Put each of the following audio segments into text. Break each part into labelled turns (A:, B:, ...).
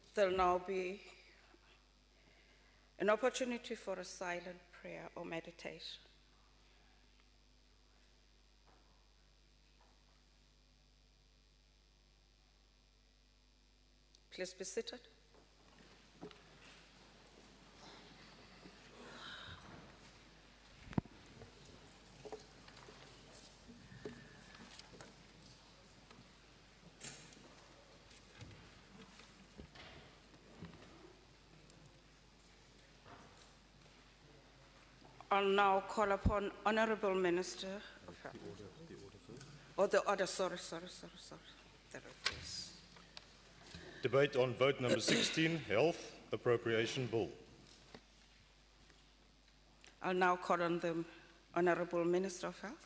A: There'll now be an opportunity for a silent prayer or meditation. Please be seated. I'll now call upon Honorable Minister of Health. The order, sorry. There it is.
B: Debate on vote number 16, Health Appropriation Bill.
A: I'll now call on the Honorable Minister of Health.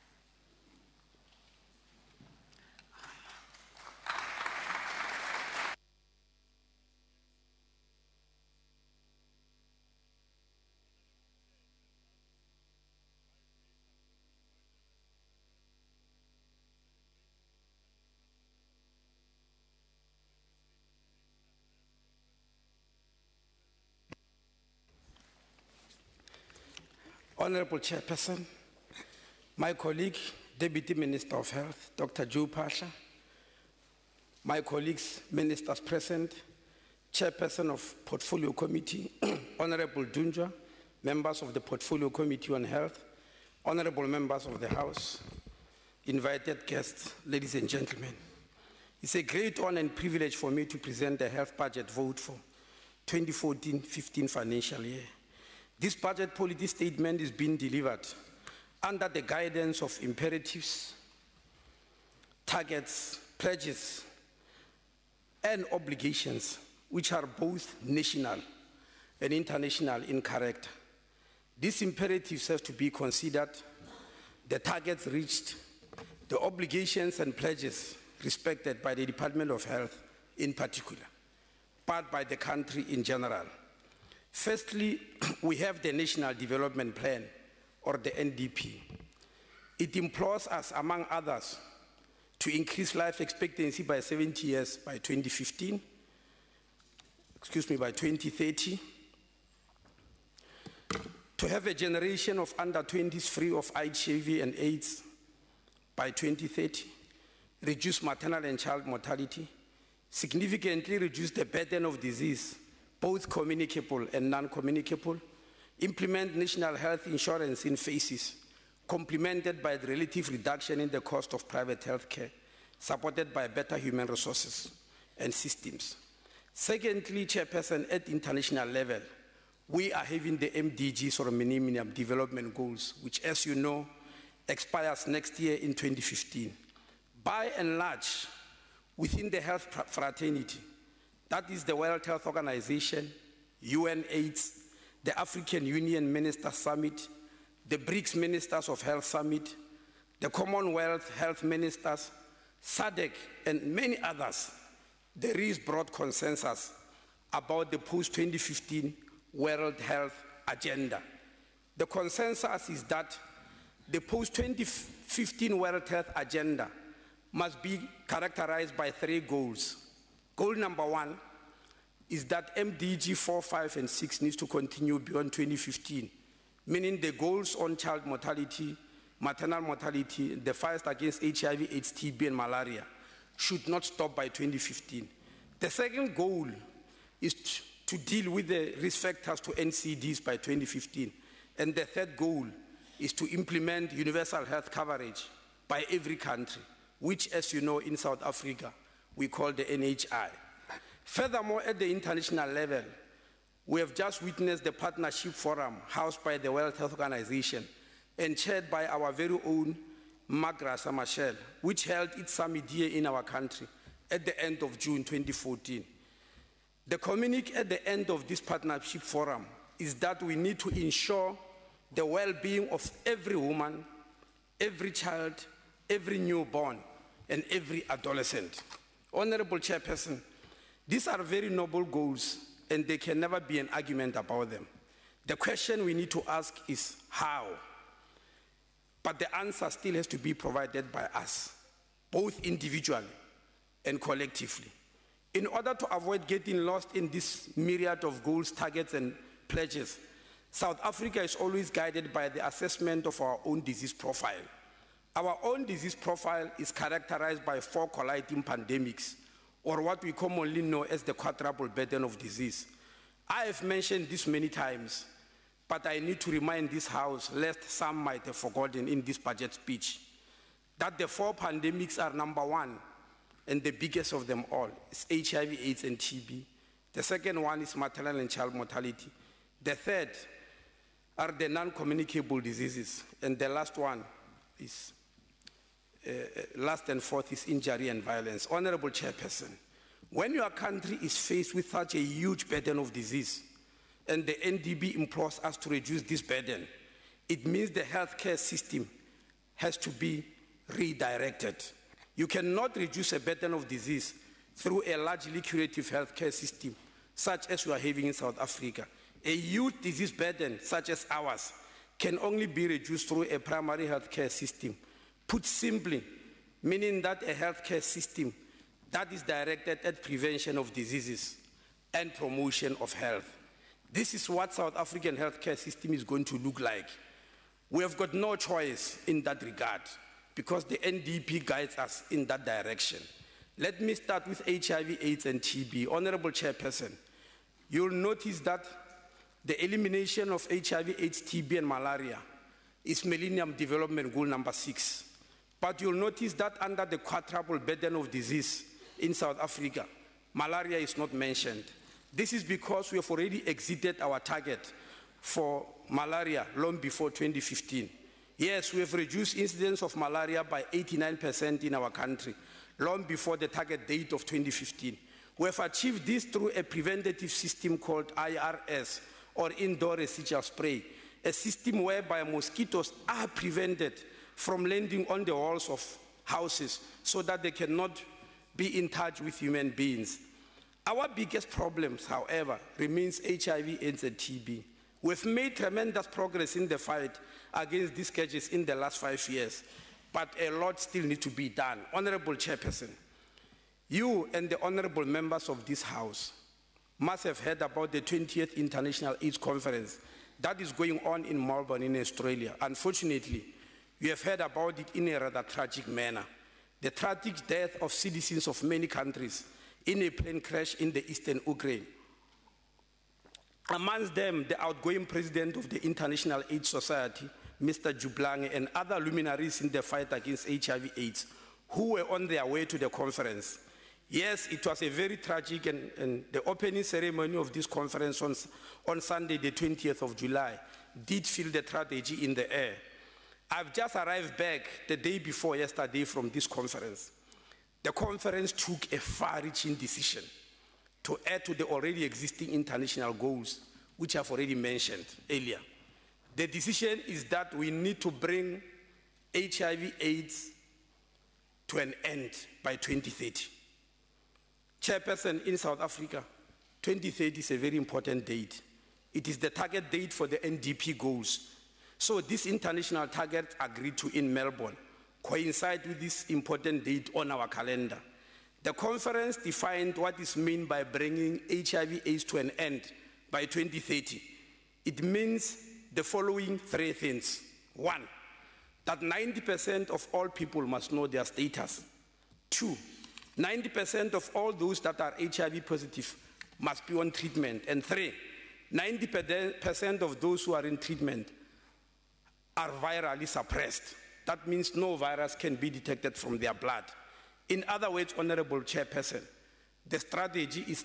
C: Honorable Chairperson, my colleague, Deputy Minister of Health, Dr. Joe Pasha, my colleagues, ministers present, Chairperson of Portfolio Committee, Honorable Dunjwa, members of the Portfolio Committee on Health, honorable members of the House, invited guests, ladies and gentlemen. It's a great honor and privilege for me to present the health budget vote for 2014-15 financial year. This budget policy statement is being delivered under the guidance of imperatives, targets, pledges, and obligations, which are both national and international in character. These imperatives have to be considered, the targets reached, the obligations and pledges respected by the Department of Health in particular, but by the country in general. Firstly, we have the National Development Plan, or the NDP. It implores us, among others, to increase life expectancy by 70 years by 2030, to have a generation of under 20s free of HIV and AIDS by 2030, reduce maternal and child mortality, significantly reduce the burden of disease, both communicable and non-communicable, implement national health insurance in phases, complemented by the relative reduction in the cost of private health care, supported by better human resources and systems. Secondly, Chairperson, at international level, we are having the MDGs, or Millennium Development Goals, which, as you know, expires next year in 2015. By and large, within the health fraternity, that is the World Health Organization, UNAIDS, the African Union Minister Summit, the BRICS Ministers of Health Summit, the Commonwealth Health Ministers, SADC, and many others. There is broad consensus about the post-2015 World Health Agenda. The consensus is that the post-2015 World Health Agenda must be characterized by 3 goals. Goal number 1 is that MDG 4, 5, and 6 needs to continue beyond 2015, meaning the goals on child mortality, maternal mortality, the fight against HIV, AIDS, TB, and malaria should not stop by 2015. The second goal is to deal with the risk factors to NCDs by 2015. And the third goal is to implement universal health coverage by every country, which, as you know, in South Africa, we call the NHI. Furthermore, at the international level, we have just witnessed the Partnership Forum housed by the World Health Organization and chaired by our very own Magrasa Machel, which held its summit here in our country at the end of June 2014. The communique at the end of this Partnership Forum is that we need to ensure the well-being of every woman, every child, every newborn, and every adolescent. Honorable Chairperson, these are very noble goals, and there can never be an argument about them. The question we need to ask is how? But the answer still has to be provided by us, both individually and collectively. In order to avoid getting lost in this myriad of goals, targets, and pledges, South Africa is always guided by the assessment of our own disease profile. Our own disease profile is characterized by 4 colliding pandemics, or what we commonly know as the quadruple burden of disease. I have mentioned this many times, but I need to remind this House, lest some might have forgotten in this budget speech, that the 4 pandemics are: number 1, and the biggest of them all, is HIV, AIDS, and TB. The second one is maternal and child mortality. The third are the non-communicable diseases. And the last one is, last and fourth is injury and violence. Honorable Chairperson, when your country is faced with such a huge burden of disease, and the NDB implores us to reduce this burden, it means the healthcare system has to be redirected. You cannot reduce a burden of disease through a largely curative healthcare system, such as we are having in South Africa. A huge disease burden, such as ours, can only be reduced through a primary healthcare system. Put simply, meaning that a healthcare system that is directed at prevention of diseases and promotion of health. This is what South African healthcare system is going to look like. We have got no choice in that regard, because the NDP guides us in that direction. Let me start with HIV, AIDS, and TB. Honorable Chairperson, you'll notice that the elimination of HIV, AIDS, TB, and malaria is Millennium Development Goal number 6. But you'll notice that under the quadruple burden of disease in South Africa, malaria is not mentioned. This is because we have already exceeded our target for malaria long before 2015. Yes, we have reduced incidence of malaria by 89% in our country, long before the target date of 2015. We have achieved this through a preventative system called IRS, or indoor residual spray, a system whereby mosquitoes are prevented from landing on the walls of houses so that they cannot be in touch with human beings. Our biggest problems, however, remains HIV, AIDS, and TB. We've made tremendous progress in the fight against these scourges in the last 5 years, but a lot still needs to be done. Honorable Chairperson, you and the honorable members of this House must have heard about the 20th International AIDS Conference that is going on in Melbourne in Australia. Unfortunately, you have heard about it in a rather tragic manner. The tragic death of citizens of many countries in a plane crash in the eastern Ukraine. Amongst them, the outgoing president of the International AIDS Society, Mr. Jublange, and other luminaries in the fight against HIV/AIDS, who were on their way to the conference. Yes, it was a very tragic, and the opening ceremony of this conference on Sunday, the 20th of July, did feel the tragedy in the air. I've just arrived back the day before yesterday from this conference. The conference took a far-reaching decision to add to the already existing international goals, which I've already mentioned earlier. The decision is that we need to bring HIV/AIDS to an end by 2030. Chairperson, in South Africa, 2030 is a very important date. It is the target date for the NDP goals. So this international target agreed to in Melbourne coincide with this important date on our calendar. The conference defined what is meant by bringing HIV/AIDS to an end by 2030. It means the following 3 things. 1, that 90% of all people must know their status. 2, 90% of all those that are HIV positive must be on treatment. And 3, 90% of those who are in treatment are virally suppressed. That means no virus can be detected from their blood. In other words, Honorable Chairperson, the strategy is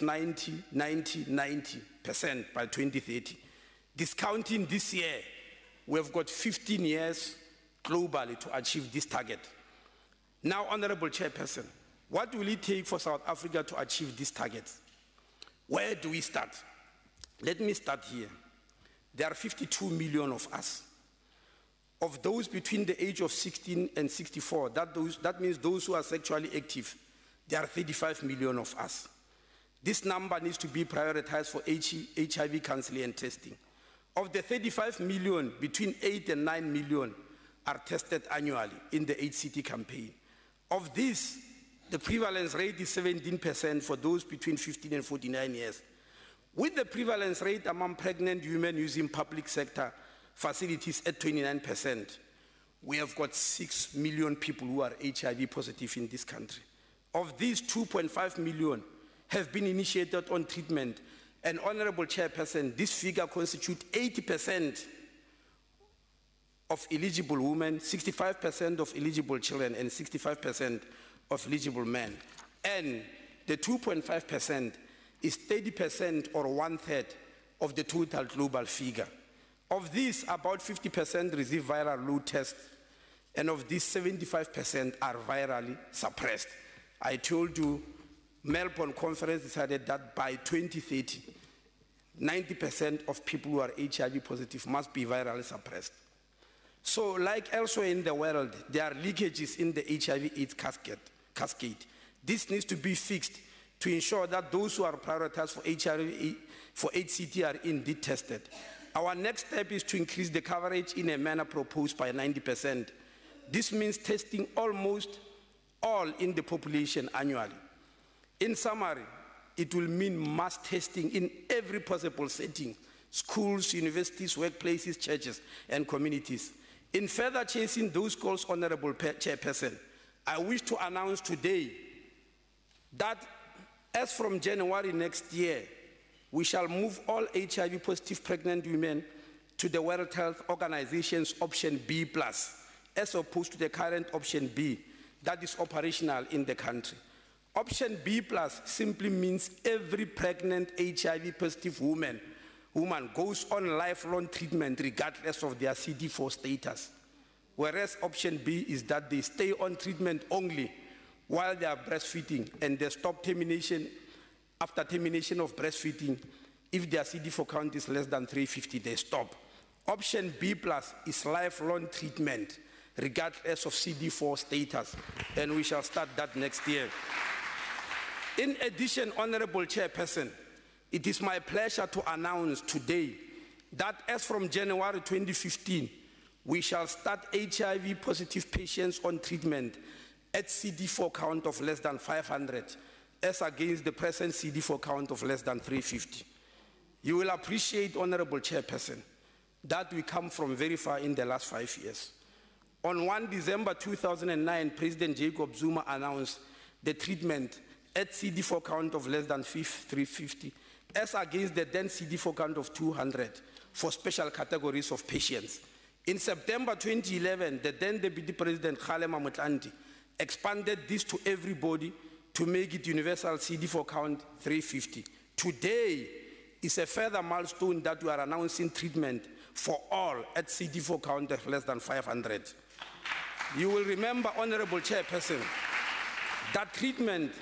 C: 90% by 2030. Discounting this year, we've got 15 years globally to achieve this target. Now, Honorable Chairperson, what will it take for South Africa to achieve this target? Where do we start? Let me start here. There are 52 million of us. Of those between the age of 16 and 64, that means those who are sexually active, there are 35 million of us. This number needs to be prioritized for HIV counseling and testing. Of the 35 million, between 8 and 9 million are tested annually in the AIDS City campaign. Of these, The prevalence rate is 17% for those between 15 and 49 years. With the prevalence rate among pregnant women using public sector facilities at 29%, we have got 6 million people who are HIV positive in this country. Of these, 2.5 million have been initiated on treatment. And Honorable Chairperson, this figure constitutes 80% of eligible women, 65% of eligible children, and 65% of eligible men. And the 2.5% is 30% or 1/3 of the total global figure. Of these, about 50% receive viral load tests, and of these, 75% are virally suppressed. I told you, Melbourne Conference decided that by 2030, 90% of people who are HIV positive must be virally suppressed. So, like elsewhere in the world, there are leakages in the HIV/AIDS cascade. This needs to be fixed to ensure that those who are prioritized for HIV, for HCT are indeed tested. Our next step is to increase the coverage in a manner proposed by 90%. This means testing almost all in the population annually. In summary, it will mean mass testing in every possible setting: schools, universities, workplaces, churches, and communities. In further chasing those goals, Honorable Chairperson, I wish to announce today that as from January next year, we shall move all HIV positive pregnant women to the World Health Organization's option B+, as opposed to the current option B that is operational in the country. Option B+ simply means every pregnant HIV positive woman goes on lifelong treatment regardless of their CD4 status. Whereas option B is that they stay on treatment only while they are breastfeeding, and they stop termination after termination of breastfeeding. If their CD4 count is less than 350, they stop. Option B+ is lifelong treatment regardless of CD4 status, and we shall start that next year. In addition, Honorable Chairperson, it is my pleasure to announce today that as from January 2015, we shall start HIV positive patients on treatment at CD4 count of less than 500, as against the present CD4 count of less than 350. You will appreciate, Honorable Chairperson, that we come from very far in the last 5 years. On 1 December 2009, President Jacob Zuma announced the treatment at CD4 count of less than 350, as against the then CD4 count of 200 for special categories of patients. In September 2011, the then Deputy President Kgalema Motlanthe expanded this to everybody to make it universal CD4 count 350. Today is a further milestone that we are announcing treatment for all at CD4 count of less than 500. You will remember, Honorable Chairperson, that treatment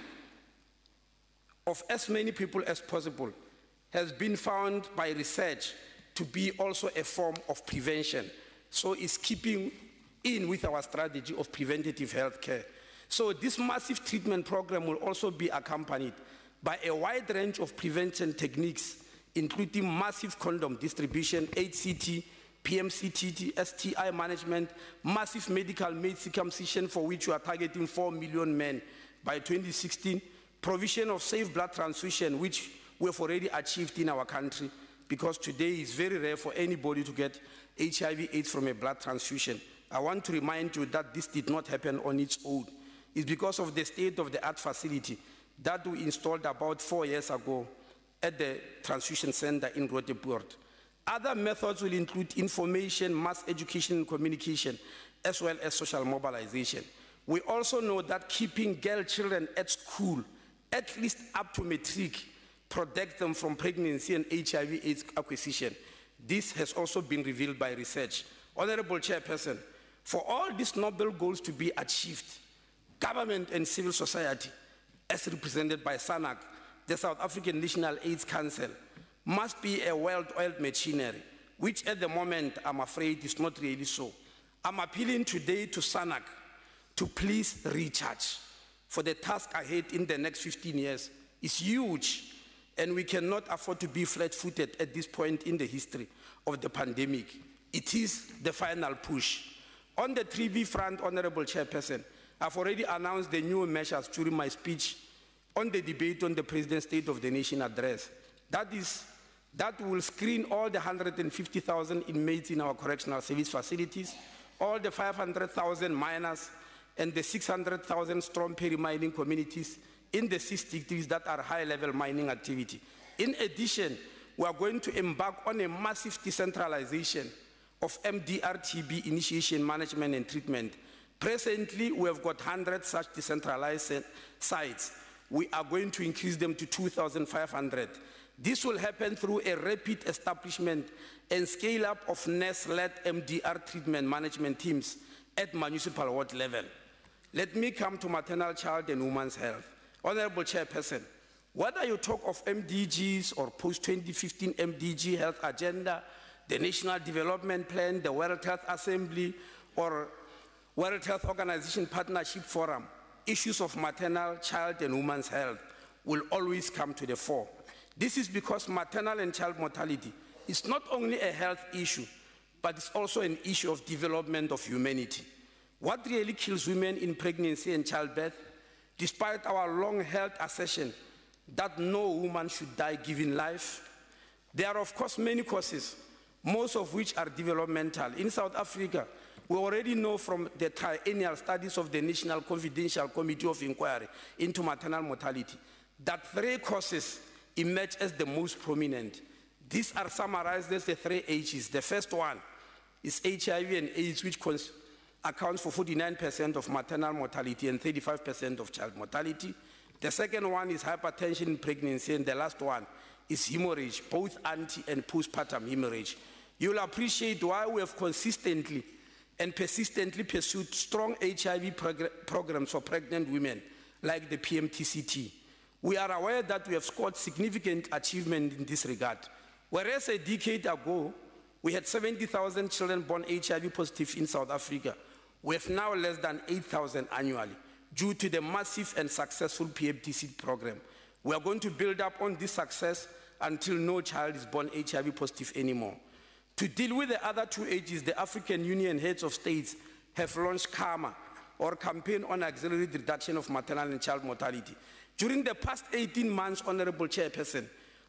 C: of as many people as possible has been found by research to be also a form of prevention. So it's keeping in with our strategy of preventative health care. So this massive treatment program will also be accompanied by a wide range of prevention techniques, including massive condom distribution, HCT, PMCTT, STI management, massive medical maid circumcision, for which we are targeting 4 million men by 2016, provision of safe blood transfusion, which we have already achieved in our country, because today it's very rare for anybody to get HIV/AIDS from a blood transfusion. I want to remind you that this did not happen on its own. It's because of the state-of-the-art facility that we installed about 4 years ago at the transfusion center in Roodepoort. Other methods will include information, mass education and communication, as well as social mobilization. We also know that keeping girl children at school, at least up to matric, protect them from pregnancy and HIV/AIDS acquisition. This has also been revealed by research. Honorable Chairperson, for all these noble goals to be achieved, government and civil society, as represented by SANAC, the South African National AIDS Council, must be a well-oiled machinery, which at the moment, I'm afraid, is not really so. I'm appealing today to SANAC to please recharge, for the task ahead in the next 15 years is huge, and we cannot afford to be flat-footed at this point in the history of the pandemic. It is the final push. On the 3B front, Honorable Chairperson, I've already announced the new measures during my speech on the debate on the President's State of the Nation address. That will screen all the 150,000 inmates in our correctional service facilities, all the 500,000 miners, and the 600,000 strong peri-mining communities in the 6 districts that are high-level mining activity. In addition, we are going to embark on a massive decentralization of MDR-TB initiation, management, and treatment. Presently, we have got 100 such decentralized sites. We are going to increase them to 2,500. This will happen through a rapid establishment and scale-up of NES-led MDR treatment management teams at municipal ward level. Let me come to maternal, child, and women's health. Honorable Chairperson, whether you talk of MDGs or post-2015 MDG health agenda, the National Development Plan, the World Health Assembly, or World Health Organization Partnership Forum, issues of maternal, child, and women's health will always come to the fore. This is because maternal and child mortality is not only a health issue, but it's also an issue of development of humanity. What really kills women in pregnancy and childbirth, despite our long-held assertion that no woman should die giving life? There are, of course, many causes, most of which are developmental. In South Africa, we already know from the triennial studies of the National Confidential Committee of Inquiry into Maternal Mortality that 3 causes emerge as the most prominent. These are summarized as the 3 H's. The first one is HIV and AIDS, which accounts for 49% of maternal mortality and 35% of child mortality. The second one is hypertension in pregnancy, and the last one is hemorrhage, both anti and postpartum hemorrhage. You'll appreciate why we have consistently and persistently pursued strong HIV programs for pregnant women, like the PMTCT. We are aware that we have scored significant achievement in this regard. Whereas a decade ago, we had 70,000 children born HIV positive in South Africa, we have now less than 8,000 annually due to the massive and successful PMTCT program. We are going to build up on this success until no child is born HIV positive anymore. To deal with the other 2 H's, the African Union heads of states have launched CAMA, or Campaign on Accelerated Reduction of Maternal and Child Mortality. During the past 18 months, Honorable Chairperson,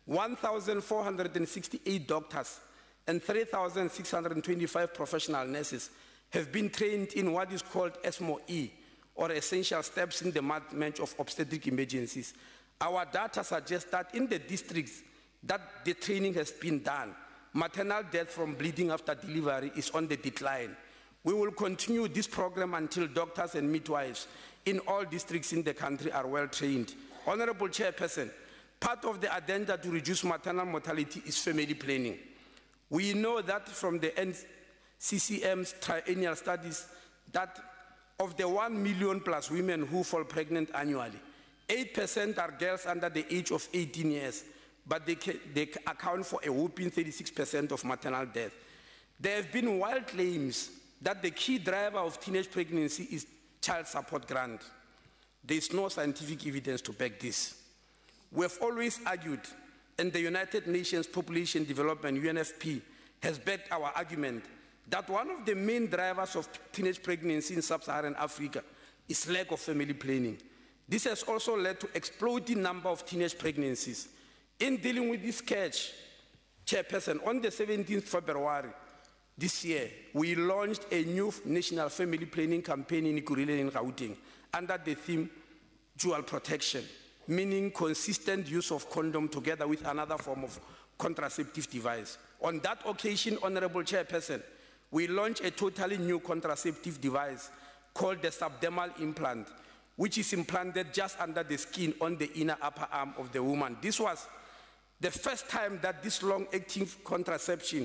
C: 1,468 doctors and 3,625 professional nurses have been trained in what is called ESMO-E, or Essential Steps in the Management of Obstetric Emergencies. Our data suggests that in the districts that the training has been done, maternal death from bleeding after delivery is on the decline. We will continue this program until doctors and midwives in all districts in the country are well trained. Honorable Chairperson, part of the agenda to reduce maternal mortality is family planning. We know that from the NCCM's triennial studies that of the 1 million plus women who fall pregnant annually, 8% are girls under the age of 18 years, but they account for a whopping 36% of maternal death. There have been wild claims that the key driver of teenage pregnancy is child support grant. There is no scientific evidence to back this. We have always argued, and the United Nations Population Development, UNFP, has backed our argument that one of the main drivers of teenage pregnancy in sub-Saharan Africa is lack of family planning. This has also led to exploding number of teenage pregnancies. In dealing with this catch, Chairperson, on the 17th February this year, we launched a new national family planning campaign in Ikurile and Gauteng under the theme dual protection, meaning consistent use of condom together with another form of contraceptive device. On that occasion, Honorable Chairperson, we launched a totally new contraceptive device called the subdermal implant, which is implanted just under the skin on the inner upper arm of the woman. This was the first time that this long-acting contraception,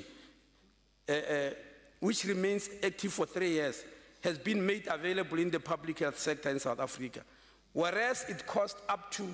C: which remains active for 3 years, has been made available in the public health sector in South Africa. Whereas it costs up to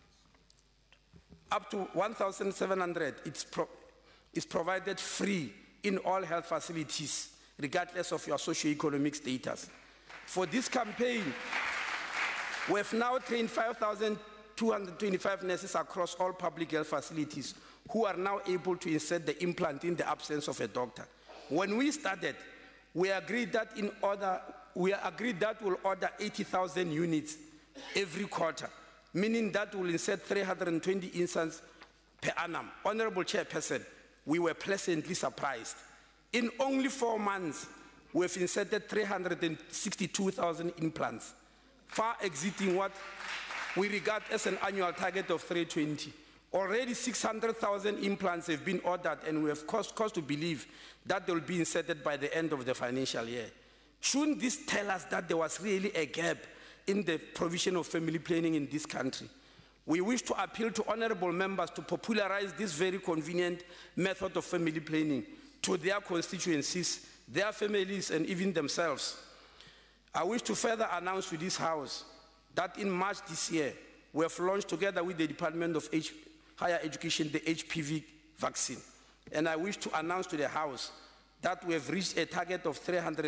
C: 1,700, it's provided free in all health facilities, regardless of your socio-economic status. For this campaign, we have now trained 5,225 nurses across all public health facilities who are now able to insert the implant in the absence of a doctor. When we started, we agreed that in order we agreed that we'll order 80,000 units every quarter, meaning that we'll insert 320 instances per annum. Honorable Chairperson, we were pleasantly surprised. In only 4 months, we've inserted 362,000 implants, far exceeding what we regard as an annual target of 320. Already 600,000 implants have been ordered, and we have cause to believe that they will be inserted by the end of the financial year. Shouldn't this tell us that there was really a gap in the provision of family planning in this country? We wish to appeal to honorable members to popularize this very convenient method of family planning to their constituencies, their families, and even themselves. I wish to further announce to this House that in March this year, we have launched together with the Department of Higher Education the HPV vaccine. And I wish to announce to the House that we have reached a target of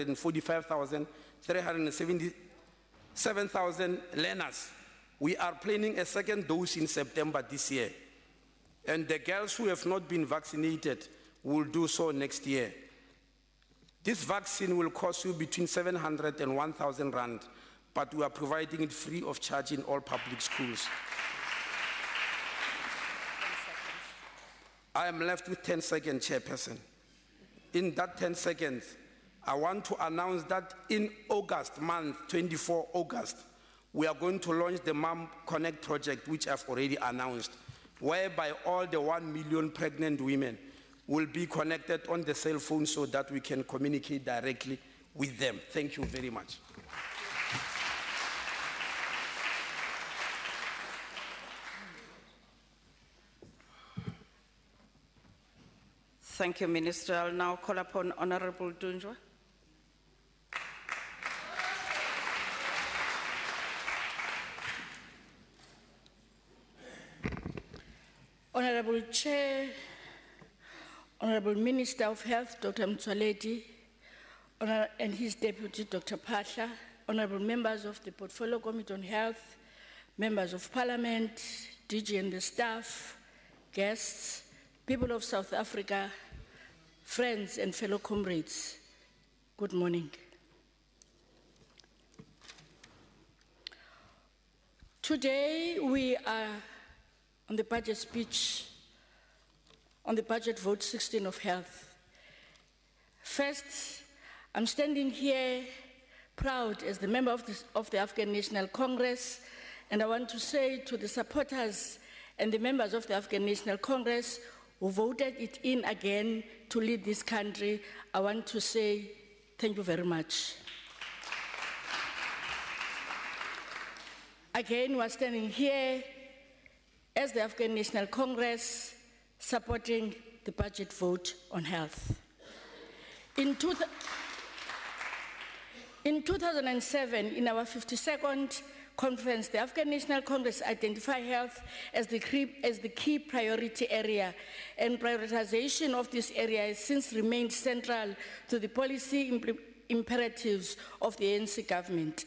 C: 377,000 learners. We are planning a second dose in September this year. And the girls who have not been vaccinated will do so next year. This vaccine will cost you between 700 and 1,000 rand, but we are providing it free of charge in all public schools. I am left with 10 seconds, Chairperson. In that 10 seconds, I want to announce that in August month, 24 August, we are going to launch the Mom Connect project, which I've already announced, whereby all the 1 million pregnant women will be connected on the cell phone so that we can communicate directly with them. Thank you very much.
A: Thank you, Minister. I'll now call upon Honorable Dunjwa.
D: Honorable Chair, Honorable Minister of Health, Dr. Mtswaledi, and his Deputy, Dr. Pasha, Honorable members of the Portfolio Committee on Health, members of Parliament, DG and the staff, guests, people of South Africa, friends and fellow comrades, good morning. Today we are on the budget speech, on the budget vote 16 of health. First, I'm standing here proud as the member of the African National Congress, and I want to say to the supporters and the members of the African National Congress who voted it in again to lead this country, I want to say thank you very much. Again, we're standing here as the African National Congress supporting the budget vote on health. In 2007, in our 52nd conference, the African National Congress identified health as the key priority area, and prioritization of this area has since remained central to the policy imperatives of the ANC government.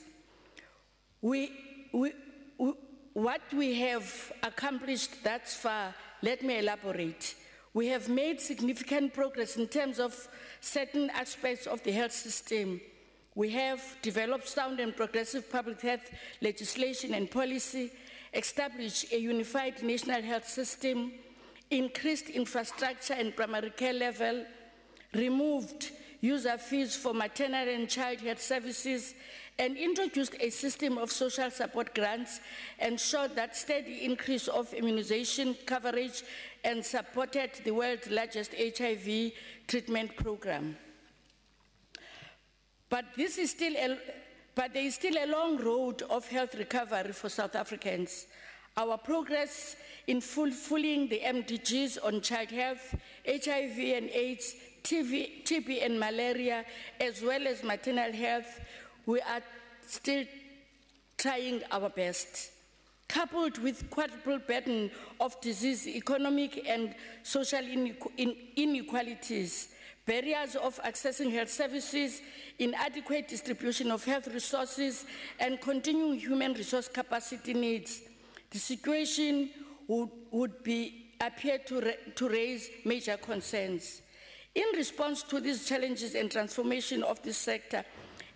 D: What we have accomplished thus far, let me elaborate. We have made significant progress in terms of certain aspects of the health system. We have developed sound and progressive public health legislation and policy, established a unified national health system, increased infrastructure and primary care level, removed user fees for maternal and child health services, and introduced a system of social support grants, ensured that steady increase of immunization coverage, and supported the world's largest HIV treatment program. But there is still a long road of health recovery for South Africans. Our progress in fulfilling the MDGs on child health, HIV and AIDS, TB and malaria, as well as maternal health, we are still trying our best. Coupled with quadruple burden of disease, economic and social inequalities, barriers of accessing health services, inadequate distribution of health resources, and continuing human resource capacity needs, the situation would appear to raise major concerns. In response to these challenges and transformation of this sector,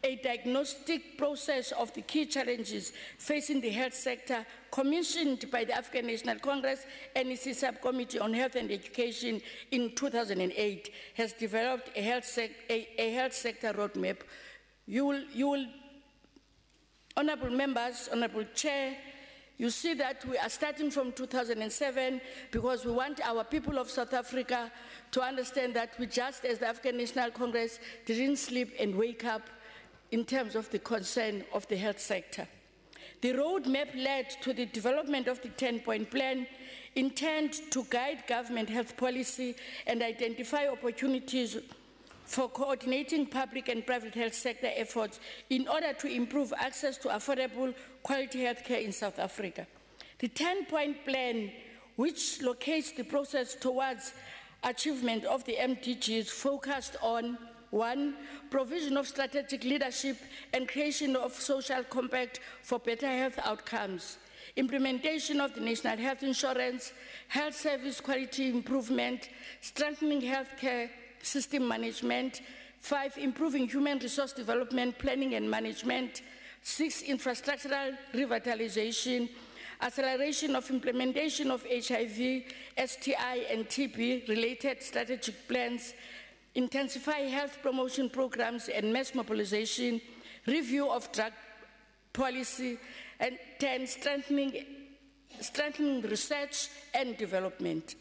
D: a diagnostic process of the key challenges facing the health sector commissioned by the African National Congress NEC Subcommittee on Health and Education in 2008 has developed a health sector roadmap. You will, honorable members, honorable chair, you see that we are starting from 2007 because we want our people of South Africa to understand that we, just as the African National Congress, didn't sleep and wake up in terms of the concern of the health sector. The roadmap led to the development of the 10-point plan intended to guide government health policy and identify opportunities for coordinating public and private health sector efforts in order to improve access to affordable quality health care in South Africa. The 10-point plan, which locates the process towards achievement of the MDGs, focused on 1, provision of strategic leadership and creation of social compact for better health outcomes, implementation of the National Health Insurance, health service quality improvement, strengthening healthcare system management, 5, improving human resource development, planning and management, 6, infrastructural revitalization, acceleration of implementation of HIV, STI and TB related strategic plans, intensify health promotion programs and mass mobilization, review of drug policy, and 10, strengthening research and development.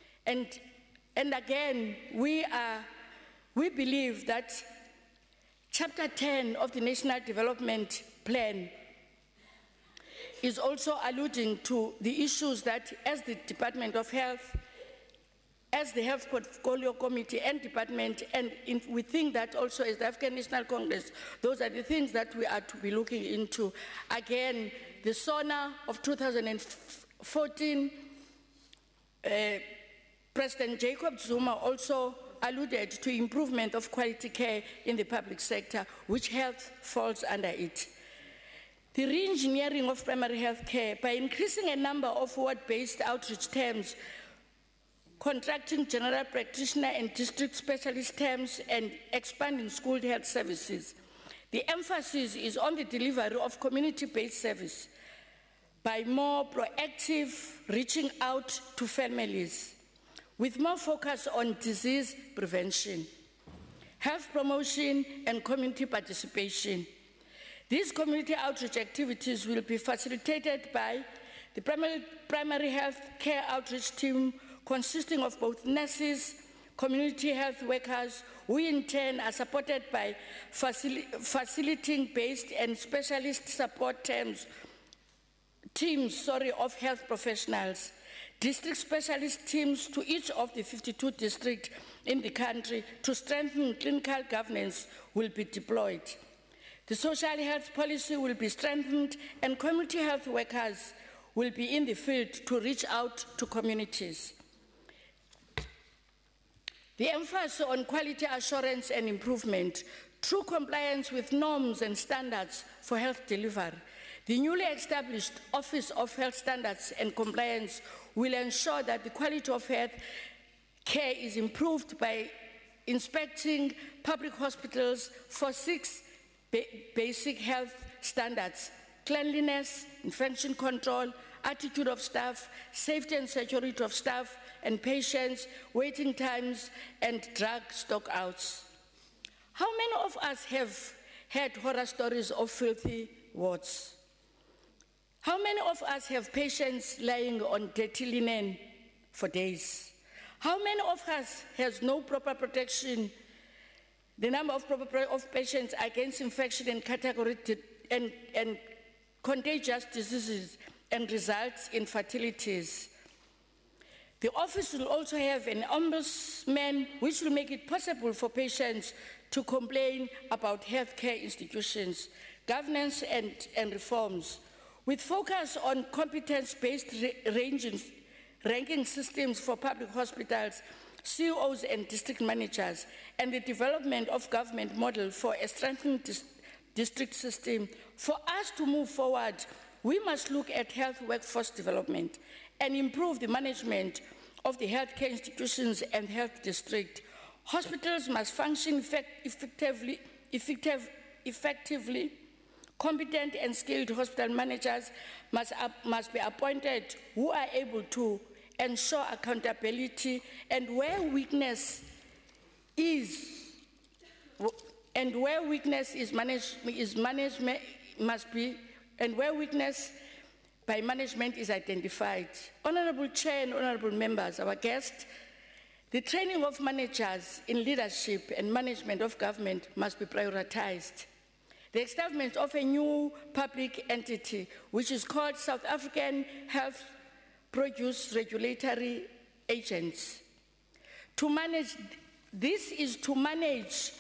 D: And again, we believe that Chapter 10 of the National Development Plan is also alluding to the issues that, as the Department of Health, as the Health Portfolio Committee and Department, and we think that also as the African National Congress, those are the things that we are to be looking into. Again, the SONA of 2014, President Jacob Zuma also alluded to improvement of quality care in the public sector, which health falls under it. The re-engineering of primary health care by increasing a number of ward-based outreach terms, contracting general practitioner and district specialist terms, and expanding school health services. The emphasis is on the delivery of community-based service by more proactive reaching out to families, with more focus on disease prevention, health promotion, and community participation. These community outreach activities will be facilitated by the primary health care outreach team consisting of both nurses, community health workers, who in turn are supported by facilitating-based and specialist support teams of health professionals. District specialist teams to each of the 52 districts in the country to strengthen clinical governance will be deployed. The social health policy will be strengthened, and community health workers will be in the field to reach out to communities. The emphasis on quality assurance and improvement through compliance with norms and standards for health delivery. The newly established Office of Health Standards and Compliance will ensure that the quality of health care is improved by inspecting public hospitals for 6 basic health standards: cleanliness, infection control, attitude of staff, safety and security of staff and patients, waiting times, and drug stockouts. How many of us have heard horror stories of filthy wards? How many of us have patients lying on dirty linen for days? How many of us has no proper protection? The number of patients against infection and category and contagious diseases and results in fatalities. The office will also have an ombudsman, which will make it possible for patients to complain about healthcare institutions, governance and reforms, with focus on competence-based ranking systems for public hospitals, CEOs and district managers, and the development of government model for a strengthened district system. For us to move forward, we must look at health workforce development and improve the management of the healthcare institutions and health district. Hospitals must function effectively effectively, competent and skilled hospital managers must be appointed who are able to ensure accountability, and where weakness by management is identified. Honorable Chair and honorable members, our guest, the training of managers in leadership and management of government must be prioritized. The establishment of a new public entity, which is called South African Health Produce Regulatory Agents. This is to manage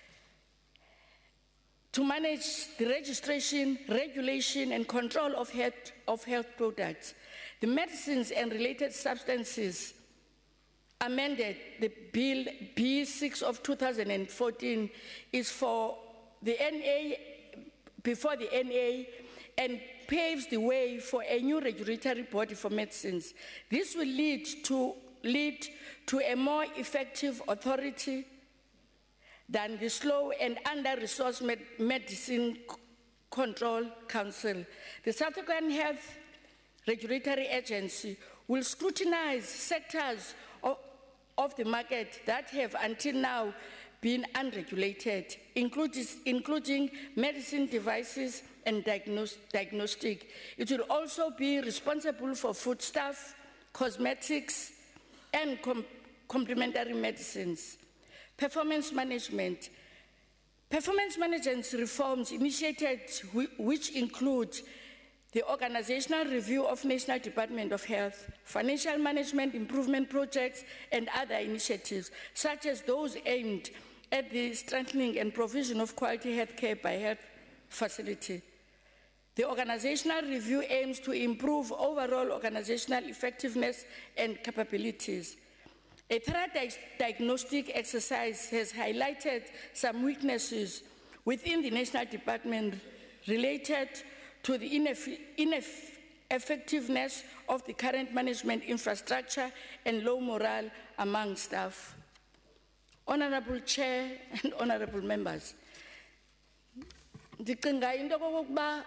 D: the registration, regulation, and control of health products. The medicines and related substances amended, the Bill B6 of 2014 is for the NA, before the NA, and paves the way for a new regulatory body for medicines. This will lead to a more effective authority than the slow and under-resourced Medicine Control Council. The South African Health Regulatory Agency will scrutinize sectors of the market that have until now been unregulated, including medicine devices and diagnostic. It will also be responsible for foodstuff, cosmetics, and complementary medicines. Performance management. Performance management reforms initiated, which include the organizational review of National Department of Health, financial management improvement projects, and other initiatives, such as those aimed at the strengthening and provision of quality health care by health facility. The organizational review aims to improve overall organizational effectiveness and capabilities. A thorough diagnostic exercise has highlighted some weaknesses within the National Department related to the ineffectiveness of the current management infrastructure and low morale among staff. Honorable Chair and honorable members, ndicinga into kokuba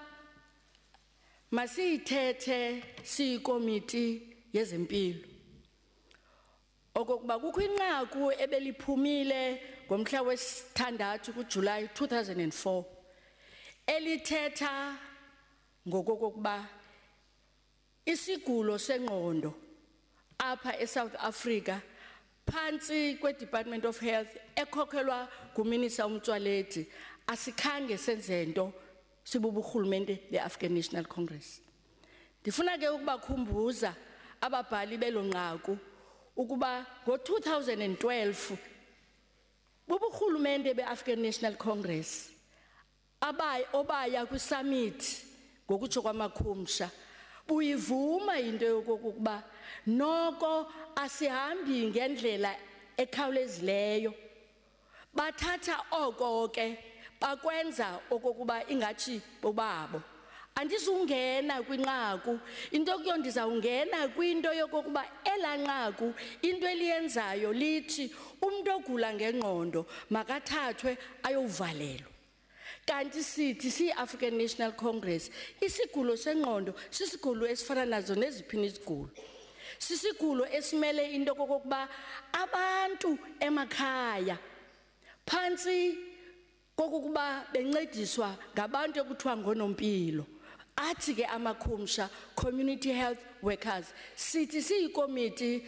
D: masiyithethe siyikomiti yezempilo. Okokuba kukho inqaku ebeliphumile ngomhla wesithandathu kuJuly 2004 elithetha ngokokuba isigulo sengqondo apha eSouth Africa phansi kweDepartment of Health ekhokhelwa nguMinister uMtswaledi asikhange senze nto sibuburhulumente beAfrican National Congress. Ndifuna ke ukubakhumbuza ababhali belonqaku ukuba ngo-2012 buburhulumente beAfrican National Congress obaya kwi-summit ngokutsho kwamakhumsha buyivuma into yokokuba noko asihambi ngendlela ekhawulezileyo, bathatha oko ke bakwenza okokuba ingathi bobabo. Andizungena kwinqaku into kuyo ndizawungena kwinto yokokuba elanqaku into eliyenzayo lithi umuntu ogula ngengqondo makathathwe ayovalelwa. Kanti sithi si-African National Congress isigulo sengqondo sisigulo esifana nazo neziphi izigulo. Sisigulo esimele into kokuba abantu emakhaya phansi kokuba bencediswa ngabantu ekuthiwa ngonompilo, athi ke amakhumsha community health workers, sithi siyikomiti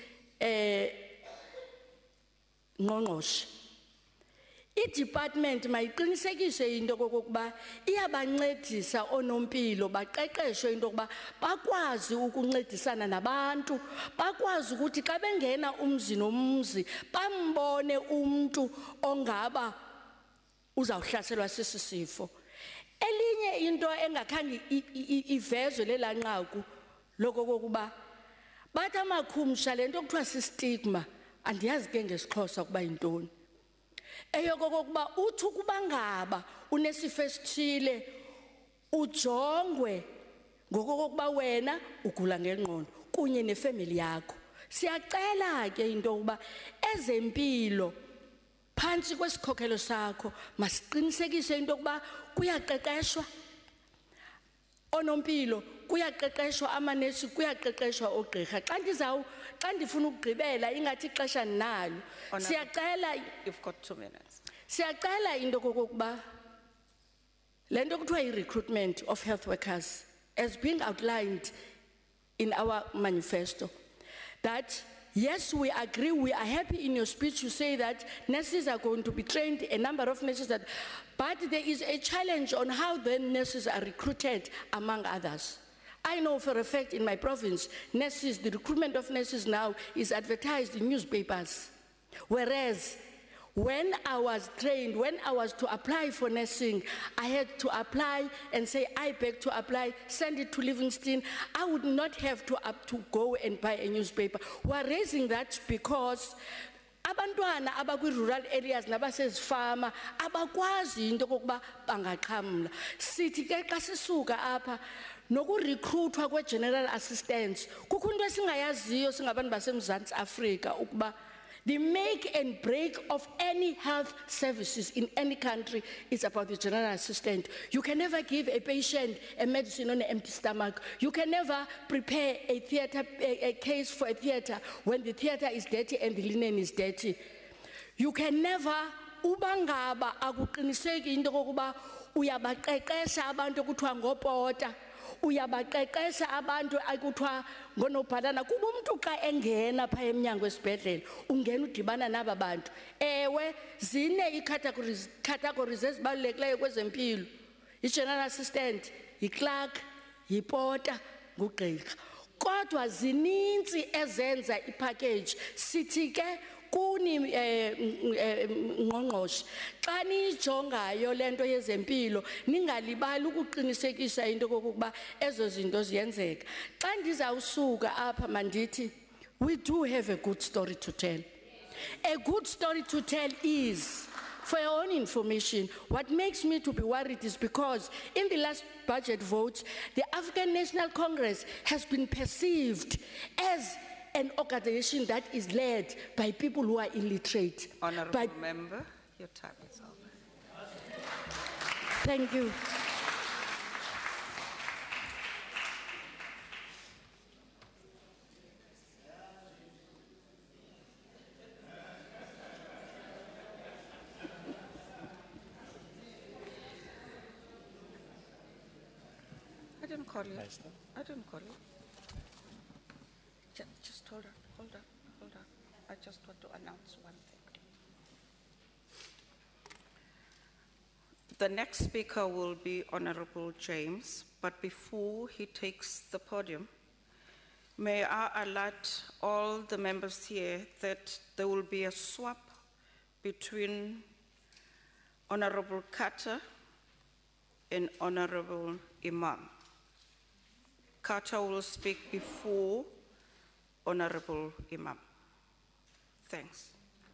D: ngqongqoshe. I-department mayiqinisekise into kokuba iyabancedisa onompilo baqeqeshwe into kokuba bakwazi ukuncedisana nabantu, bakwazi ukuthi xa bengena umzi nomzi bambone umuntu ongaba uzawuhlaselwa sisifo. Elinye into engakhange ivezwe lelanqaku lokokuba bathi amakhumsha lento okuthiwa si-stigma, andiyazi ke ngesixhosa ukuba yintoni. Eyokokuba uthi ukuba ngaba unesifo esithile ujongwe ngokokuba wena ugula ngengqondo kunye nefamily yakho. Siyacela ke into ukuba ezempilo Phansi kwesikhokelo sakho masiqinisekise into yokuba kuyaqeqeshwa onompilo, kuyaqeqeshwa amanesi, kuyaqeqeshwa ogqirha. Xa ndifuna ukugqibela ingathi ixesha ninalo. Siyacela
A: You've got 2 minutes.
D: Siyacela into kokuba le nto kuthiwa i-recruitment of health workers as being outlined in our manifesto, that yes, we agree, we are happy in your speech you say that nurses are going to be trained, a number of nurses, but there is a challenge on how the nurses are recruited among others. I know for a fact in my province, nurses, the recruitment of nurses now is advertised in newspapers. Whereas when I was trained, when I was to apply for nursing, I had to apply and say, I beg to apply, send it to Livingston. I would not have to go and buy a newspaper. We're raising that because abantwana abakwi-rural areas nabasezifama abakwazi into kokuba bangaqhamla. Sithi ke xa sisuka apha nokurecruitwa kwe-general assistance kukho into esingayaziyo singabantu baseMzantsi Afrika ukuba the make and break of any health services in any country is about the general assistant. You can never give a patient a medicine on an empty stomach. You can never prepare a case for a theater when the theater is dirty and the linen is dirty. You can never ubangaba akuqiniseki into kokuba uyabaqeqesha abantu kuthiwa ngopota. Uyabaqeqesha abantu akuthiwa ngonobhalana kuba umuntu xa engena pha emnyango wesibhedlele ungena udibana naba bantu. Ewe zine i-categories ezibalulekileyo kwezempilo, i-general assistant, i-clerk, i-porter, ngugqirha. Kodwa zininzi ezenza ipackage. Sithi ke kuni ngqongqoshe xa nijongayo lento yezempilo ningalibali ukuqinisekisa into kokuba ezo zinto ziyenzeka. Xa ndizawusuka apha mandithi we do have a good story to tell. A good story to tell is, for your own information, what makes me to be worried is because in the last budget vote, the African National Congress has been perceived as an organization that is led by people who are illiterate.
A: Honorable member, your time is over.
D: Thank you.
A: I didn't call you. I didn't call you. Just hold on. I just want to announce one thing. The next speaker will be Honorable James, but before he takes the podium, may I alert all the members here that there will be a swap between Honorable Carter and Honorable Imam. Carter will speak before Honorable Imam. Thanks.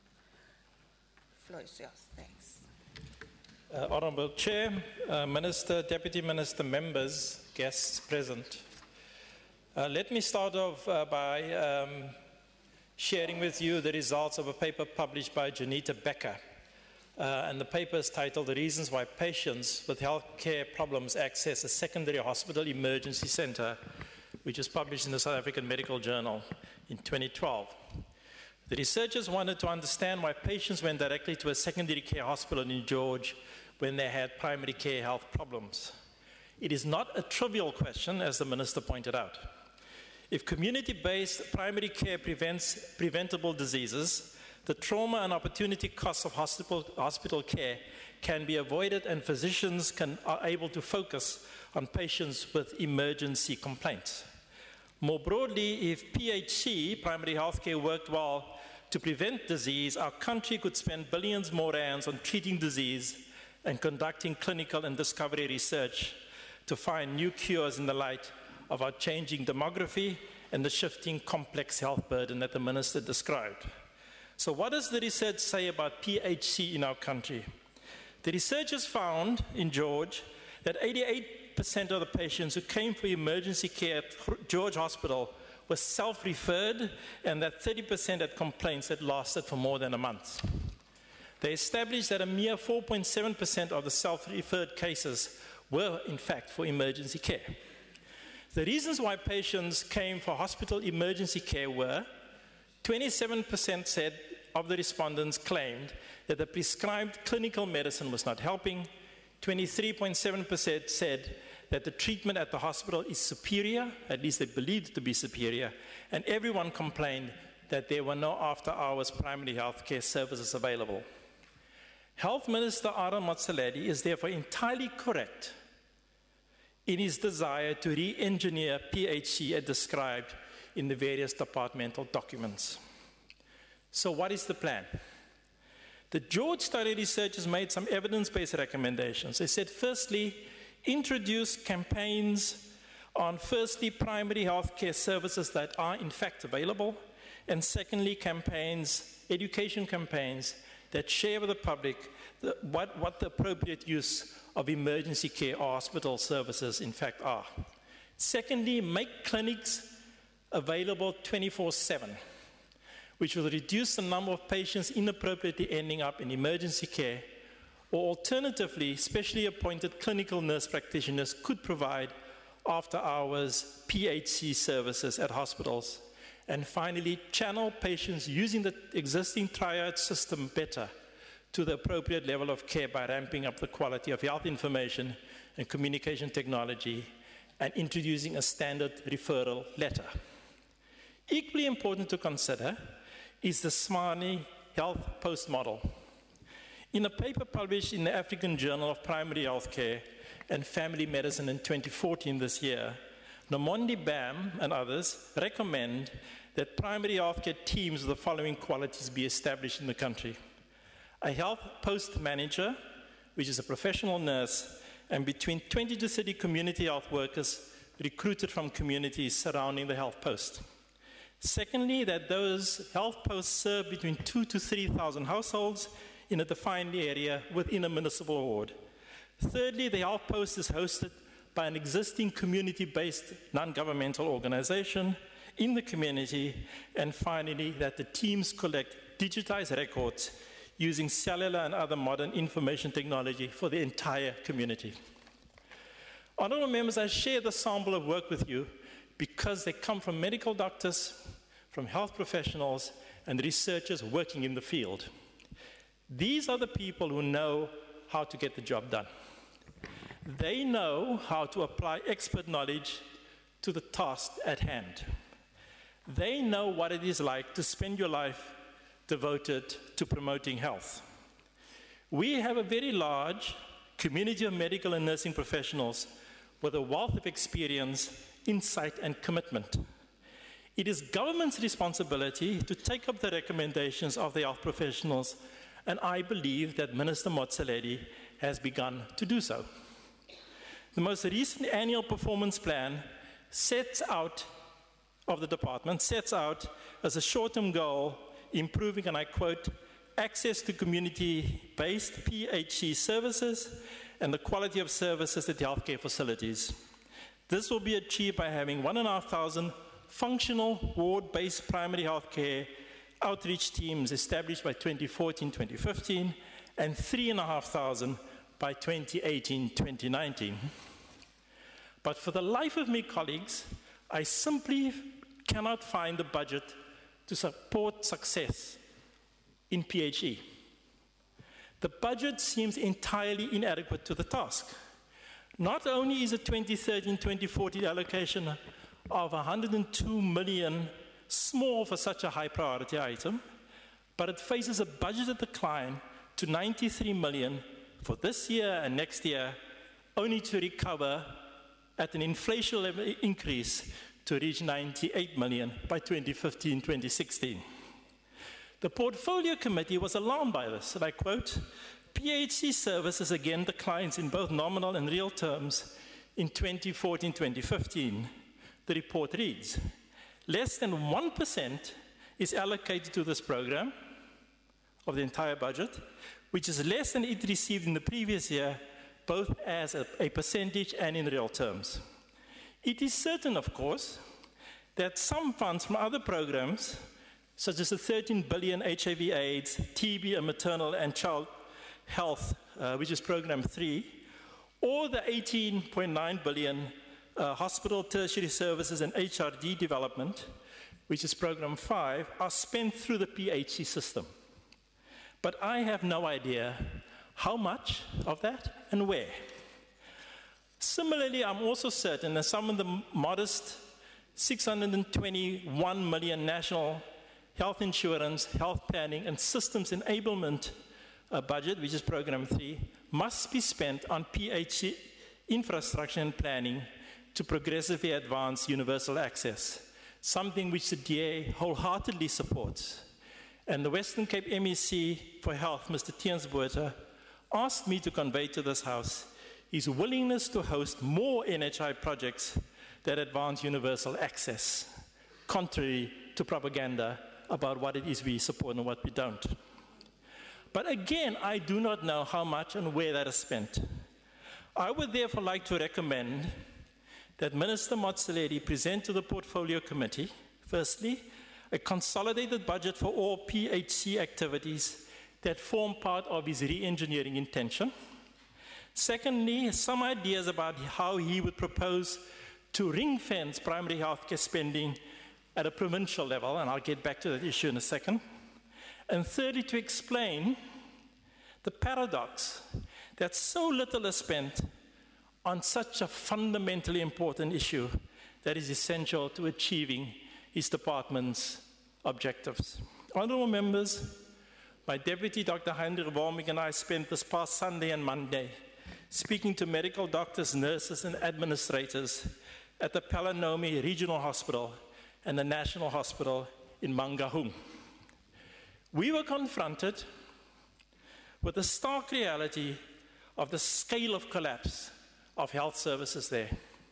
A: Floor is yours. Thanks.
E: Honorable Chair, Minister, Deputy Minister, members, guests present. Let me start off by sharing with you the results of a paper published by Janita Becker. And the paper is titled "The Reasons Why Patients with Healthcare Problems Access a Secondary Hospital Emergency Center," which was published in the South African Medical Journal in 2012. The researchers wanted to understand why patients went directly to a secondary care hospital in George when they had primary care health problems. It is not a trivial question, as the Minister pointed out. If community-based primary care prevents preventable diseases, the trauma and opportunity costs of hospital care can be avoided, and physicians are able to focus on patients with emergency complaints. More broadly, if PHC, primary healthcare, worked well to prevent disease, our country could spend billions more rands on treating disease and conducting clinical and discovery research to find new cures in the light of our changing demography and the shifting complex health burden that the Minister described. So what does the research say about PHC in our country? The researchers found in George that 88% of the patients who came for emergency care at George Hospital were self-referred, and that 30% had complaints that lasted for more than a month. They established that a mere 4.7% of the self-referred cases were, in fact, for emergency care. The reasons why patients came for hospital emergency care were 27% said of the respondents claimed that the prescribed clinical medicine was not helping, 23.7% said that the treatment at the hospital is superior, at least they believed to be superior, and everyone complained that there were no after-hours primary health care services available. Health Minister Aaron Motsoaledi is therefore entirely correct in his desire to re-engineer PHC as described in the various departmental documents. So what is the plan? The George Study researchers made some evidence-based recommendations. They said, firstly, introduce campaigns on, firstly, primary health care services that are in fact available, and secondly, campaigns, education campaigns that share with the public what the appropriate use of emergency care or hospital services in fact are. Secondly, make clinics available 24/7, which will reduce the number of patients inappropriately ending up in emergency care, or alternatively, specially appointed clinical nurse practitioners could provide after-hours PHC services at hospitals. And finally, channel patients using the existing triage system better to the appropriate level of care by ramping up the quality of health information and communication technology and introducing a standard referral letter. Equally important to consider is the Tshwane Health Post model. In a paper published in the African Journal of Primary Health Care and Family Medicine in 2014 this year, Nomonde Bam and others recommend that primary healthcare teams of the following qualities be established in the country. A health post manager, which is a professional nurse, and between 20 to 30 community health workers recruited from communities surrounding the health post. Secondly, that those health posts serve between 2,000 to 3,000 households in a defined area within a municipal ward. Thirdly, the health post is hosted by an existing community-based non-governmental organization in the community. And finally, that the teams collect digitized records using cellular and other modern information technology for the entire community. Honorable members, I share the sample of work with you because they come from medical doctors, from health professionals, and researchers working in the field. These are the people who know how to get the job done. They know how to apply expert knowledge to the task at hand. They know what it is like to spend your life devoted to promoting health. We have a very large community of medical and nursing professionals with a wealth of experience, insight, and commitment. It is government's responsibility to take up the recommendations of the health professionals, and I believe that Minister Motsoaledi has begun to do so. The most recent annual performance plan of the department sets out as a short-term goal improving, and I quote, access to community-based PHC services and the quality of services at healthcare facilities. This will be achieved by having 1,500 functional ward-based primary healthcare outreach teams established by 2014-2015 and 3,500 by 2018-2019. But for the life of me, colleagues, I simply cannot find the budget to support success in PHE. The budget seems entirely inadequate to the task. Not only is the 2013-2014 allocation of 102 million small for such a high priority item, but it faces a budget decline to 93 million for this year and next year, only to recover at an inflation level increase to reach 98 million by 2015-2016. The Portfolio Committee was alarmed by this, and I quote, PHC services again declines in both nominal and real terms in 2014-2015. The report reads, less than 1% is allocated to this program of the entire budget, which is less than it received in the previous year, both as a percentage and in real terms. It is certain, of course, that some funds from other programs, such as the 13 billion HIV/AIDS, TB and maternal and child health, which is program 3, or the 18.9 billion hospital tertiary services and HRD development, which is program 5, are spent through the PHC system. But I have no idea how much of that and where. Similarly, I'm also certain that some of the modest 621 million national health insurance, health planning, and systems enablement budget, which is program 3, must be spent on PHC infrastructure and planning to progressively advance universal access, something which the DA wholeheartedly supports. And the Western Cape MEC for Health, Mr. Tiens Botha, asked me to convey to this House his willingness to host more NHI projects that advance universal access, contrary to propaganda about what it is we support and what we don't. But again, I do not know how much and where that is spent. I would therefore like to recommend that Minister Motsoaledi present to the Portfolio Committee, firstly, a consolidated budget for all PHC activities that form part of his re-engineering intention. Secondly, some ideas about how he would propose to ring-fence primary healthcare spending at a provincial level, and I'll get back to that issue in a second. And thirdly, to explain the paradox that so little is spent on such a fundamentally important issue that is essential to achieving his department's objectives. Honorable members, my deputy, Dr. Heinrich Wormig, and I spent this past Sunday and Monday speaking to medical doctors, nurses, and administrators at the Palanomi Regional Hospital and the National Hospital in Mangaung. We were confronted with the stark reality of the scale of collapse of health services there.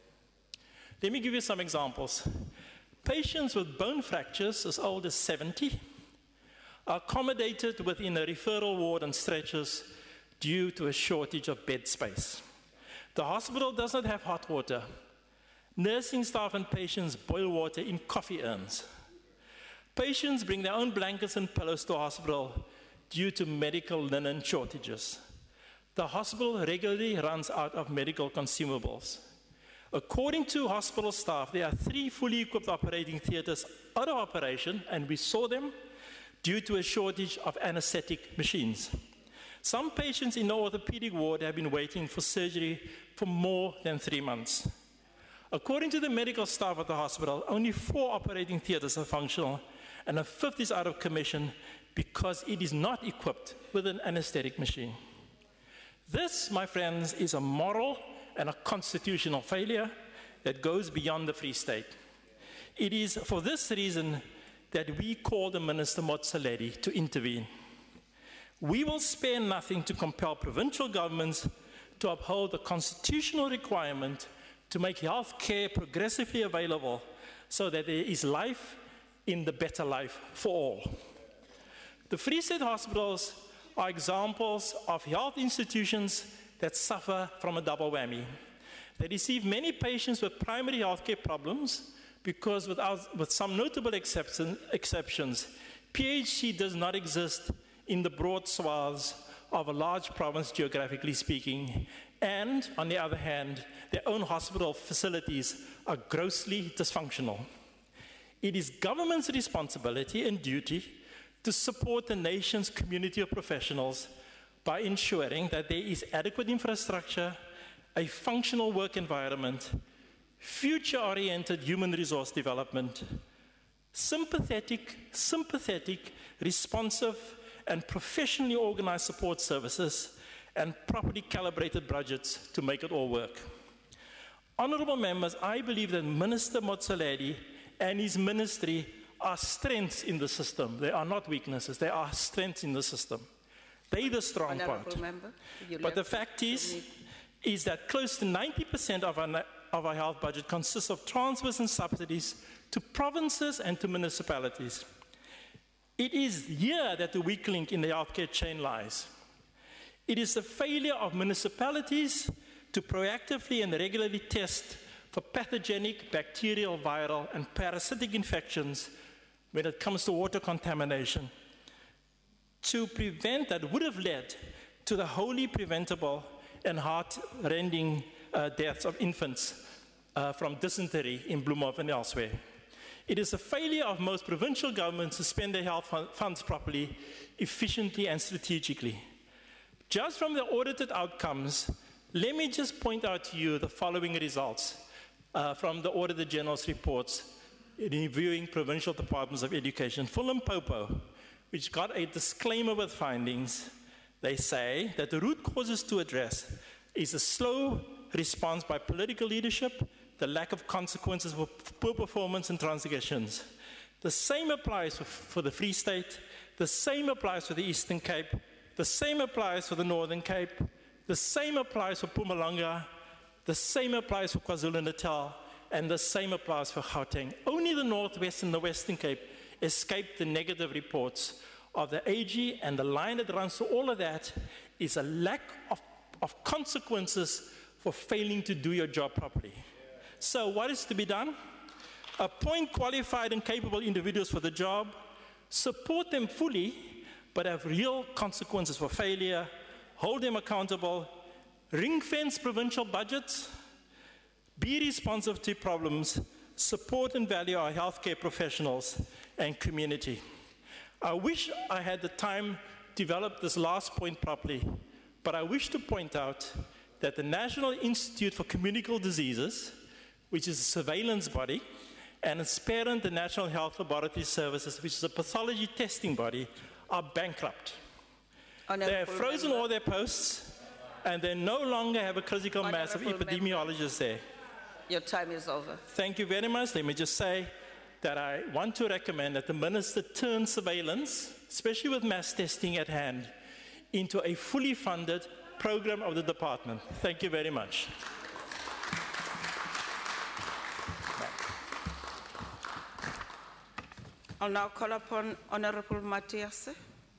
E: Let me give you some examples. Patients with bone fractures as old as 70 are accommodated within a referral ward and stretchers due to a shortage of bed space. The hospital does not have hot water. Nursing staff and patients boil water in coffee urns. Patients bring their own blankets and pillows to hospital due to medical linen shortages. The hospital regularly runs out of medical consumables. According to hospital staff, there are 3 fully equipped operating theaters out of operation, and we saw them, due to a shortage of anesthetic machines. Some patients in the orthopedic ward have been waiting for surgery for more than 3 months. According to the medical staff at the hospital, only 4 operating theaters are functional, and a 5th is out of commission because it is not equipped with an anesthetic machine. This, my friends, is a moral and a constitutional failure that goes beyond the Free State. It is for this reason that we call the Minister Motsoaledi to intervene. We will spare nothing to compel provincial governments to uphold the constitutional requirement to make health care progressively available so that there is life in the better life for all. The Free State hospitals are examples of health institutions that suffer from a double whammy. They receive many patients with primary healthcare problems because with some notable exceptions, PHC does not exist in the broad swaths of a large province geographically speaking, and on the other hand, their own hospital facilities are grossly dysfunctional. It is government's responsibility and duty to support the nation's community of professionals by ensuring that there is adequate infrastructure, a functional work environment, future-oriented human resource development, sympathetic, responsive, and professionally organized support services, and properly calibrated budgets to make it all work. Honorable members, I believe that Minister Motsoaledi and his ministry are strengths in the system. They are not weaknesses, they are strengths in the system. They're the strong part. But the fact is that close to 90% of our health budget consists of transfers and subsidies to provinces and to municipalities. It is here that the weak link in the healthcare chain lies. It is the failure of municipalities to proactively and regularly test for pathogenic bacterial, viral, and parasitic infections when it comes to water contamination to prevent that would have led to the wholly preventable and heart-rending deaths of infants from dysentery in Bloemhof and elsewhere. It is a failure of most provincial governments to spend their health funds properly, efficiently and strategically. Just from the audited outcomes, let me just point out to you the following results from the Auditor General's reports reviewing provincial departments of education. Fulham Popo, which got a disclaimer with findings, they say that the root causes to address is a slow response by political leadership, the lack of consequences for poor performance and transgressions. The same applies for the Free State, the same applies for the Eastern Cape, the same applies for the Northern Cape, the same applies for Mpumalanga, the same applies for KwaZulu-Natal, and the same applies for Gauteng. Only the Northwest and the Western Cape escaped the negative reports of the AG, and the line that runs through all of that is a lack of consequences for failing to do your job properly. So what is to be done? Appoint qualified and capable individuals for the job, support them fully, but have real consequences for failure, hold them accountable, ring-fence provincial budgets, be responsive to problems, support and value our healthcare professionals and community. I wish I had the time to develop this last point properly, but I wish to point out that the National Institute for Communicable Diseases, which is a surveillance body, and its parent, the National Health Laboratory Services, which is a pathology testing body, are bankrupt. They have frozen all their posts, and they no longer have a critical mass of epidemiologists there.
A: Your time is over.
E: Thank you very much. Let me just say that I want to recommend that the Minister turn surveillance, especially with mass testing at hand, into a fully funded program of the department. Thank you very much.
A: I'll now call upon Honorable Matiase.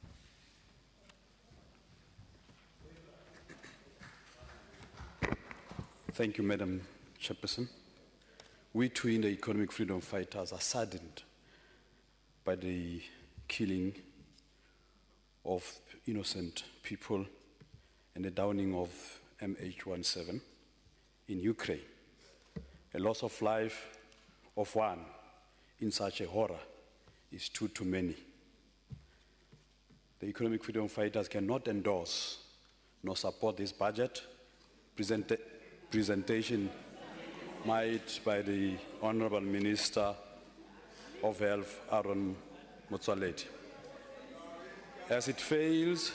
F: Thank you, Madam Chairperson. We too in the Economic Freedom Fighters are saddened by the killing of innocent people and the downing of MH17 in Ukraine. A loss of life of one in such a horror is too many. The Economic Freedom Fighters cannot endorse nor support this budget presentation made by the Honorable Minister of Health, Aaron Motsoaledi. As it fails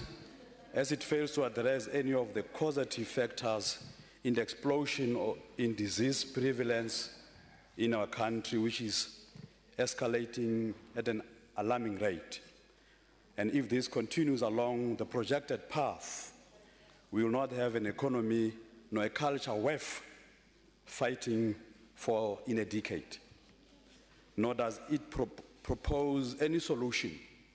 F: to address any of the causative factors in the explosion in disease prevalence in our country, which is escalating at an alarming rate. And if this continues along the projected path, we will not have an economy nor a culture worth fighting for in a decade. Nor does it propose any solution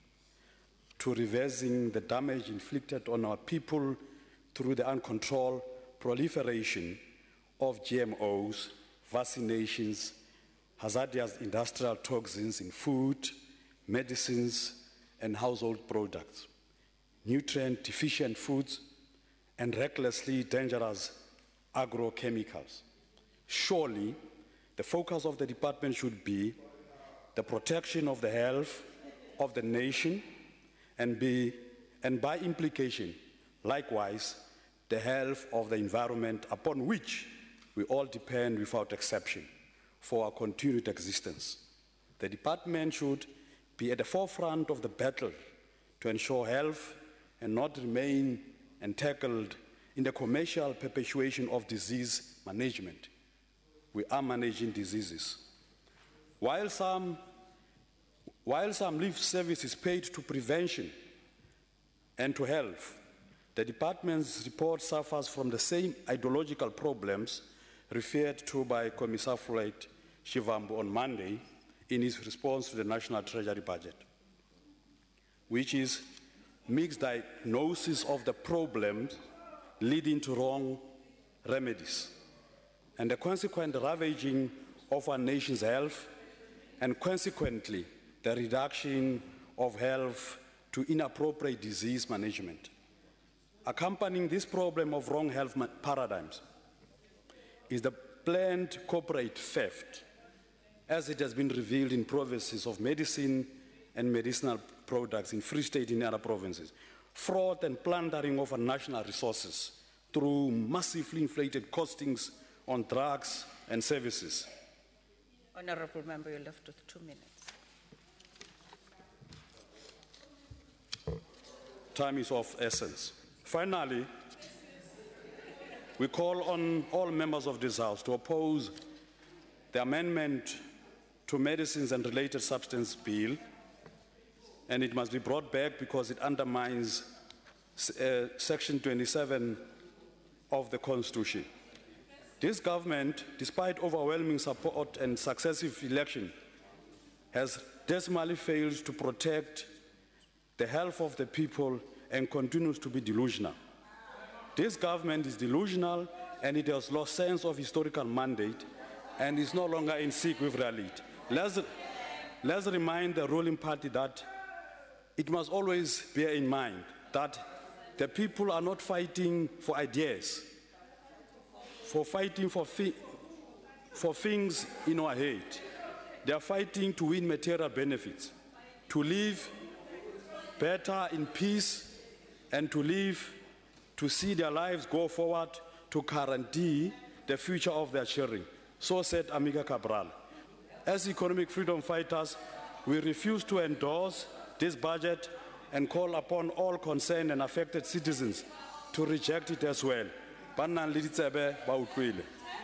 F: to reversing the damage inflicted on our people through the uncontrolled proliferation of GMOs, vaccinations, hazardous industrial toxins in food, medicines, and household products, nutrient-deficient foods, and recklessly dangerous agrochemicals. Surely, the focus of the department should be the protection of the health of the nation and by implication, likewise, the health of the environment upon which we all depend without exception for our continued existence. The department should be at the forefront of the battle to ensure health and not remain entangled in the commercial perpetuation of disease management. We are managing diseases. While some lip service is paid to prevention and to health, the department's report suffers from the same ideological problems referred to by Commissar Floyd Shivambu on Monday in his response to the National Treasury budget, which is mixed diagnosis of the problems leading to wrong remedies, and the consequent ravaging of our nation's health, and consequently the reduction of health to inappropriate disease management. Accompanying this problem of wrong health paradigms is the planned corporate theft, as it has been revealed in provinces of medicine and medicinal products in Free State and other provinces, fraud and plundering of our national resources through massively inflated costings on drugs and services.
A: Honorable Member, you're left with 2 minutes.
F: Time is of essence. Finally, we call on all members of this House to oppose the amendment to Medicines and Related Substance Bill, and it must be brought back because it undermines Section 27 of the Constitution. This government, despite overwhelming support and successive election, has dismally failed to protect the health of the people and continues to be delusional. This government is delusional and it has lost sense of historical mandate and is no longer in sync with reality. Let's remind the ruling party that it must always bear in mind that the people are not fighting for ideas, for fighting for things in our head. They are fighting to win material benefits, to live better in peace, and to see their lives go forward, to guarantee the future of their children. So said Amica Cabral. As economic freedom fighters, we refuse to endorse this budget and call upon all concerned and affected citizens to reject it as well. Banang le ditsebe ba utlwile.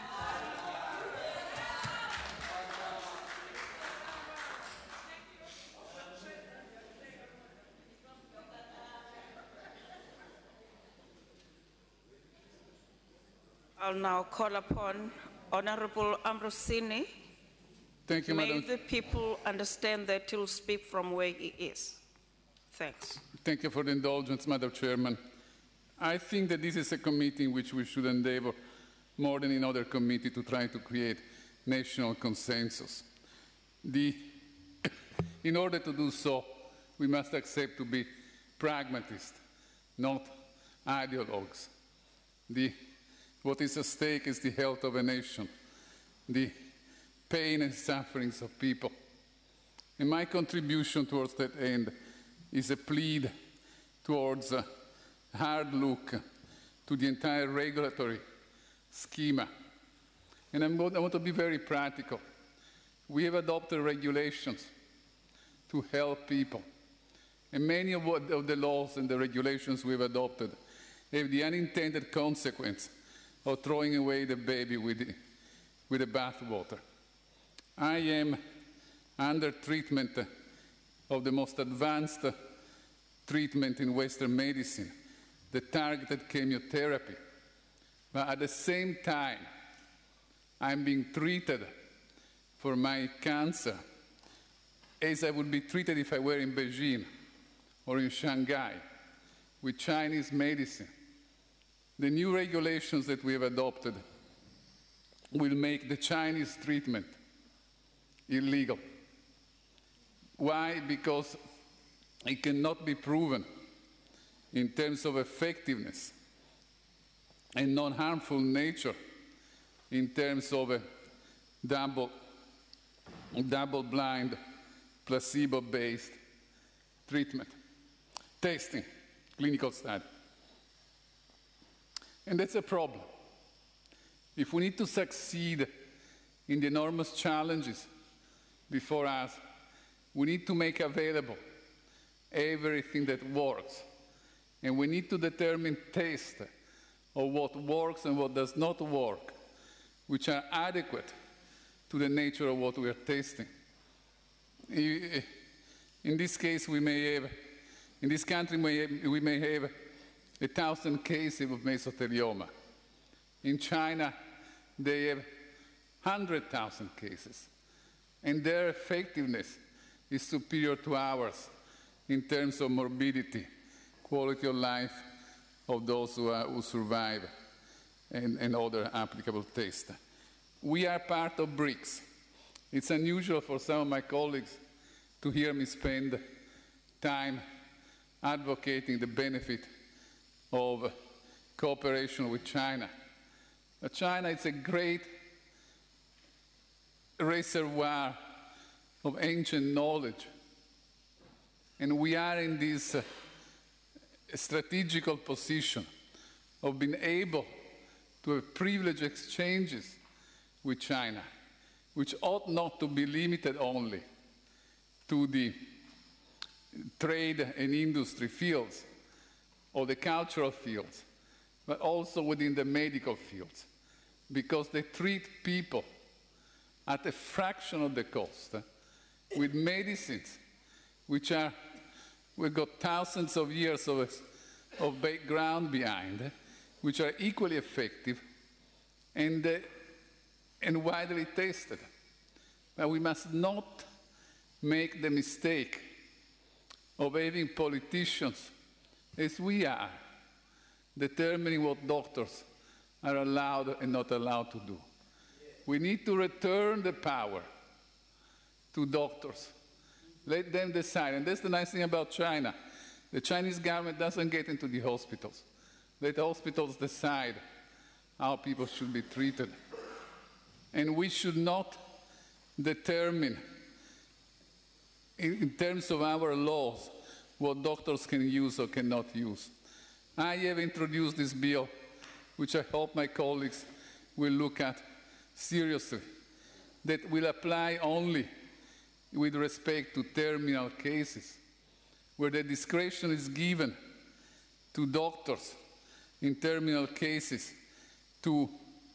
A: I'll now call upon Honorable Ambrosini.
G: Thank you,
A: May
G: Madam.
A: the people understand that he'll speak from where he is. Thanks.
G: Thank you for the indulgence, Madam Chairman. I think that this is a committee in which we should endeavor more than in other committees to try to create national consensus. In order to do so, we must accept to be pragmatists, not ideologues. What is at stake is the health of a nation, the pain and sufferings of people. And my contribution towards that end is a plea towards a hard look to the entire regulatory schema. And I want to be very practical. We have adopted regulations to help people. And many of the laws and the regulations we've adopted have the unintended consequence of throwing away the baby with the bathwater. I am under treatment of the most advanced treatment in Western medicine, the targeted chemotherapy. But at the same time, I'm being treated for my cancer as I would be treated if I were in Beijing or in Shanghai with Chinese medicine. The new regulations that we have adopted will make the Chinese treatment illegal. Why? Because it cannot be proven in terms of effectiveness and non-harmful nature in terms of a double-blind, placebo-based treatment, testing, clinical study. And that's a problem. If we need to succeed in the enormous challenges before us, we need to make available everything that works. And we need to determine taste of what works and what does not work, which are adequate to the nature of what we are testing. In this case, we may have, in this country, we may have 1,000 cases of mesothelioma. In China, they have 100,000 cases. And their effectiveness is superior to ours in terms of morbidity, quality of life of those who survive, and other applicable tests. We are part of BRICS. It's unusual for some of my colleagues to hear me spend time advocating the benefit of cooperation with China. But China is a great reservoir of ancient knowledge. And we are in this strategical position of being able to have privileged exchanges with China, which ought not to be limited only to the trade and industry fields or the cultural fields, but also within the medical fields, because they treat people at a fraction of the cost with medicines which are, we've got thousands of years of background behind, which are equally effective and widely tested. But we must not make the mistake of having politicians, as we are, determining what doctors are allowed and not allowed to do. We need to return the power to doctors. Let them decide. And that's the nice thing about China. The Chinese government doesn't get into the hospitals. Let the hospitals decide how people should be treated. And we should not determine, in terms of our laws, what doctors can use or cannot use. I have introduced this bill, which I hope my colleagues will look at seriously, that will apply only with respect to terminal cases, where the discretion is given to doctors in terminal cases to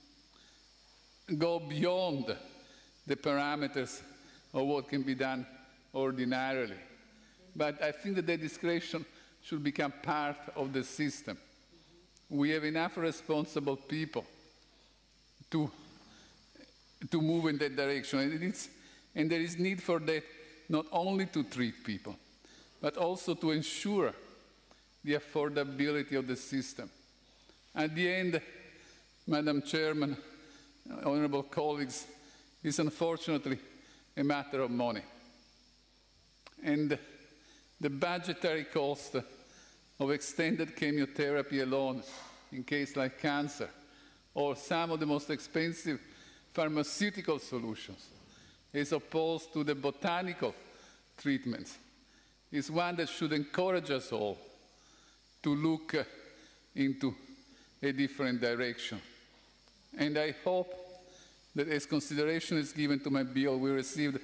G: go beyond the parameters of what can be done ordinarily. But I think that the discretion should become part of the system. We have enough responsible people to move in that direction. And there is need for that not only to treat people, but also to ensure the affordability of the system. At the end, Madam Chairman, honorable colleagues, it's unfortunately a matter of money. And the budgetary cost of extended chemotherapy alone in cases like cancer, or some of the most expensive pharmaceutical solutions, as opposed to the botanical treatments, is one that should encourage us all to look into a different direction. And I hope that as consideration is given to my bill, we received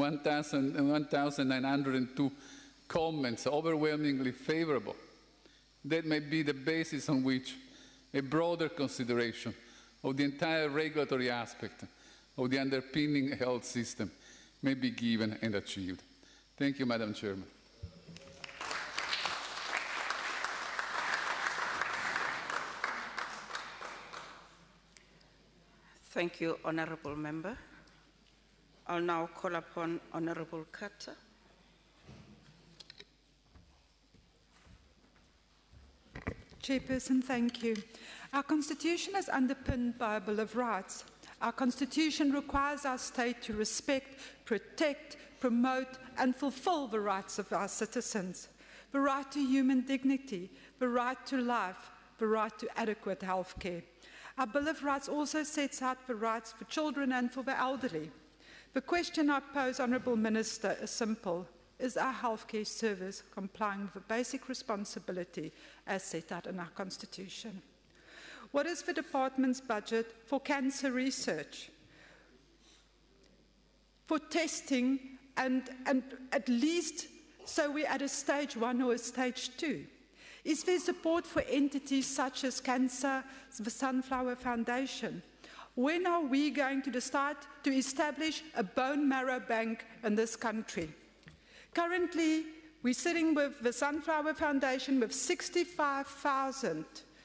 G: 1,902 comments, overwhelmingly favorable. That may be the basis on which a broader consideration of the entire regulatory aspect of the underpinning health system may be given and achieved. Thank you, Madam Chairman.
A: Thank you, Honourable Member. I'll now call upon Honourable Carter.
H: Chairperson, thank you. Our Constitution is underpinned by a Bill of Rights. Our Constitution requires our state to respect, protect, promote and fulfill the rights of our citizens. The right to human dignity, the right to life, the right to adequate health care. Our Bill of Rights also sets out the rights for children and for the elderly. The question I pose, Honourable Minister, is simple. Is our healthcare service complying with the basic responsibility as set out in our Constitution? What is the department's budget for cancer research, for testing, and at least so we're at a stage 1 or a stage 2? Is there support for entities such as Cancer, the Sunflower Foundation? When are we going to decide to establish a bone marrow bank in this country? Currently, we're sitting with the Sunflower Foundation with 65,000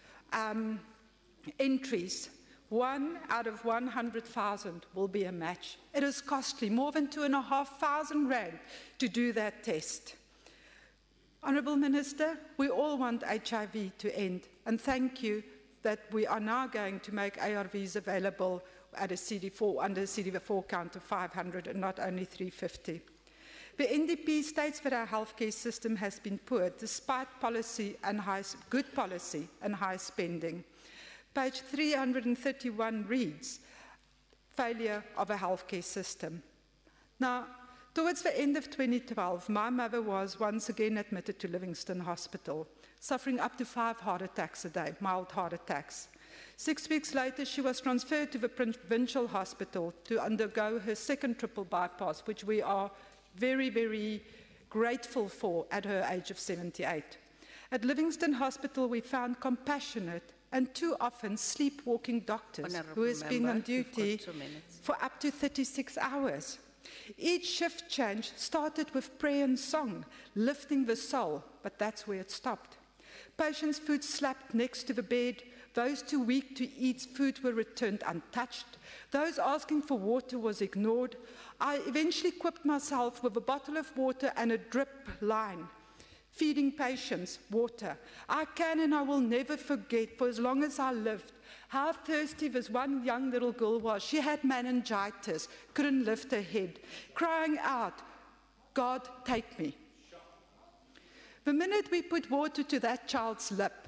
H: entries. 1 out of 100,000 will be a match. It is costly, more than 2,500 rand to do that test. Honourable Minister, we all want HIV to end, and thank you that we are now going to make ARVs available at a CD4, under a CD4 count of 500 and not only 350. The NDP states that our healthcare system has been poor despite good policy and high spending. Page 331 reads, failure of a healthcare system. Now, towards the end of 2012, my mother was once again admitted to Livingston Hospital, suffering up to 5 heart attacks a day, mild heart attacks. 6 weeks later, she was transferred to the provincial hospital to undergo her second triple bypass, which we are very, very grateful for at her age of 78. At Livingston Hospital, we found compassionate and too often sleepwalking doctors who has been on duty for up to 36 hours. Each shift change started with prayer and song, lifting the soul, but that's where it stopped. Patients' food slapped next to the bed. Those too weak to eat food were returned untouched. Those asking for water was ignored. I eventually equipped myself with a bottle of water and a drip line, feeding patients water. I can and I will never forget, for as long as I lived, how thirsty this one young little girl was. She had meningitis, couldn't lift her head, crying out, God, take me. The minute we put water to that child's lip,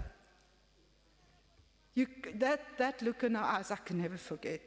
H: that look in her eyes, I can never forget.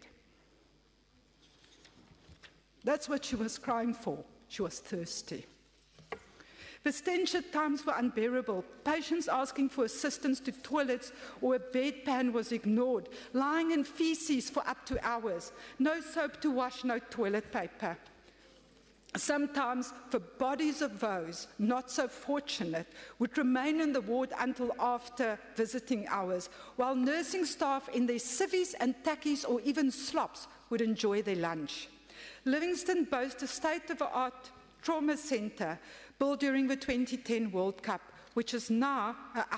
H: That's what she was crying for. She was thirsty. The stench at times were unbearable. Patients asking for assistance to toilets or a bedpan was ignored, lying in feces for up to hours. No soap to wash, no toilet paper. Sometimes the bodies of those not so fortunate would remain in the ward until after visiting hours, while nursing staff in their civvies and tackies or even slops would enjoy their lunch. Livingston boasts a state-of-the-art trauma centre built during the 2010 World Cup, which is now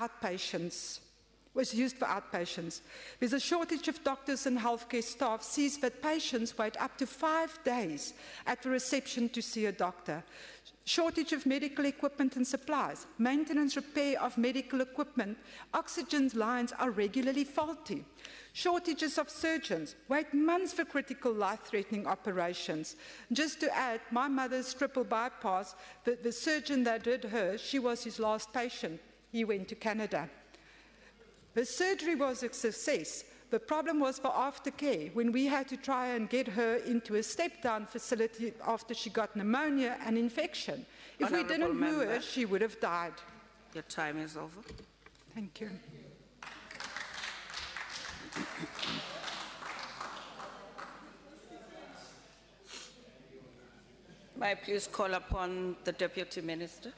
H: was used for outpatients. There's a shortage of doctors and healthcare staff sees that patients wait up to 5 days at the reception to see a doctor. Shortage of medical equipment and supplies, maintenance, repair of medical equipment, oxygen lines are regularly faulty. Shortages of surgeons, wait months for critical life-threatening operations. Just to add, my mother's triple bypass, the surgeon that did her, she was his last patient. He went to Canada. The surgery was a success. The problem was for aftercare, when we had to try and get her into a step-down facility after she got pneumonia and infection. If we didn't move her, she would have died.
A: Your time is over.
H: Thank you.
A: May I please call upon the Deputy Minister?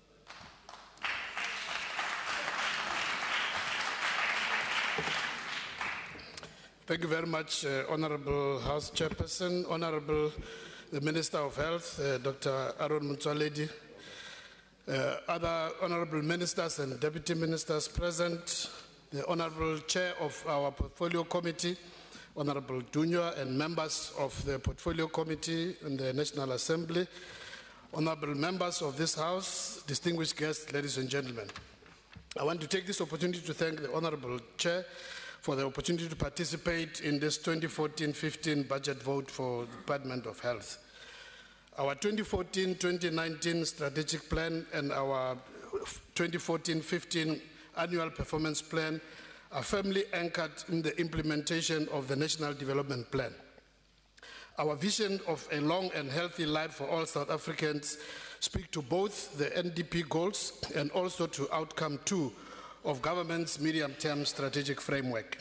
I: Thank you very much, Honourable House Chairperson, Honourable the Minister of Health, Dr. Aaron Motsoaledi, other Honourable Ministers and Deputy Ministers present, the Honourable Chair of our Portfolio Committee, Honourable Dunywa, and members of the Portfolio Committee in the National Assembly, Honourable members of this House, distinguished guests, ladies and gentlemen. I want to take this opportunity to thank the Honourable Chair for the opportunity to participate in this 2014-15 budget vote for the Department of Health. Our 2014-2019 strategic plan and our 2014-15 annual performance plan are firmly anchored in the implementation of the National Development Plan. Our vision of a long and healthy life for all South Africans speak to both the NDP goals and also to outcome 2 of government's medium-term strategic framework.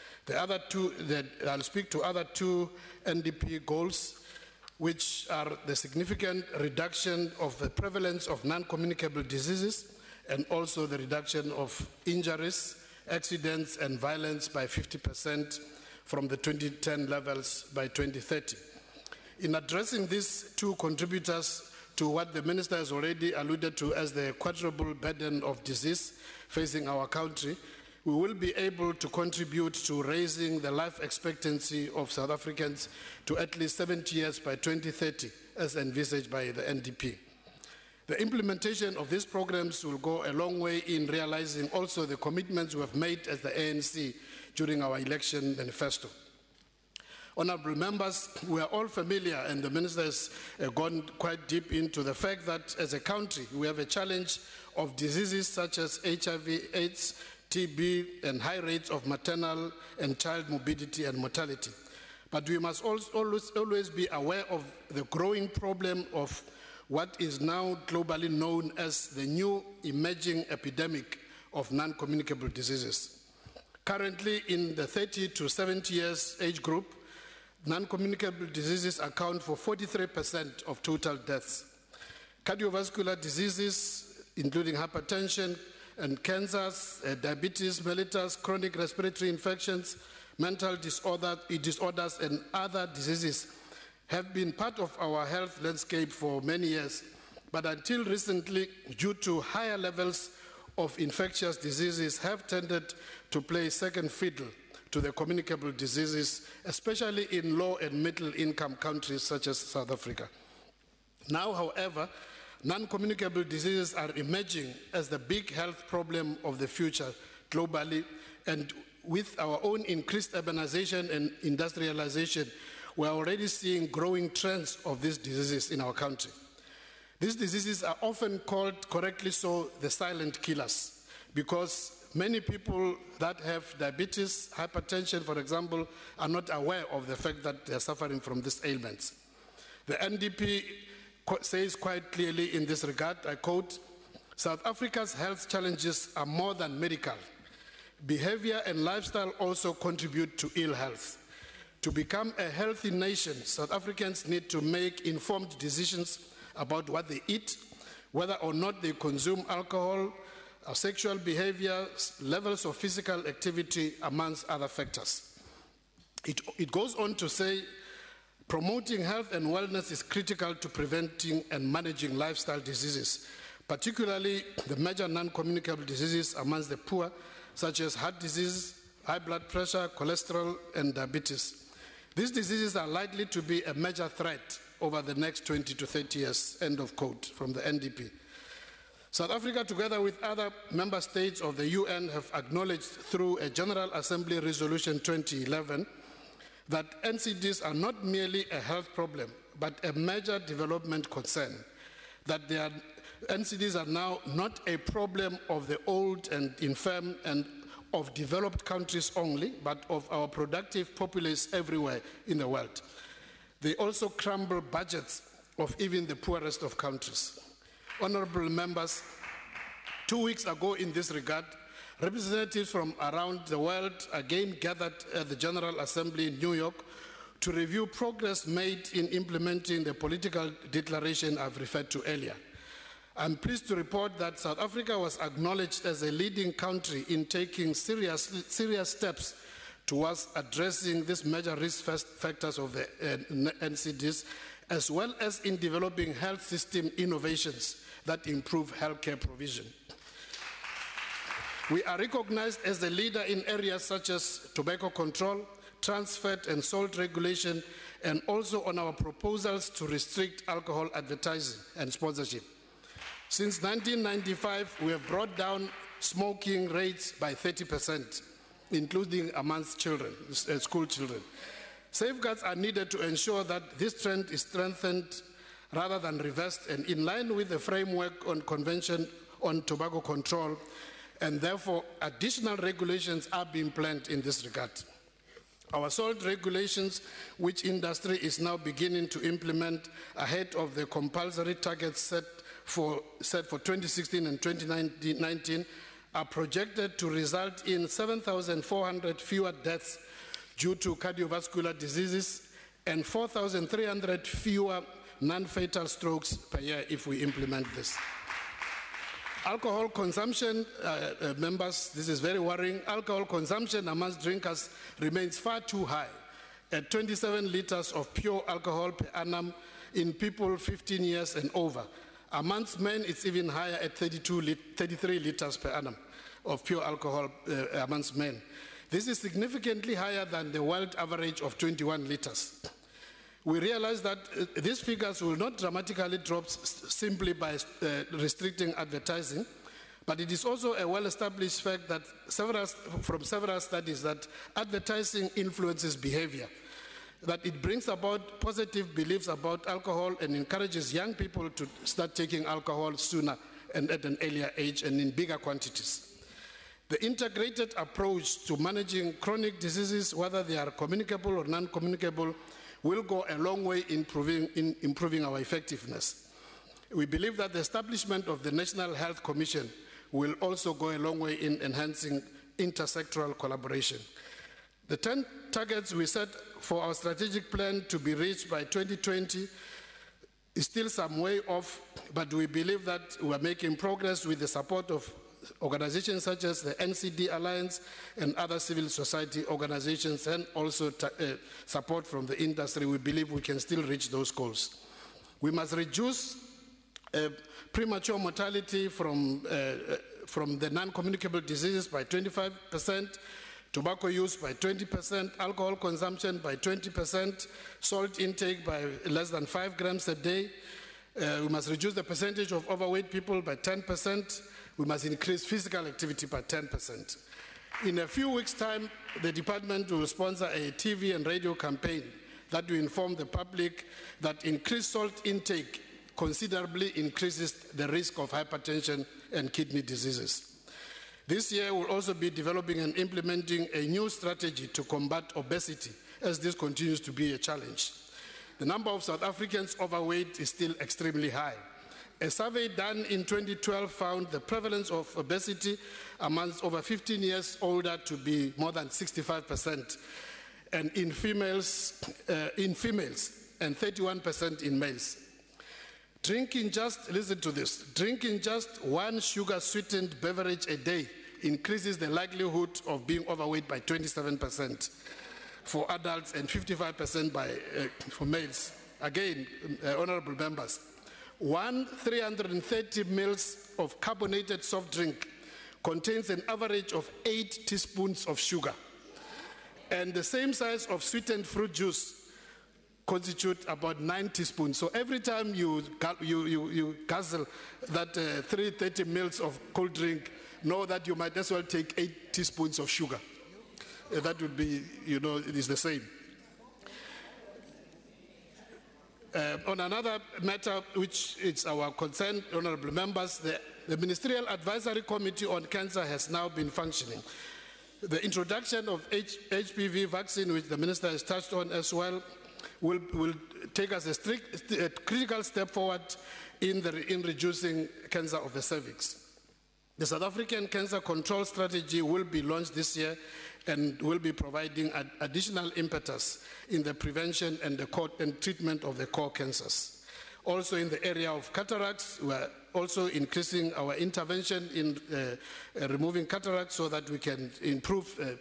I: I'll speak to other 2 NDP goals, which are the significant reduction of the prevalence of non-communicable diseases and also the reduction of injuries, accidents and violence by 50% from the 2010 levels by 2030. In addressing these 2 contributors to what the Minister has already alluded to as the quadruple burden of disease facing our country, we will be able to contribute to raising the life expectancy of South Africans to at least 70 years by 2030, as envisaged by the NDP. The implementation of these programs will go a long way in realizing also the commitments we have made as the ANC during our election manifesto. Honourable members, we are all familiar, and the Minister has gone quite deep into the fact that as a country, we have a challenge of diseases such as HIV, AIDS, TB, and high rates of maternal and child morbidity and mortality. But we must always be aware of the growing problem of what is now globally known as the new emerging epidemic of non-communicable diseases. Currently, in the 30 to 70 years age group, non-communicable diseases account for 43% of total deaths. Cardiovascular diseases, including hypertension and cancers, diabetes mellitus, chronic respiratory infections, mental disorders, and other diseases have been part of our health landscape for many years, but until recently, due to higher levels of infectious diseases, have tended to play second fiddle to the communicable diseases, especially in low and middle income countries such as South Africa. Now, however, non-communicable diseases are emerging as the big health problem of the future globally, and with our own increased urbanization and industrialization, we are already seeing growing trends of these diseases in our country. These diseases are often called, correctly so, the silent killers, because many people that have diabetes, hypertension, for example, are not aware of the fact that they are suffering from these ailments. The NDP says quite clearly in this regard, I quote, "South Africa's health challenges are more than medical. Behavior and lifestyle also contribute to ill health. To become a healthy nation, South Africans need to make informed decisions about what they eat, whether or not they consume alcohol, sexual behavior, levels of physical activity, amongst other factors." It goes on to say, promoting health and wellness is critical to preventing and managing lifestyle diseases, particularly the major non-communicable diseases amongst the poor, such as heart disease, high blood pressure, cholesterol, and diabetes. These diseases are likely to be a major threat over the next 20 to 30 years, end of quote from the NDP. South Africa, together with other member states of the UN, have acknowledged through a General Assembly Resolution 2011 that NCDs are not merely a health problem, but a major development concern, that NCDs are now not a problem of the old and infirm and of developed countries only, but of our productive populace everywhere in the world. They also crumble budgets of even the poorest of countries. Honorable members, 2 weeks ago in this regard, representatives from around the world again gathered at the General Assembly in New York to review progress made in implementing the political declaration I've referred to earlier. I'm pleased to report that South Africa was acknowledged as a leading country in taking serious steps towards addressing these major risk factors of the NCDs, as well as in developing health system innovations that improve healthcare provision. We are recognized as a leader in areas such as tobacco control, trans fat and salt regulation, and also on our proposals to restrict alcohol advertising and sponsorship. Since 1995, we have brought down smoking rates by 30%, including amongst children, school children. Safeguards are needed to ensure that this trend is strengthened rather than reversed, and in line with the framework on Convention on Tobacco Control, and therefore additional regulations are being planned in this regard. Our salt regulations, which industry is now beginning to implement ahead of the compulsory targets set for 2016 and 2019, are projected to result in 7,400 fewer deaths due to cardiovascular diseases and 4,300 fewer non-fatal strokes per year if we implement this. Alcohol consumption, members, this is very worrying. Alcohol consumption amongst drinkers remains far too high, at 27 liters of pure alcohol per annum in people 15 years and over. Amongst men, it's even higher at 33 liters per annum of pure alcohol amongst men. This is significantly higher than the world average of 21 liters. We realize that these figures will not dramatically drop simply by restricting advertising, but it is also a well-established fact that from several studies that advertising influences behavior. that it brings about positive beliefs about alcohol and encourages young people to start taking alcohol sooner and at an earlier age and in bigger quantities. The integrated approach to managing chronic diseases, whether they are communicable or non-communicable, will go a long way in improving our effectiveness. We believe that the establishment of the National Health Commission will also go a long way in enhancing intersectoral collaboration. The 10 targets we set for our strategic plan to be reached by 2020 is still some way off, but we believe that we are making progress with the support of organizations such as the NCD Alliance and other civil society organizations, and also support from the industry. We believe we can still reach those goals. We must reduce premature mortality from the non-communicable diseases by 25%, tobacco use by 20%, alcohol consumption by 20%, salt intake by less than 5 grams a day. We must reduce the percentage of overweight people by 10%. We must increase physical activity by 10%. In a few weeks' time, the department will sponsor a TV and radio campaign that will inform the public that increased salt intake considerably increases the risk of hypertension and kidney diseases. This year, we'll also be developing and implementing a new strategy to combat obesity, as this continues to be a challenge. The number of South Africans overweight is still extremely high. A survey done in 2012 found the prevalence of obesity amongst over 15 years older to be more than 65%, and in females and 31% in males. Listen to this, drinking just one sugar-sweetened beverage a day increases the likelihood of being overweight by 27% for adults and 55% for males. Again, honorable members, 330 mils of carbonated soft drink contains an average of 8 teaspoons of sugar. And the same size of sweetened fruit juice constitute about 9 teaspoons. So every time you guzzle that 330 mils of cold drink, know that you might as well take 8 teaspoons of sugar. That would be, it is the same. On another matter, which is our concern, honorable members, the Ministerial Advisory Committee on Cancer has now been functioning. The introduction of HPV vaccine, which the Minister has touched on as well, will take us a critical step forward in reducing cancer of the cervix. The South African Cancer Control Strategy will be launched this year and will be providing additional impetus in the prevention and treatment of the core cancers. Also in the area of cataracts, we are also increasing our intervention in removing cataracts so that we can improve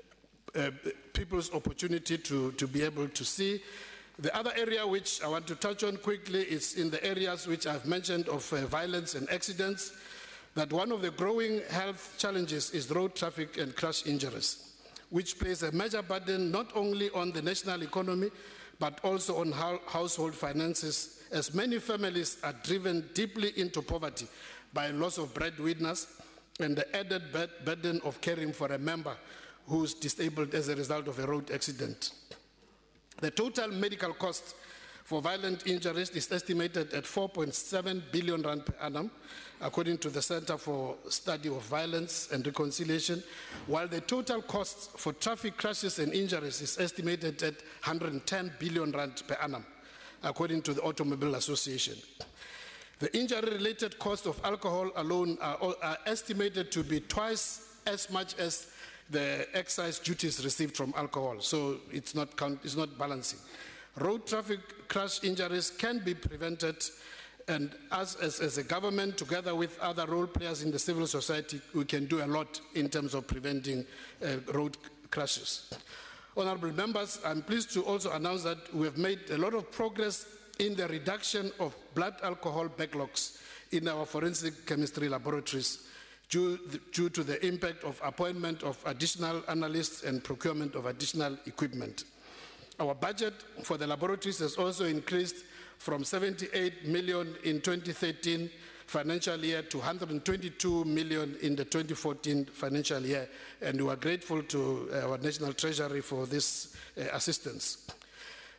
I: people's opportunity to be able to see. The other area which I want to touch on quickly is in the areas which I've mentioned of violence and accidents, that one of the growing health challenges is road traffic and crash injuries, which place a major burden not only on the national economy, but also on household finances, as many families are driven deeply into poverty by loss of breadwinners and the added burden of caring for a member who's disabled as a result of a road accident. The total medical cost for violent injuries is estimated at 4.7 billion rand per annum, according to the Center for Study of Violence and Reconciliation, while the total cost for traffic crashes and injuries is estimated at 110 billion rand per annum, according to the Automobile Association. The injury-related cost of alcohol alone are estimated to be twice as much as the excise duties received from alcohol, so it's not balancing. Road traffic crash injuries can be prevented, and as a government, together with other role players in the civil society, we can do a lot in terms of preventing road crashes. Honorable members, I'm pleased to also announce that we have made a lot of progress in the reduction of blood alcohol backlogs in our forensic chemistry laboratories due to the impact of appointment of additional analysts and procurement of additional equipment. Our budget for the laboratories has also increased from 78 million in 2013 financial year to 122 million in the 2014 financial year, and we are grateful to our National Treasury for this assistance.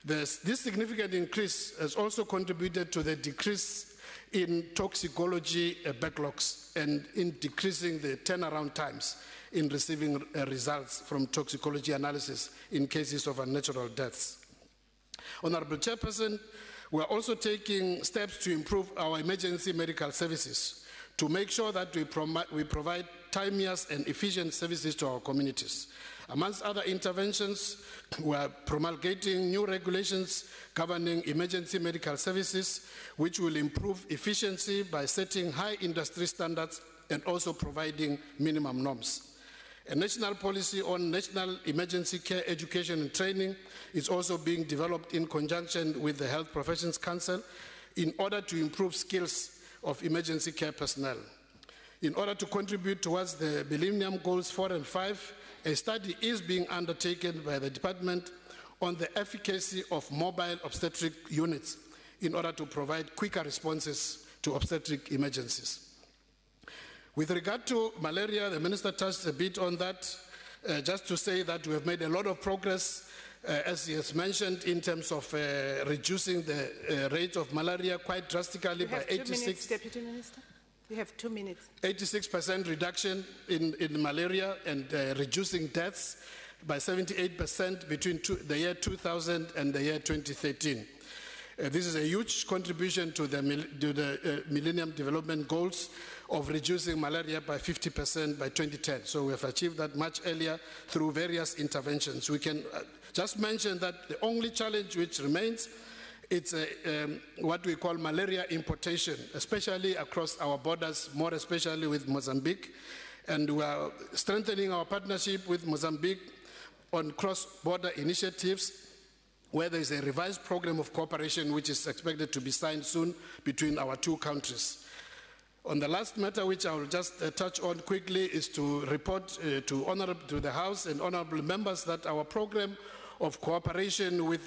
I: This significant increase has also contributed to the decrease in toxicology backlogs and in decreasing the turnaround times in receiving results from toxicology analysis in cases of unnatural deaths. Honorable Chairperson, we are also taking steps to improve our emergency medical services to make sure that we provide timeliest and efficient services to our communities. Amongst other interventions, we are promulgating new regulations governing emergency medical services, which will improve efficiency by setting high industry standards and also providing minimum norms. A national policy on national emergency care education and training is also being developed in conjunction with the Health Professions Council in order to improve skills of emergency care personnel. In order to contribute towards the Millennium Goals 4 and 5, a study is being undertaken by the department on the efficacy of mobile obstetric units in order to provide quicker responses to obstetric emergencies. With regard to malaria, the Minister touched a bit on that, just to say that we have made a lot of progress, as he has mentioned, in terms of reducing the rate of malaria quite drastically by 86%.
A: 2 minutes, Deputy Minister. You have 2 minutes.
I: 86% reduction in malaria and reducing deaths by 78% between the year 2000 and the year 2013. This is a huge contribution to the Millennium Development Goals of reducing malaria by 50% by 2010. So we have achieved that much earlier through various interventions. We can just mention that the only challenge which remains, it's what we call malaria importation, especially across our borders, more especially with Mozambique. And we are strengthening our partnership with Mozambique on cross-border initiatives, where there is a revised program of cooperation which is expected to be signed soon between our two countries. On the last matter, which I will just touch on quickly, is to report to the House and honorable members that our program of cooperation with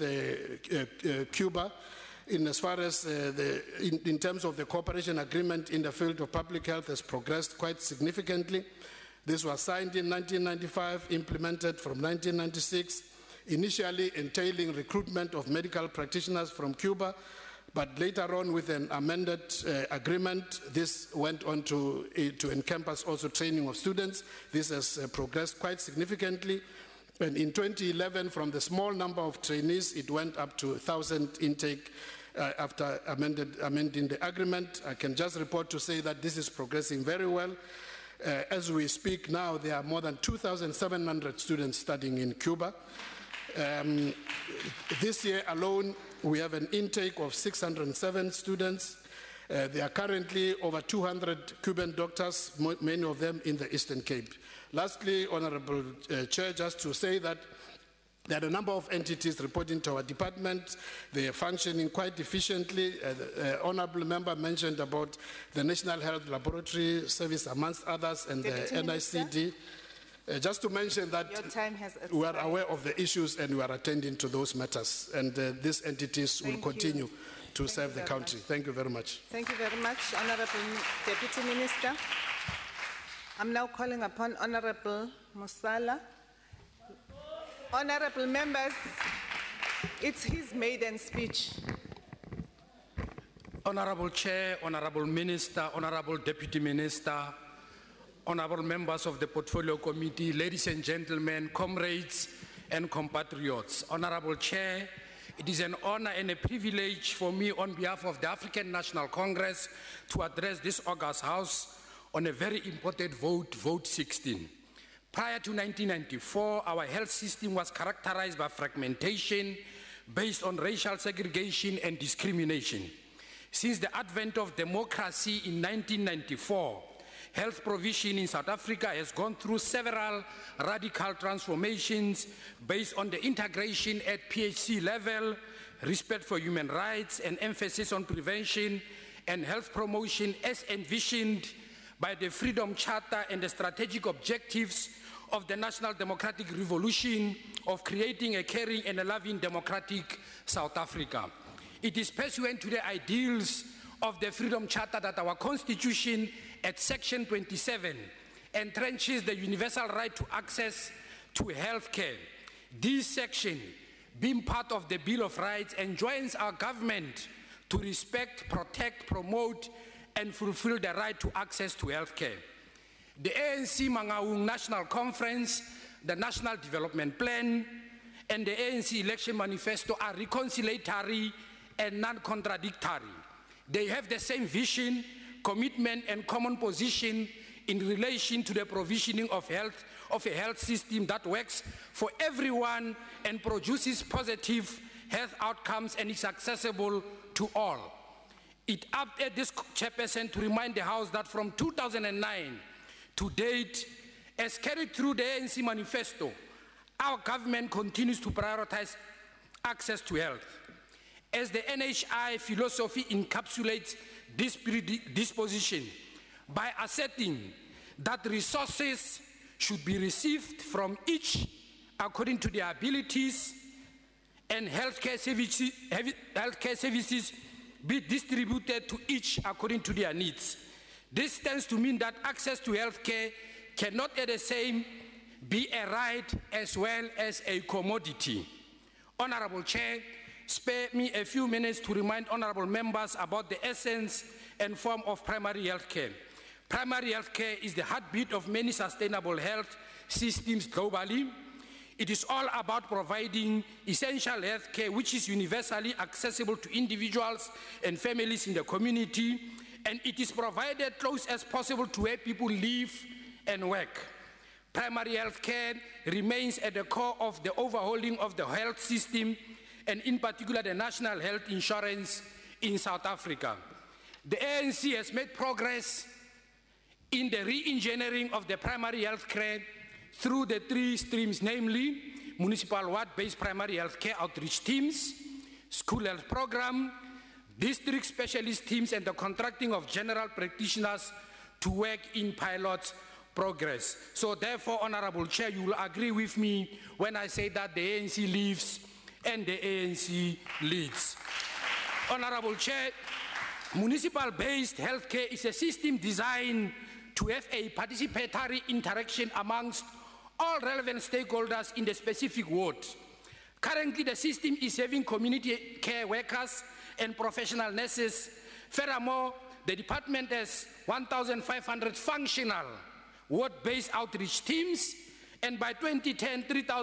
I: Cuba, in terms of the cooperation agreement in the field of public health, has progressed quite significantly. This was signed in 1995, implemented from 1996, initially entailing recruitment of medical practitioners from Cuba, but later on with an amended agreement, this went on to encompass also training of students. This has progressed quite significantly. And in 2011, from the small number of trainees, it went up to 1,000 intake after amending the agreement. I can just report to say that this is progressing very well. As we speak now, there are more than 2,700 students studying in Cuba. This year alone, we have an intake of 607 students. There are currently over 200 Cuban doctors, many of them in the Eastern Cape. Lastly, Honorable Chair, just to say that there are a number of entities reporting to our department. They are functioning quite efficiently. The honorable member mentioned about the National Health Laboratory Service, amongst others, and the NICD. Just to mention that we are aware of the issues and we are attending to those matters. And these entities will continue to serve the country. Thank you very much.
A: Thank you very much, Honorable Deputy Minister. I'm now calling upon Honorable Musala. Honorable members, it's his maiden speech.
C: Honorable Chair, Honorable Minister, Honorable Deputy Minister, honorable members of the Portfolio Committee, ladies and gentlemen, comrades and compatriots. Honorable Chair, it is an honor and a privilege for me on behalf of the African National Congress to address this august House on a very important vote, Vote 16. Prior to 1994, our health system was characterized by fragmentation based on racial segregation and discrimination. Since the advent of democracy in 1994, health provision in South Africa has gone through several radical transformations based on the integration at PHC level, respect for human rights, and emphasis on prevention and health promotion as envisioned by the Freedom Charter and the strategic objectives of the National Democratic Revolution of creating a caring and a loving democratic South Africa. It is pursuant to the ideals of the Freedom Charter that our Constitution at Section 27 entrenches the universal right to access to health care. This section being part of the Bill of Rights, enjoins our government to respect, protect, promote, and fulfill the right to access to healthcare. The ANC Mangaung National Conference, the National Development Plan, and the ANC Election Manifesto are reconciliatory and non-contradictory. They have the same vision, commitment, and common position in relation to the provisioning of a health system that works for everyone and produces positive health outcomes and is accessible to all. It upped this chairperson to remind the House that from 2009 to date, as carried through the ANC manifesto, our government continues to prioritize access to health. As the NHI philosophy encapsulates this position by asserting that resources should be received from each according to their abilities and healthcare services be distributed to each according to their needs. This tends to mean that access to healthcare cannot at the same be a right as well as a commodity. Honorable Chair, spare me a few minutes to remind honorable members about the essence and form of primary health care. Primary health care is the heartbeat of many sustainable health systems globally. It is all about providing essential health care which is universally accessible to individuals and families in the community, and it is provided close as possible to where people live and work. Primary health care remains at the core of the overhauling of the health system, and in particular the National Health Insurance in South Africa. The ANC has made progress in the re-engineering of the primary health care through the three streams, namely municipal ward-based primary health care outreach teams, school health program, district specialist teams, and the contracting of general practitioners to work in pilot progress. So therefore, Honorable Chair, you will agree with me when I say that the ANC lives and the ANC leads. Honorable Chair, municipal-based healthcare is a system designed to have a participatory interaction amongst all relevant stakeholders in the specific ward. Currently, the system is having community care workers and professional nurses. Furthermore, the department has 1,500 functional ward-based outreach teams, and by 2010,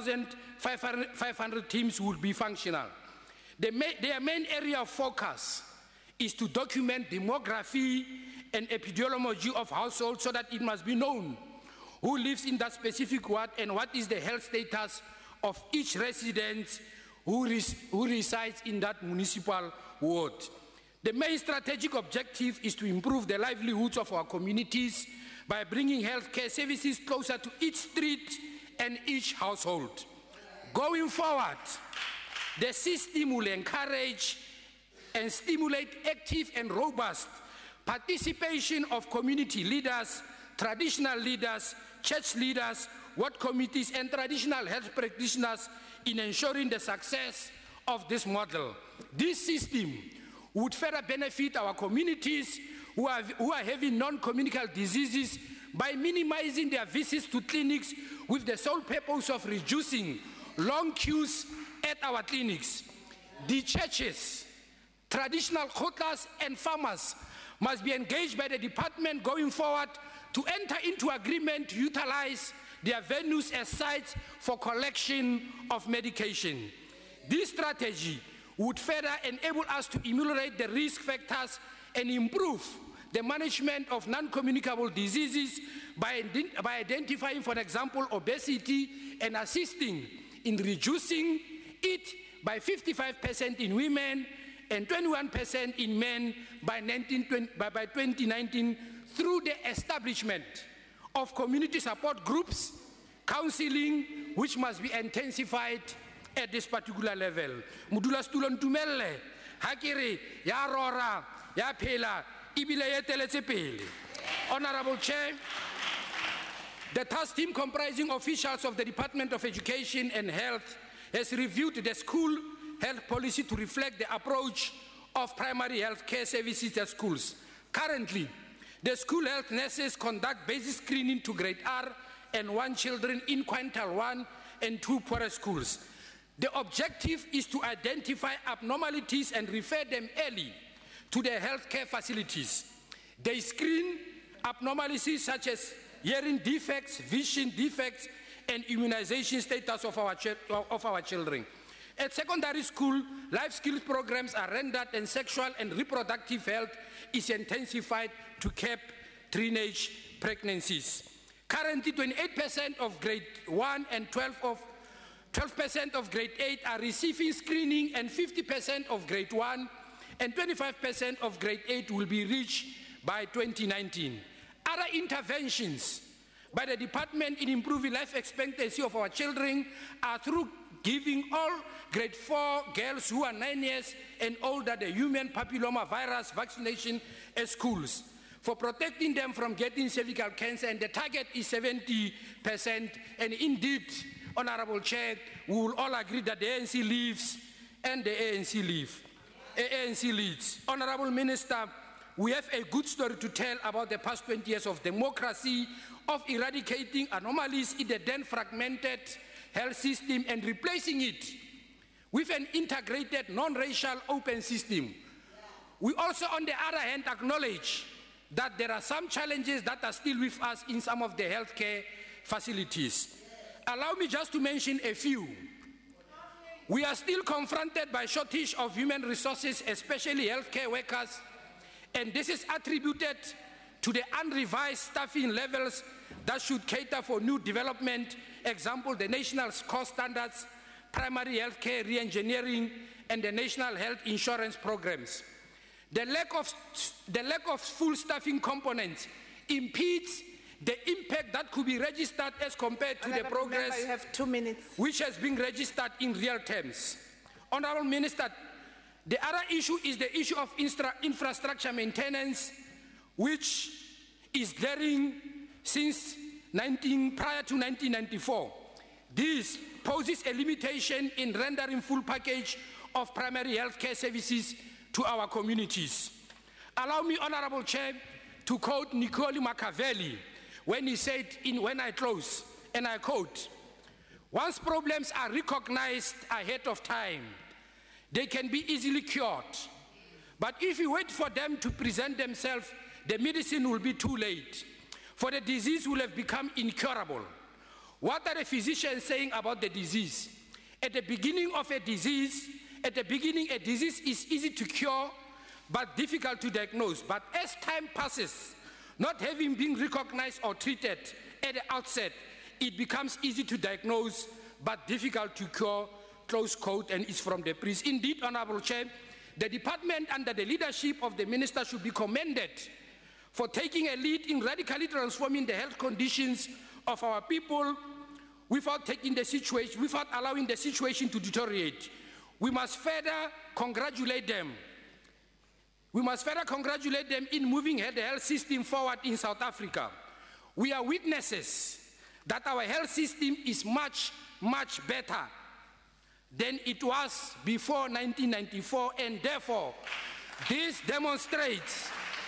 C: 3,500 teams will be functional. Their main area of focus is to document demography and epidemiology of households so that it must be known who lives in that specific ward and what is the health status of each resident who resides in that municipal ward. The main strategic objective is to improve the livelihoods of our communities by bringing healthcare services closer to each street and each household. Going forward, the system will encourage and stimulate active and robust participation of community leaders, traditional leaders, church leaders, ward committees, and traditional health practitioners in ensuring the success of this model. This system would further benefit our communities who are having non-communicable diseases by minimizing their visits to clinics with the sole purpose of reducing long queues at our clinics. The churches, traditional khotlas, and farmers must be engaged by the department going forward to enter into agreement to utilize their venues as sites for collection of medication. This strategy would further enable us to ameliorate the risk factors and improve the management of non-communicable diseases by identifying, for example, obesity and assisting in reducing it by 55% in women and 21% in men by 2019 through the establishment of community support groups, counseling, which must be intensified at this particular level. Mudula stulon tumelle, hakiri, ya rora, ya pela, ibile yeteletse pele. Honorable Chair, the task team comprising officials of the Department of Education and Health has reviewed the school health policy to reflect the approach of primary health care services at schools. Currently, the school health nurses conduct basic screening to grade R and 1 children in quintile 1 and 2 poorer schools. The objective is to identify abnormalities and refer them early to the healthcare facilities. They screen abnormalities such as hearing defects, vision defects, and immunization status of our children. At secondary school, life skills programs are rendered and sexual and reproductive health is intensified to cap teenage pregnancies. Currently, 28% of grade 1 and 12% of grade 8 are receiving screening, and 50% of grade 1 and 25% of grade 8 will be reached by 2019. Other interventions by the department in improving life expectancy of our children are through giving all grade 4 girls who are 9 years and older the human papilloma virus vaccination at schools, for protecting them from getting cervical cancer, and the target is 70%. And indeed, Honorable Chair, we will all agree that the ANC leaves and the ANC leads. Honorable Minister, we have a good story to tell about the past 20 years of democracy, of eradicating anomalies in the then fragmented health system and replacing it with an integrated, non-racial, open system. We also, on the other hand, acknowledge that there are some challenges that are still with us in some of the healthcare facilities. Allow me just to mention a few. We are still confronted by shortage of human resources, especially healthcare workers, and this is attributed to the unrevised staffing levels that should cater for new development, example, the national cost standards, primary healthcare re-engineering, and the national health insurance programs. The lack of full staffing components impedes the impact that could be registered as compared to the progress
A: you have 2 minutes.
C: which has been registered in real terms. Honorable Minister, the other issue is the issue of infrastructure maintenance, which is glaring since prior to 1994. This poses a limitation in rendering full package of primary healthcare services to our communities. Allow me, Honorable Chair, to quote Niccolo Machiavelli when he said, when I close, and I quote, "Once problems are recognized ahead of time, they can be easily cured. But if you wait for them to present themselves, the medicine will be too late, for the disease will have become incurable." What are the physicians saying about the disease? At the beginning of a disease, a disease is easy to cure, but difficult to diagnose. But as time passes, not having been recognized or treated at the outset, it becomes easy to diagnose, but difficult to cure, close quote, and it's from the priest. Indeed, Honorable Chair, the department under the leadership of the minister should be commended for taking a lead in radically transforming the health conditions of our people without allowing the situation to deteriorate. We must further congratulate them. We must further congratulate them in moving the health system forward in South Africa. We are witnesses that our health system is much, much better than it was before 1994, and therefore this demonstrates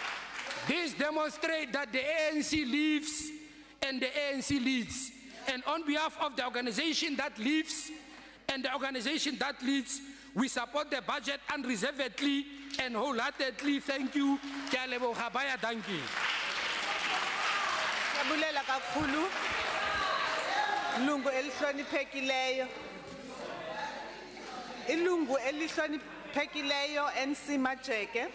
C: that the ANC lives and the ANC leads. And on behalf of the organization that lives and the organization that leads, we support the budget unreservedly and wholeheartedly. Thank you. Thank you.
A: Siyabulela kakhulu. Ilungu elihloniphekileyo. Ilungu elihloniphekileyo NC Majeke.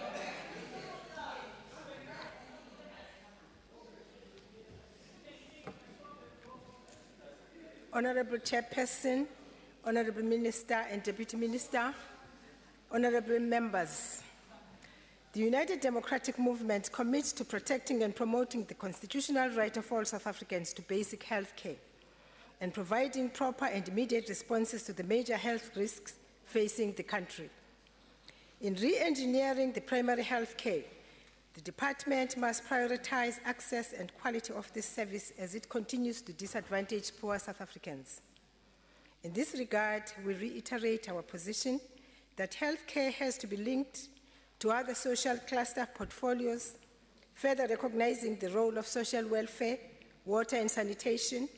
J: Honorable Chairperson, Honorable Minister and Deputy Minister, Honorable Members, the United Democratic Movement commits to protecting and promoting the constitutional right of all South Africans to basic health care and providing proper and immediate responses to the major health risks facing the country. In re-engineering the primary health care, the department must prioritize access and quality of this service as it continues to disadvantage poor South Africans. In this regard, we reiterate our position that healthcare has to be linked to other social cluster portfolios, further recognizing the role of social welfare, water and sanitation,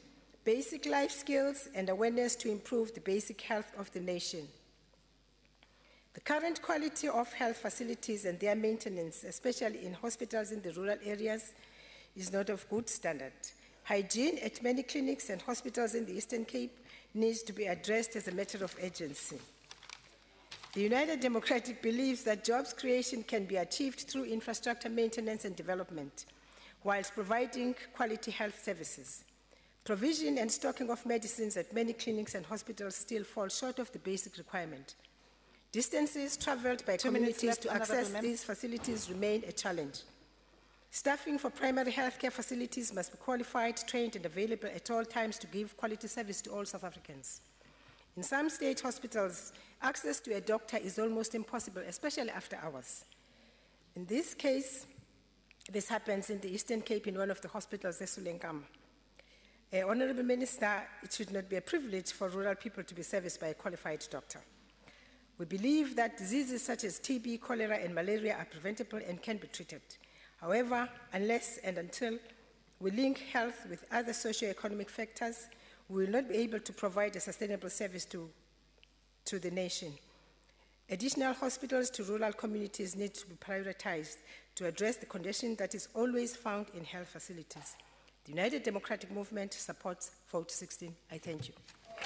J: basic life skills, and awareness to improve the basic health of the nation. The current quality of health facilities and their maintenance, especially in hospitals in the rural areas, is not of good standard. Hygiene at many clinics and hospitals in the Eastern Cape needs to be addressed as a matter of urgency. The United Democratic believes that jobs creation can be achieved through infrastructure maintenance and development, whilst providing quality health services. Provision and stocking of medicines at many clinics and hospitals still fall short of the basic requirement. Distances traveled by communities to access these facilities remain a challenge. Staffing for primary healthcare facilities must be qualified, trained, and available at all times to give quality service to all South Africans. In some state hospitals, access to a doctor is almost impossible, especially after hours. In this case, this happens in the Eastern Cape in one of the hospitals, Esulenkama. Honorable Minister, it should not be a privilege for rural people to be serviced by a qualified doctor. We believe that diseases such as TB, cholera, and malaria are preventable and can be treated. However, unless and until we link health with other socio-economic factors, we will not be able to provide a sustainable service to the nation. Additional hospitals to rural communities need to be prioritized to address the condition that is always found in health facilities. The United Democratic Movement supports Vote 16. I thank you.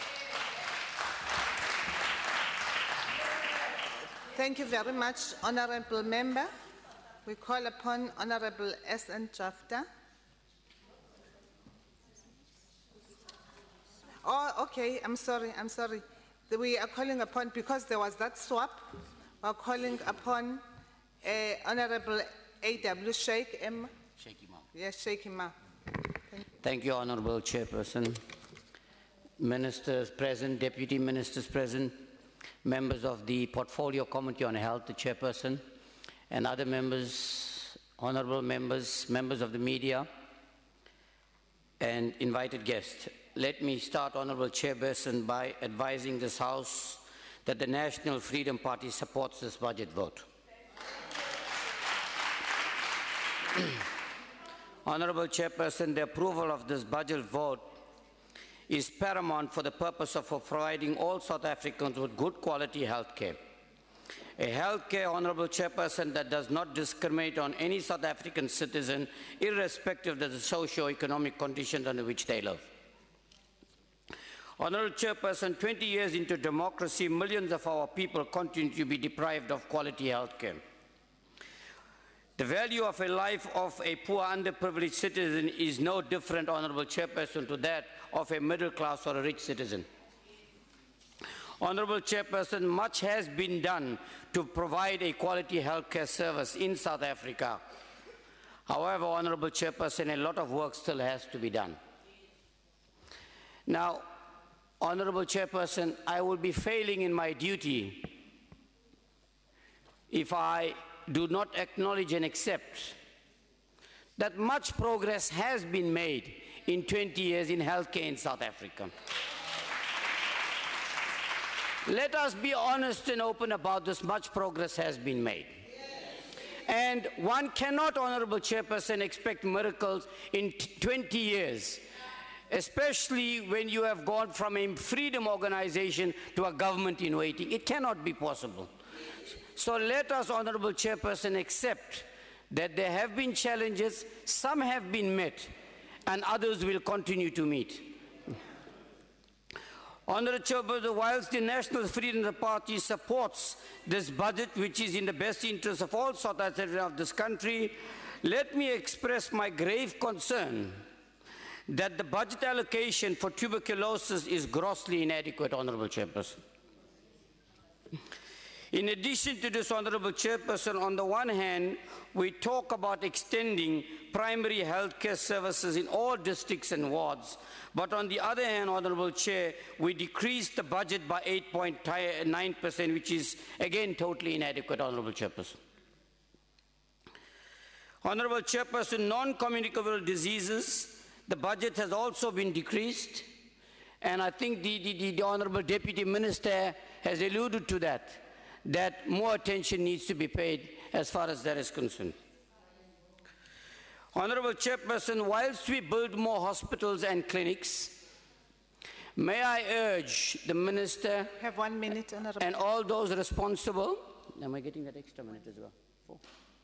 K: Thank you very much, Honourable Member. We call upon Honourable S.N. Jafta. Oh, okay, I'm sorry. We are calling upon, because there was that swap, we are calling upon Honourable A.W. Sheikh M. Yes, Sheikh Ma.
L: Thank you, Honourable Chairperson. Ministers present, Deputy Ministers present, members of the Portfolio Committee on Health, the Chairperson, and other members, honourable members, members of the media, and invited guests. Let me start, Honourable Chairperson, by advising this House that the National Freedom Party supports this budget vote. Honourable Chairperson, the approval of this budget vote is paramount for the purpose of providing all South Africans with good quality health care. A health care, Honourable Chairperson, that does not discriminate on any South African citizen, irrespective of the socio-economic conditions under which they live. Honourable Chairperson, 20 years into democracy, millions of our people continue to be deprived of quality health care. The value of a life of a poor, underprivileged citizen is no different, Honourable Chairperson, to that of a middle class or a rich citizen. Honourable Chairperson, much has been done to provide a quality healthcare service in South Africa. However, Honourable Chairperson, a lot of work still has to be done. Now, Honourable Chairperson, I will be failing in my duty if I do not acknowledge and accept that much progress has been made in 20 years in healthcare in South Africa. Let us be honest and open about this. Much progress has been made. And one cannot, Honourable Chairperson, expect miracles in 20 years, especially when you have gone from a freedom organization to a government in waiting. It cannot be possible. So let us, Honourable Chairperson, accept that there have been challenges, some have been met, and others will continue to meet. Honourable Chairperson, whilst the National Freedom Party supports this budget, which is in the best interest of all South Africans of this country, let me express my grave concern that the budget allocation for tuberculosis is grossly inadequate, Honourable Chairperson. In addition to this, Honourable Chairperson, on the one hand, we talk about extending primary health care services in all districts and wards, but on the other hand, Honourable Chair, we decreased the budget by 8.9%, which is again totally inadequate, Honourable Chairperson. Honourable Chairperson, non-communicable diseases, the budget has also been decreased, and I think the Honourable Deputy Minister has alluded to that more attention needs to be paid as far as that is concerned. Honourable Chairperson, whilst we build more hospitals and clinics, May I urge the Minister
K: Have 1 minute, Honorable.
L: and all those responsible. Am I getting that extra minute as well? 4.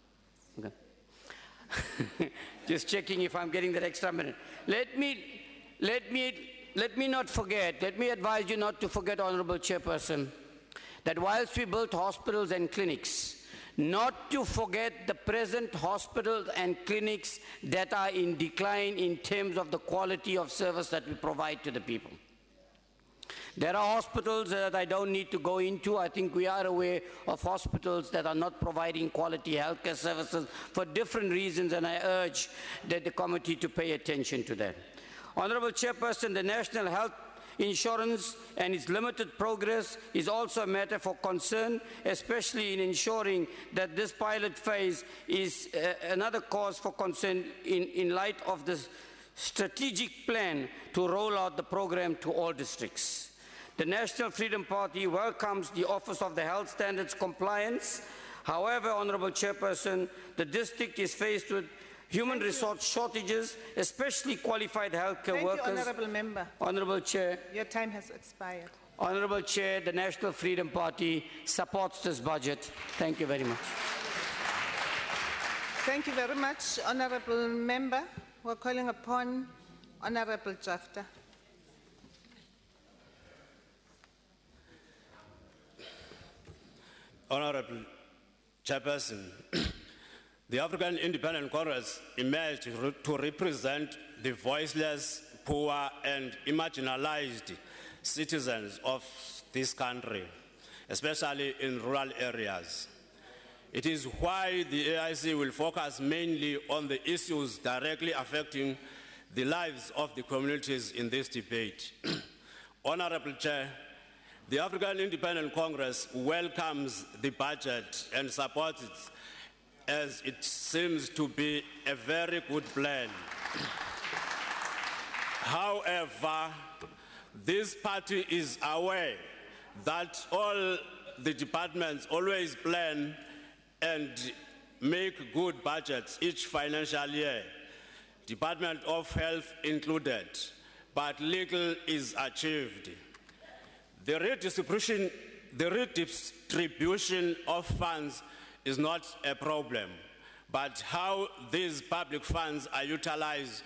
L: Okay. Just checking if I'm getting that extra minute. Let me not forget, let me advise you not to forget, Honorable Chairperson, that whilst we built hospitals and clinics, not to forget the present hospitals and clinics that are in decline in terms of the quality of service that we provide to the people. There are hospitals that I don't need to go into. I think we are aware of hospitals that are not providing quality healthcare services for different reasons, and I urge that the committee to pay attention to that. Honorable Chairperson, the National Health Insurance and its limited progress is also a matter for concern, especially in ensuring that this pilot phase is another cause for concern in light of the strategic plan to roll out the program to all districts. The National Freedom Party welcomes the Office of the Health Standards Compliance. However, Honorable Chairperson, the district is faced with human resource shortages, especially qualified healthcare workers.
K: Thank you, Honorable Member.
L: Honorable Chair.
K: Your time has expired.
L: Honorable Chair, the National Freedom Party supports this budget. Thank you very much.
K: Thank you very much, Honorable Member. We're calling upon Honorable Jafta.
M: Honorable Chairperson, the African Independent Congress emerged to represent the voiceless, poor, and marginalized citizens of this country, especially in rural areas. It is why the AIC will focus mainly on the issues directly affecting the lives of the communities in this debate. Honorable Chair, the African Independent Congress welcomes the budget and supports it, as it seems to be a very good plan. However, this party is aware that all the departments always plan and make good budgets each financial year, Department of Health included, but little is achieved. The redistribution of funds is not a problem, but how these public funds are utilized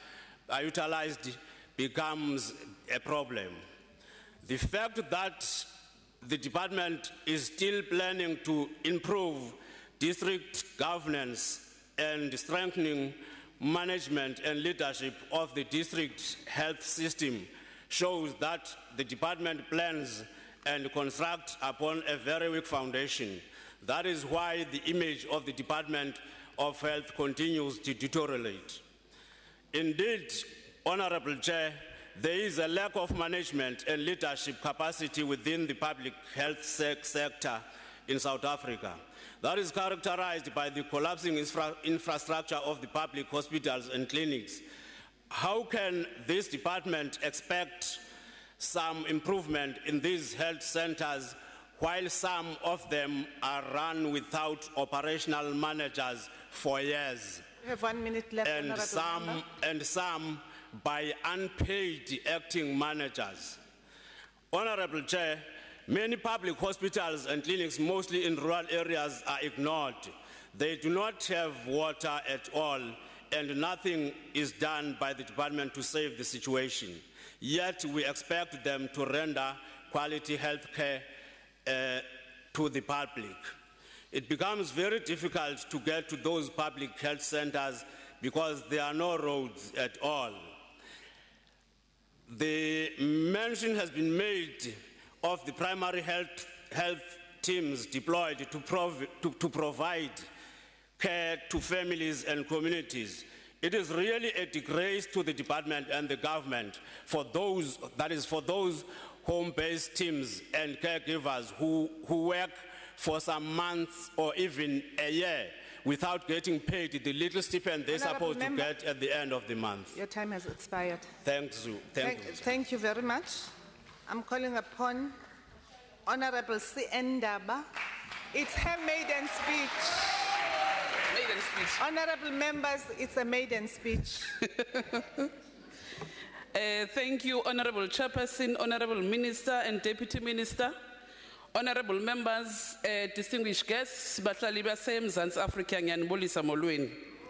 M: becomes a problem. The fact that the department is still planning to improve district governance and strengthening management and leadership of the district health system shows that the department plans and constructs upon a very weak foundation. That is why the image of the Department of Health continues to deteriorate. Indeed, Honorable Chair, there is a lack of management and leadership capacity within the public health sector in South Africa. That is characterized by the collapsing infrastructure of the public hospitals and clinics. How can this department expect some improvement in these health centers while some of them are run without operational managers for years?
K: You have 1 minute left,
M: and some by unpaid acting managers? Honorable Chair, many public hospitals and clinics, mostly in rural areas, are ignored. They do not have water at all, and nothing is done by the department to save the situation. Yet we expect them to render quality health care to the public. It becomes very difficult to get to those public health centers because there are no roads at all. The mention has been made of the primary health teams deployed to provide care to families and communities. It is really a disgrace to the department and the government for those home-based teams and caregivers who work for some months or even a year without getting paid the little stipend they're supposed to get at the end of the month.
K: Your time has expired.
M: Thank you.
K: Thank you very much. I'm calling upon Honorable C.N. Daba. It's her maiden speech.
C: Maiden speech.
K: Honorable members, it's a maiden speech.
N: Thank you, Honorable Chairperson, Honorable Minister and Deputy Minister, Honorable Members, distinguished guests, bahlali base-Mzansi Afrika, ngiyanibulisa molweni.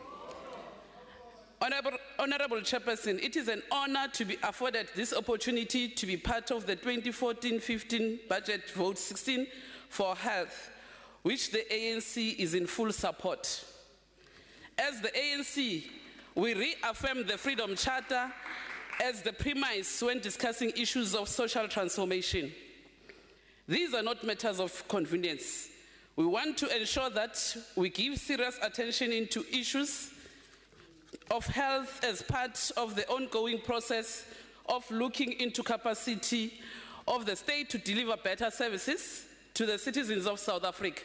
N: Honorable Chairperson, it is an honor to be afforded this opportunity to be part of the 2014-15 Budget Vote 16 for Health, which the ANC is in full support. As the ANC, we reaffirm the Freedom Charter as the premise when discussing issues of social transformation. These are not matters of convenience. We want to ensure that we give serious attention into issues of health as part of the ongoing process of looking into capacity of the state to deliver better services to the citizens of South Africa.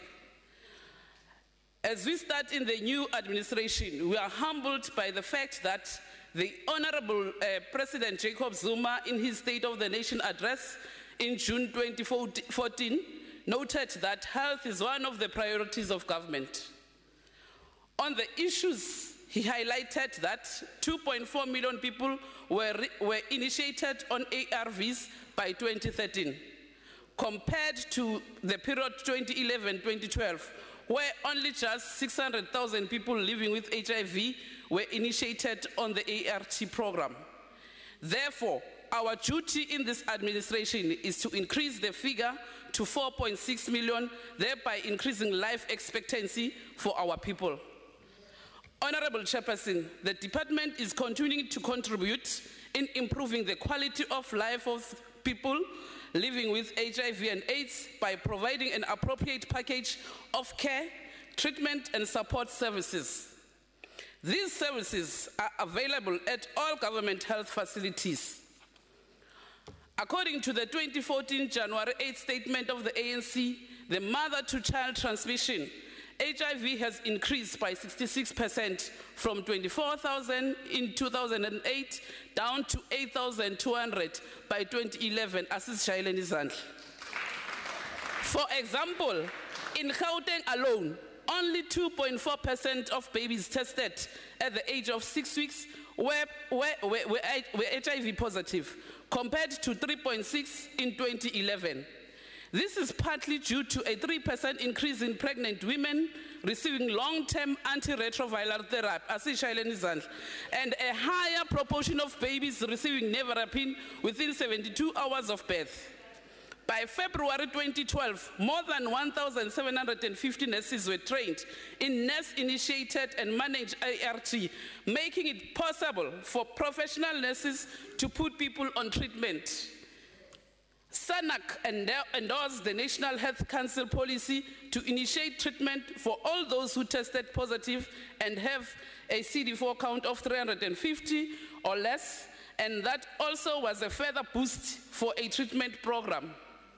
N: As we start in the new administration, we are humbled by the fact that the Honorable President Jacob Zuma, in his State of the Nation address in June 2014, noted that health is one of the priorities of government. On the issues, he highlighted that 2.4 million people were initiated on ARVs by 2013, compared to the period 2011-2012, where only just 600,000 people living with HIV were initiated on the ART program. Therefore, our duty in this administration is to increase the figure to 4.6 million, thereby increasing life expectancy for our people. Honorable Chairperson, the department is continuing to contribute in improving the quality of life of people living with HIV and AIDS by providing an appropriate package of care, treatment and support services. These services are available at all government health facilities. According to the 2014 January 8 statement of the ANC, the mother-to-child transmission, HIV has increased by 66% from 24,000 in 2008 down to 8,200 by 2011, as is Shaileni Zandla. For example, in Gauteng alone, only 2.4% of babies tested at the age of 6 weeks were HIV positive, compared to 3.6 in 2011. This is partly due to a 3% increase in pregnant women receiving long-term antiretroviral therapy, as is Shaileni Zandla, and a higher proportion of babies receiving nevirapine within 72 hours of birth. By February 2012, more than 1,750 nurses were trained in nurse-initiated and managed ART, making it possible for professional nurses to put people on treatment. SANAC endorsed the National Health Council policy to initiate treatment for all those who tested positive and have a CD4 count of 350 or less, and that also was a further boost for a treatment program.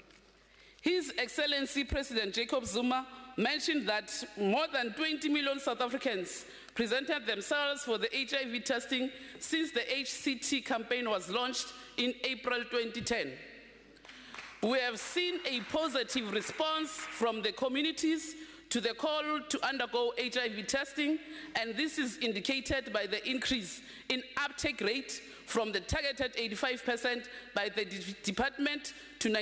N: His Excellency President Jacob Zuma mentioned that more than 20 million South Africans presented themselves for the HIV testing since the HCT campaign was launched in April 2010. We have seen a positive response from the communities to the call to undergo HIV testing, and this is indicated by the increase in uptake rate from the targeted 85% by the department to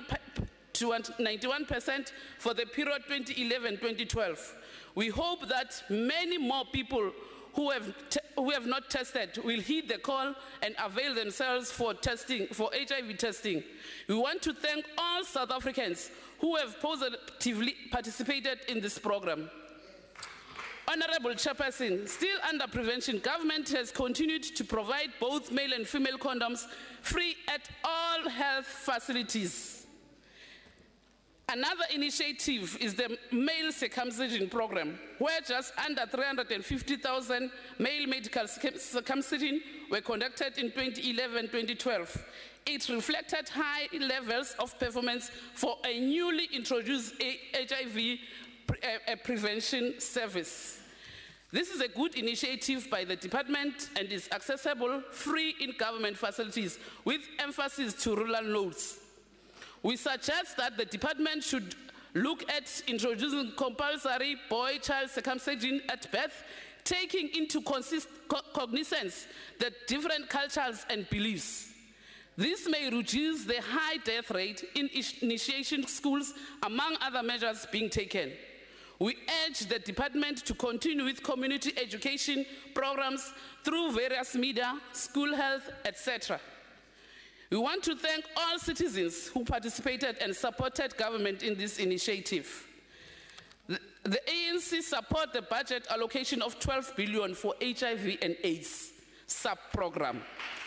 N: 91% for the period 2011-2012. We hope that many more people who have not tested will heed the call and avail themselves for HIV testing. We want to thank all South Africans who have positively participated in this program. Honorable Chairperson, still under prevention, government has continued to provide both male and female condoms free at all health facilities. Another initiative is the male circumcision program, where just under 350,000 male medical circumcision were conducted in 2011-2012. It reflected high levels of performance for a newly introduced HIV prevention service. This is a good initiative by the department and is accessible free in government facilities with emphasis to rural nodes. We suggest that the department should look at introducing compulsory boy-child circumcision at birth, taking into cognizance the different cultures and beliefs. This may reduce the high death rate in initiation schools, among other measures being taken. We urge the department to continue with community education programs through various media, school health, etc. We want to thank all citizens who participated and supported government in this initiative. The ANC support the budget allocation of 12 billion for HIV and AIDS sub-program.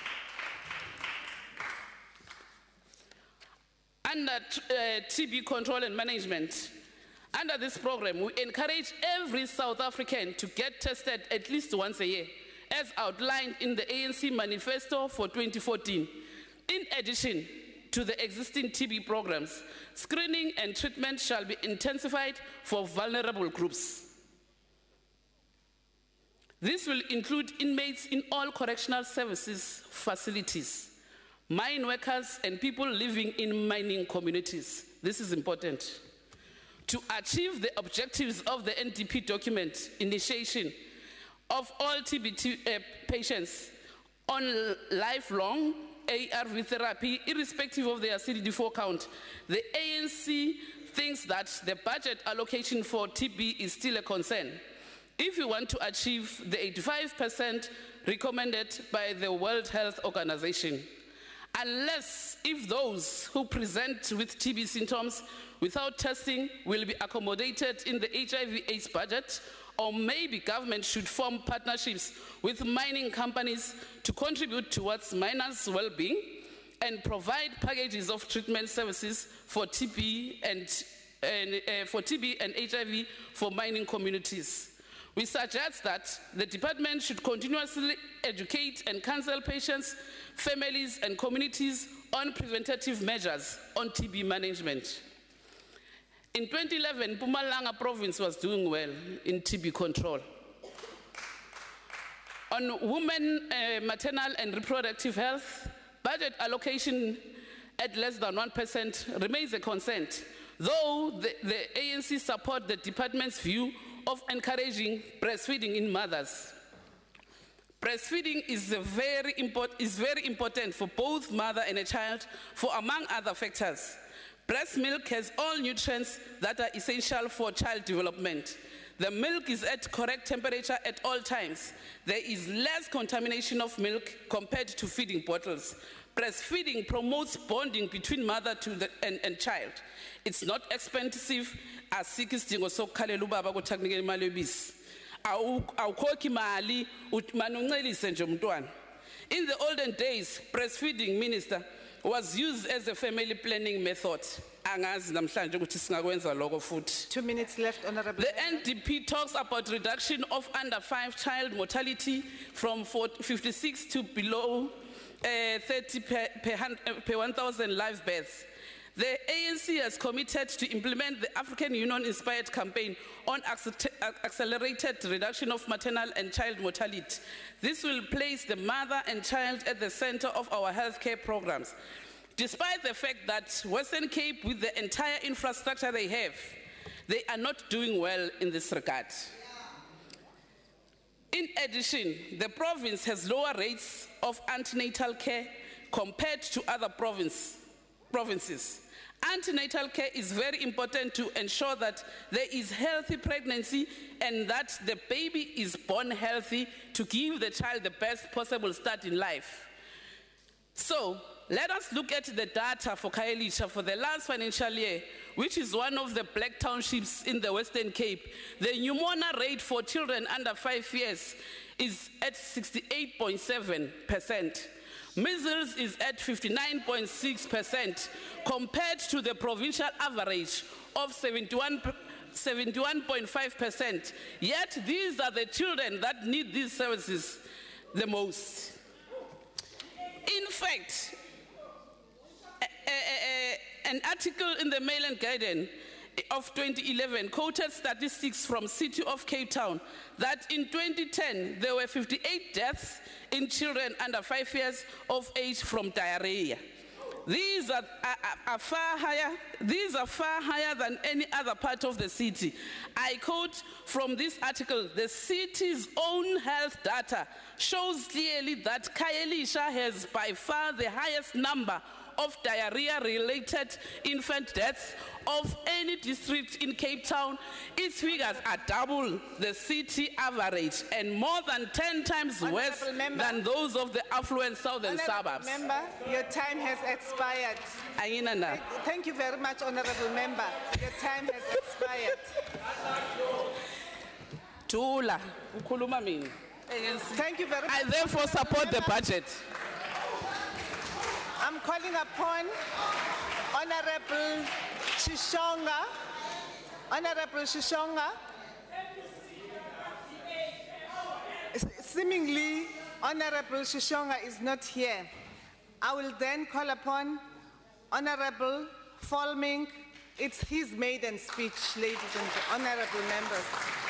N: Under TB control and management, under this program, we encourage every South African to get tested at least once a year, as outlined in the ANC manifesto for 2014. In addition to the existing TB programs, screening and treatment shall be intensified for vulnerable groups. This will include inmates in all correctional services facilities, mine workers, and people living in mining communities. This is important. To achieve the objectives of the NDP document, initiation of all TB patients on lifelong ARV therapy, irrespective of their CD4 count, the ANC thinks that the budget allocation for TB is still a concern. If you want to achieve the 85% recommended by the World Health Organization, unless if those who present with TB symptoms without testing will be accommodated in the HIV/AIDS budget, or maybe government should form partnerships with mining companies to contribute towards miners' well-being and provide packages of treatment services for TB and HIV for mining communities. We suggest that the department should continuously educate and counsel patients, families, and communities on preventative measures on TB management. In 2011, Mpumalanga province was doing well in TB control. On women, maternal and reproductive health, budget allocation at less than 1% remains a concern, though the ANC support the department's view of encouraging breastfeeding in mothers. Breastfeeding is very important for both mother and a child for, among other factors. Breast milk has all nutrients that are essential for child development. The milk is at correct temperature at all times. There is less contamination of milk compared to feeding bottles. Breastfeeding promotes bonding between mother and child. It's not expensive as sikistingo sokukhalela ubaba ukuthi akunikele imali yobisi. Awukhokhi imali uthi manje uncelise nje umntwana. In the olden days, breastfeeding, Minister, was used as a family planning method. Angazi namhlanje ukuthi singakwenza lokho futhi.
K: 2 minutes left, Honorable.
N: The NDP talks about reduction of under 5 child mortality from 56 to below 30 per 1,000 live births. The ANC has committed to implement the African Union-inspired campaign on accelerated reduction of maternal and child mortality. This will place the mother and child at the center of our healthcare programs. Despite the fact that Western Cape, with the entire infrastructure they have, they are not doing well in this regard. In addition, the province has lower rates of antenatal care compared to other provinces. Antenatal care is very important to ensure that there is healthy pregnancy and that the baby is born healthy to give the child the best possible start in life. So, let us look at the data for Khayelitsha for the last financial year, which is one of the black townships in the Western Cape. The pneumonia rate for children under 5 years is at 68.7%. Measles is at 59.6% compared to the provincial average of 71.5%. Yet these are the children that need these services the most. In fact, an article in the Mail and Guardian of 2011 quoted statistics from City of Cape Town that in 2010 there were 58 deaths in children under 5 years of age from diarrhea. These are far higher. These are far higher than any other part of the city. I quote from this article: the city's own health data shows clearly that Khayelitsha has by far the highest number of diarrhea-related infant deaths of any district in Cape Town. Its figures are double the city average and more than 10 times worse than those of the affluent southern suburbs.
K: Member, your time has expired. Thank you very much, Honourable Member. Your time has expired.
N: Tula, ukhuluma mina.
K: Thank you very much.
N: I therefore support the budget.
K: I'm calling upon Honourable Shishonga. Honourable Shishonga. Seemingly, Honourable Shishonga is not here. I will then call upon Honourable Folming. It's his maiden speech, ladies and honourable members.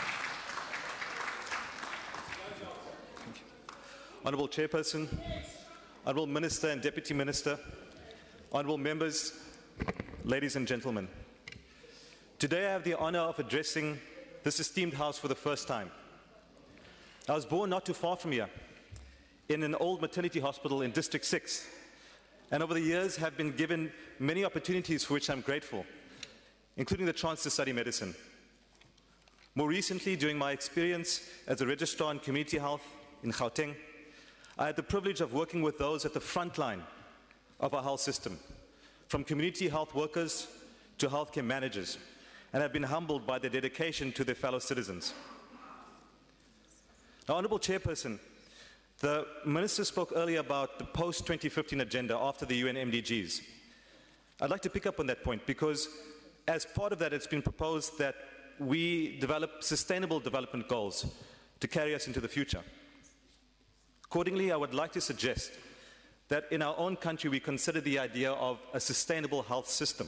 O: Honourable Chairperson, Honourable Minister and Deputy Minister, Honourable Members, ladies and gentlemen. Today I have the honour of addressing this esteemed House for the first time. I was born not too far from here, in an old maternity hospital in District 6, and over the years have been given many opportunities for which I'm grateful, including the chance to study medicine. More recently, during my experience as a registrar in community health in Gauteng, I had the privilege of working with those at the front line of our health system, from community health workers to healthcare managers, and have been humbled by their dedication to their fellow citizens. Now, Honourable Chairperson, the Minister spoke earlier about the post-2015 agenda after the UN MDGs. I'd like to pick up on that point because as part of that, it's been proposed that we develop sustainable development goals to carry us into the future. Accordingly, I would like to suggest that in our own country we consider the idea of a sustainable health system.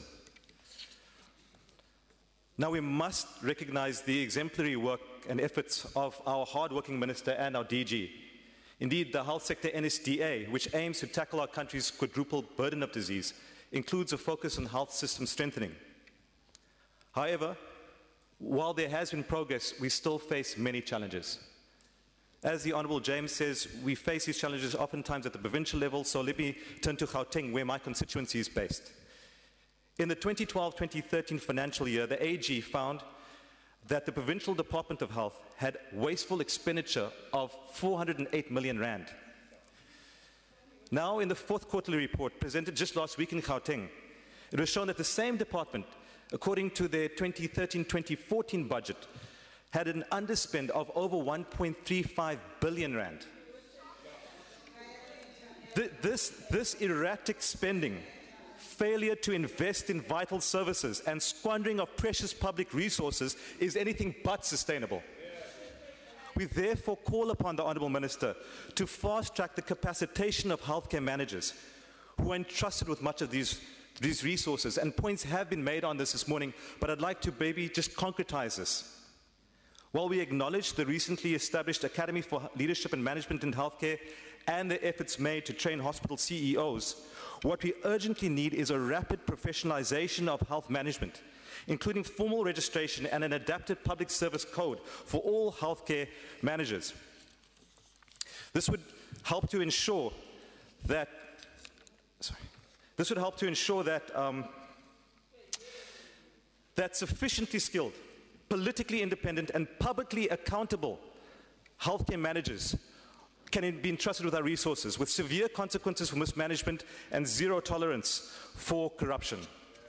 O: Now we must recognize the exemplary work and efforts of our hard-working Minister and our DG. Indeed, the health sector NSDA, which aims to tackle our country's quadruple burden of disease, includes a focus on health system strengthening. However, while there has been progress, we still face many challenges. As the Honourable James says, we face these challenges oftentimes at the provincial level, so let me turn to Gauteng, where my constituency is based. In the 2012-2013 financial year, the AG found that the Provincial Department of Health had wasteful expenditure of 408 million rand. Now, in the fourth quarterly report presented just last week in Gauteng, it was shown that the same department, according to their 2013-2014 budget, had an underspend of over 1.35 billion rand. This erratic spending, failure to invest in vital services, and squandering of precious public resources is anything but sustainable. We therefore call upon the Honourable Minister to fast-track the capacitation of healthcare managers who are entrusted with much of these resources, and points have been made on this morning, but I'd like to maybe just concretize this. While we acknowledge the recently established Academy for Leadership and Management in Healthcare and the efforts made to train hospital CEOs, what we urgently need is a rapid professionalization of health management, including formal registration and an adapted public service code for all healthcare managers. This would help to ensure that, that sufficiently skilled, politically independent and publicly accountable healthcare managers can be entrusted with our resources, with severe consequences for mismanagement and zero tolerance for corruption.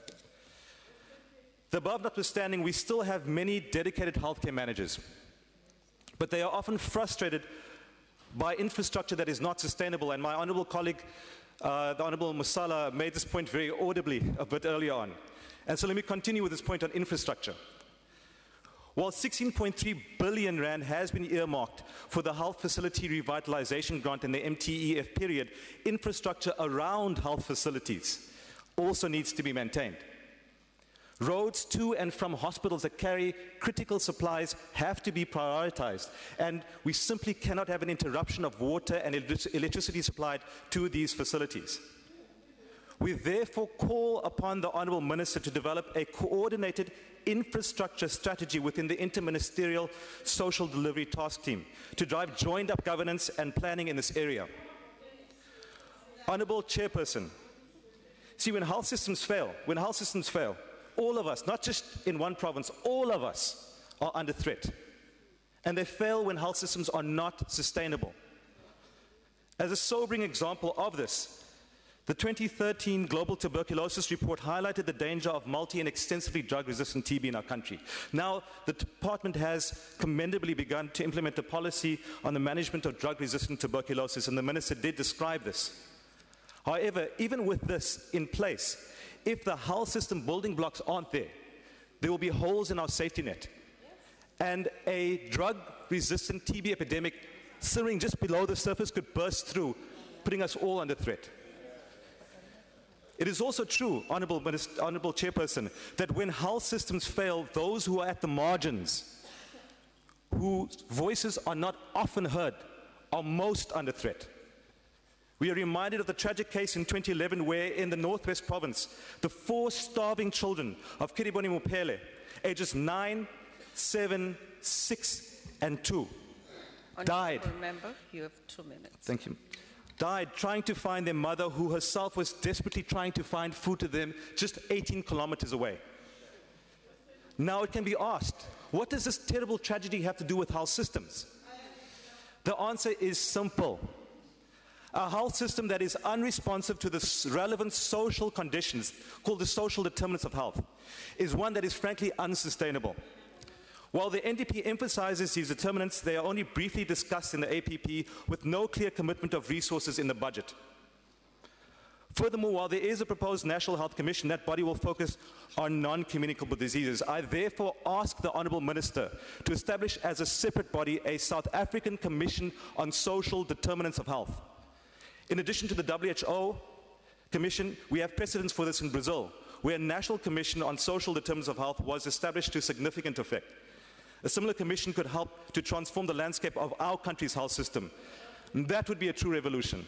O: The above notwithstanding, we still have many dedicated healthcare managers, but they are often frustrated by infrastructure that is not sustainable, and my honourable colleague, the Honourable Musala, made this point very audibly a bit earlier on. And so let me continue with this point on infrastructure. While 16.3 billion rand has been earmarked for the health facility revitalization grant in the MTEF period, infrastructure around health facilities also needs to be maintained. Roads to and from hospitals that carry critical supplies have to be prioritized, and we simply cannot have an interruption of water and electricity supplied to these facilities. We therefore call upon the Honourable Minister to develop a coordinated infrastructure strategy within the Interministerial Social Delivery Task Team to drive joined-up governance and planning in this area. Honourable Chairperson, see, when health systems fail, all of us, not just in one province, all of us are under threat. And they fail when health systems are not sustainable. As a sobering example of this, the 2013 Global Tuberculosis Report highlighted the danger of multi and extensively drug-resistant TB in our country. Now, the department has commendably begun to implement a policy on the management of drug-resistant tuberculosis, and the Minister did describe this. However, even with this in place, if the health system building blocks aren't there, there will be holes in our safety net. And a drug-resistant TB epidemic simmering just below the surface could burst through, putting us all under threat. It is also true, Honourable Chairperson, that when health systems fail, those who are at the margins, whose voices are not often heard, are most under threat. We are reminded of the tragic case in 2011 where in the Northwest Province, the 4 starving children of Kiriboni Mupele, ages 9, 7, 6, and 2, died.
A: Remember, you have 2 minutes.
O: Thank you. Died trying to find their mother, who herself was desperately trying to find food to them just 18 kilometers away. Now it can be asked, what does this terrible tragedy have to do with health systems? The answer is simple. A health system that is unresponsive to the relevant social conditions, called the social determinants of health, is one that is frankly unsustainable. While the NDP emphasizes these determinants, they are only briefly discussed in the APP with no clear commitment of resources in the budget. Furthermore, while there is a proposed National Health Commission, that body will focus on non-communicable diseases. I therefore ask the Honourable Minister to establish as a separate body a South African Commission on Social Determinants of Health. In addition to the WHO Commission, we have precedents for this in Brazil, where a National Commission on Social Determinants of Health was established to significant effect. A similar commission could help to transform the landscape of our country's health system. And that would be a true revolution.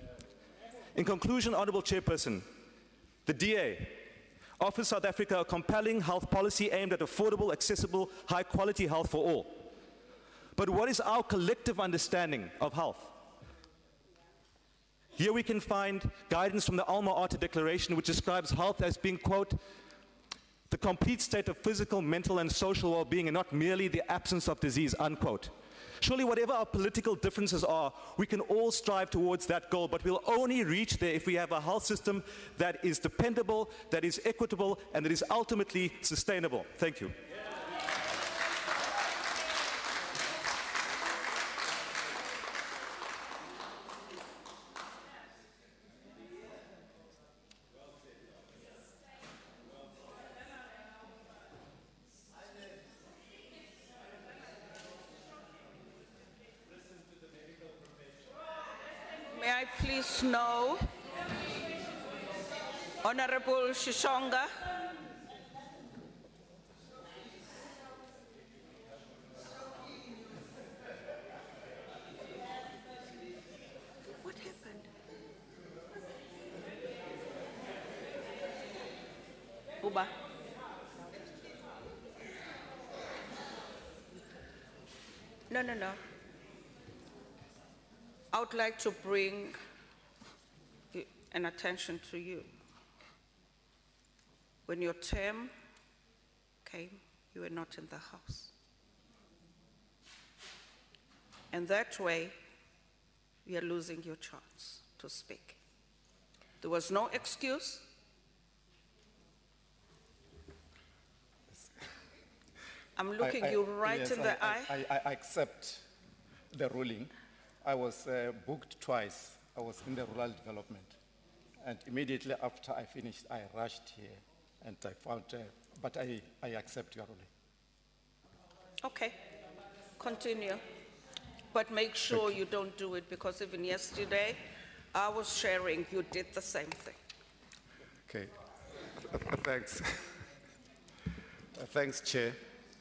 O: In conclusion, Honourable Chairperson, the DA offers South Africa a compelling health policy aimed at affordable, accessible, high-quality health for all. But what is our collective understanding of health? Here we can find guidance from the Alma Ata Declaration, which describes health as being, quote, the complete state of physical, mental, and social well-being, and not merely the absence of disease, unquote. Surely whatever our political differences are, we can all strive towards that goal, but we'll only reach there if we have a health system that is dependable, that is equitable, and that is ultimately sustainable. Thank you.
A: May I please know, Honorable Shishonga? What happened? Uba. No. I would like to bring an attention to you. When your term came, you were not in the House. And that way, you are losing your chance to speak. There was no excuse. I'm looking you right
P: yes,
A: in the eye.
P: I accept the ruling. I was booked twice. I was in the rural development. And immediately after I finished, I rushed here and I found, but I accept your ruling.
A: Okay, continue. But make sure you don't do it, because even yesterday, I was sharing, you did the same thing.
P: Okay, thanks. Thanks, Chair.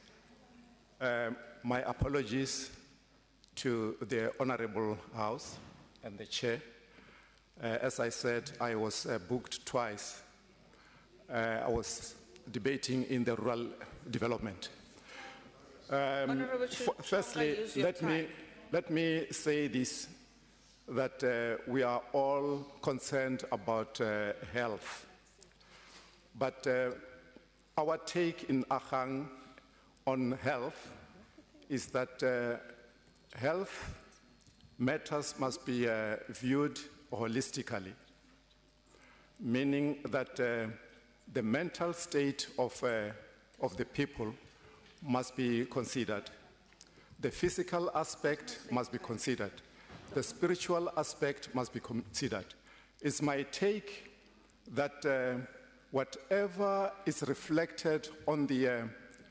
P: My apologies to the Honorable House and the Chair. As I said, I was booked twice. I was debating in the rural development.
A: Honourable Chooka,
P: Firstly,
A: use your time.
P: let me say this, that we are all concerned about health. But our take in Ahang on health is that health matters must be viewed holistically, meaning that the mental state of the people must be considered. The physical aspect must be considered. The spiritual aspect must be considered. It's my take that whatever is reflected on the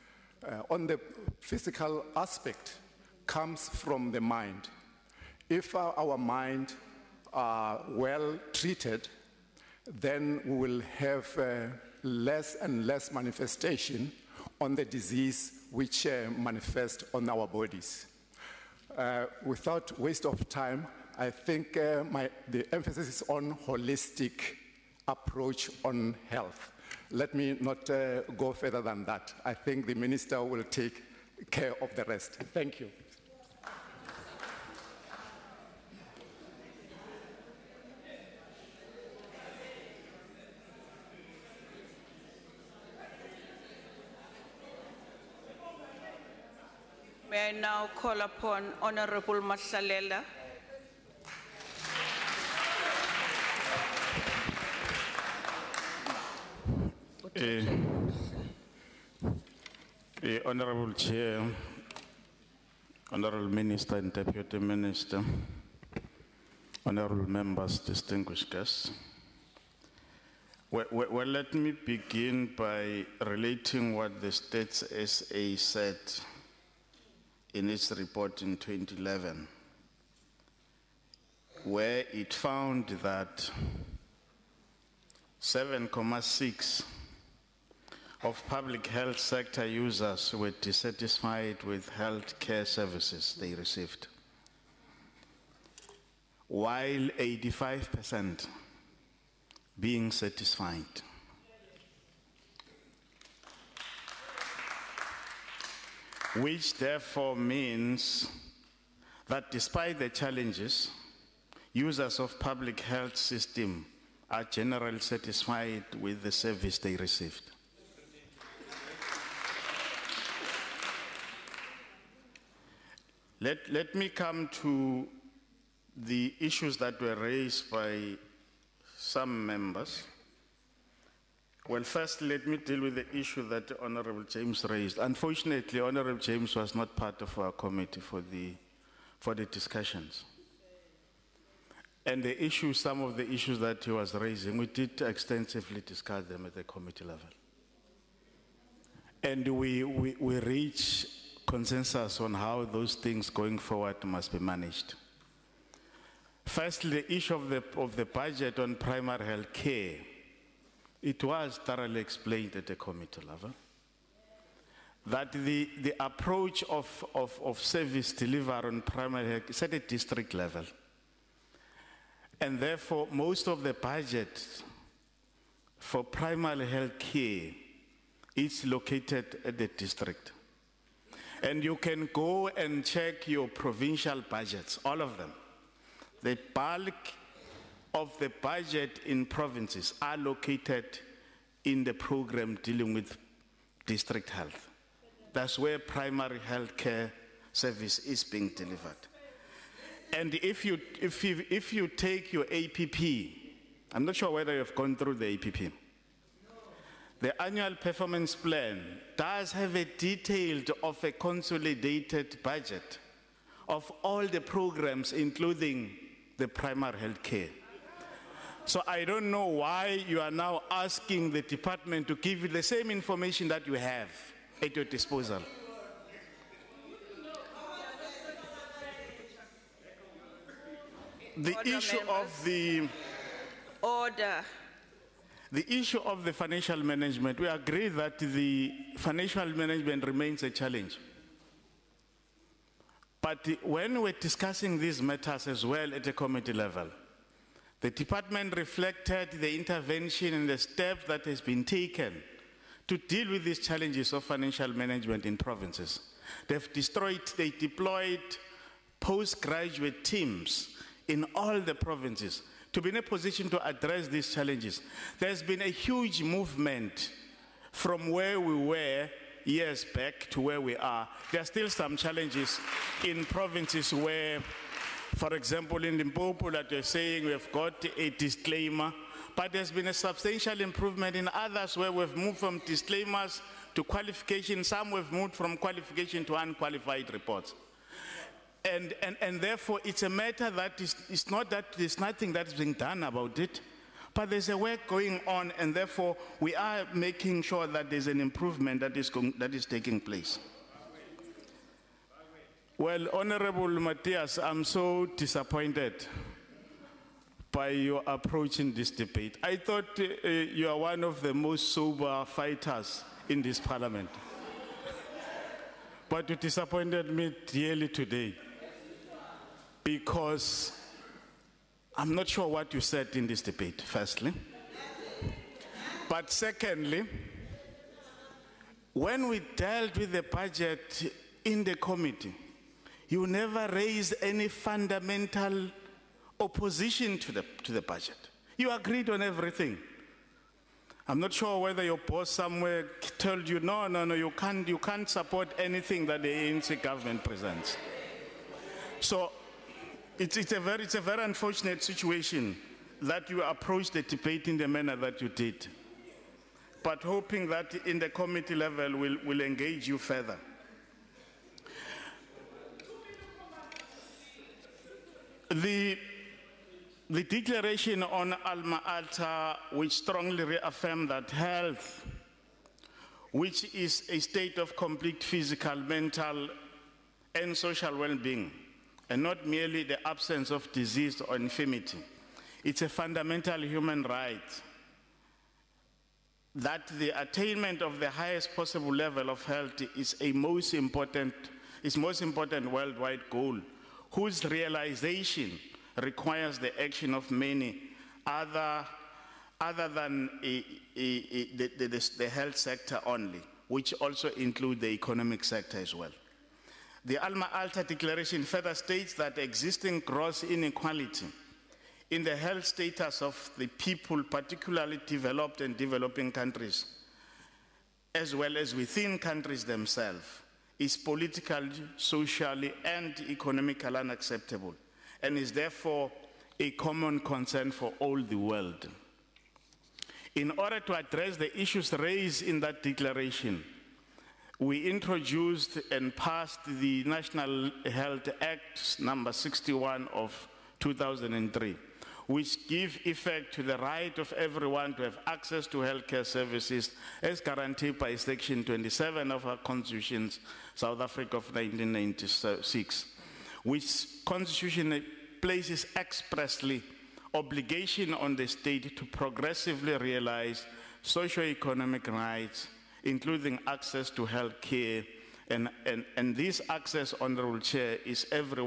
P: physical aspect comes from the mind. If our mind are well treated, then we will have less and less manifestation on the disease which manifest on our bodies. Without waste of time, I think the emphasis is on holistic approach on health. Let me not go further than that. I think the minister will take care of the rest. Thank you.
A: May I now call upon Honourable Masalela?
Q: Honourable Chair, Honourable Minister and Deputy Minister, Honourable members, distinguished guests. Well, let me begin by relating what the States SA said in its report in 2011, where it found that 7.6 of public health sector users were dissatisfied with health care services they received, while 85% being satisfied. Which therefore means that despite the challenges, users of public health system are generally satisfied with the service they received. Let me come to the issues that were raised by some members. Well, first, let me deal with the issue that Honourable James raised. Unfortunately, Honourable James was not part of our committee for the discussions. And the issues, some of the issues that he was raising, we did extensively discuss them at the committee level. And we reached consensus on how those things going forward must be managed. Firstly, the issue of the budget on primary health care. It was thoroughly explained at the committee level that the approach of service delivery on primary health is at a district level. And therefore, most of the budget for primary health care is located at the district. And you can go and check your provincial budgets, all of them. The bulk of the budget in provinces are located in the program dealing with district health. That's where primary health care service is being delivered. And if you take your APP, I'm not sure whether you've gone through the APP. The annual performance plan does have a detailed of a consolidated budget of all the programs, including the primary health care. So I don't know why you are now asking the department to give you the same information that you have at your disposal. The issue of the
A: order.
Q: The issue of the financial management, we agree that the financial management remains a challenge. But when we're discussing these matters as well at the committee level, The department reflected the intervention and the steps that has been taken to deal with these challenges of financial management in provinces. They deployed postgraduate teams in all the provinces to be in a position to address these challenges. There's been a huge movement from where we were years back to where we are. There are still some challenges in provinces where, for example, in Limpopo, that you're saying we've got a disclaimer, but there's been a substantial improvement in others where we've moved from disclaimers to qualification. Some we've moved from qualification to unqualified reports. And therefore, it's a matter that it's not that there's nothing that's being done about it, but there's a work going on, and therefore, we are making sure that there's an improvement that is taking place. Well, Honorable Matthias, I'm so disappointed by your approach in this debate. I thought you are one of the most sober fighters in this parliament. But you disappointed me dearly today, because I'm not sure what you said in this debate, firstly. But secondly, when we dealt with the budget in the committee, you never raised any fundamental opposition to the budget. You agreed on everything. I'm not sure whether your boss somewhere told you, no, you can't support anything that the ANC government presents. So it's a very unfortunate situation that you approached the debate in the manner that you did. But hoping that in the committee level we'll engage you further. The declaration on Alma Ata, which strongly reaffirmed that health, which is a state of complete physical, mental, and social well-being, and not merely the absence of disease or infirmity. It's a fundamental human right that the attainment of the highest possible level of health is most important worldwide goal, whose realization requires the action of many other than the health sector only, which also include the economic sector as well. The Alma Ata Declaration further states that existing gross inequality in the health status of the people, particularly developed and developing countries, as well as within countries themselves, is politically, socially, and economically unacceptable, and is therefore a common concern for all the world. In order to address the issues raised in that declaration, we introduced and passed the National Health Act number 61 of 2003, which give effect to the right of everyone to have access to healthcare services as guaranteed by Section 27 of our Constitution, South Africa of 1996, which Constitution places expressly obligation on the state to progressively realize socio-economic rights, including access to health care, and this access, Honorable Chair, is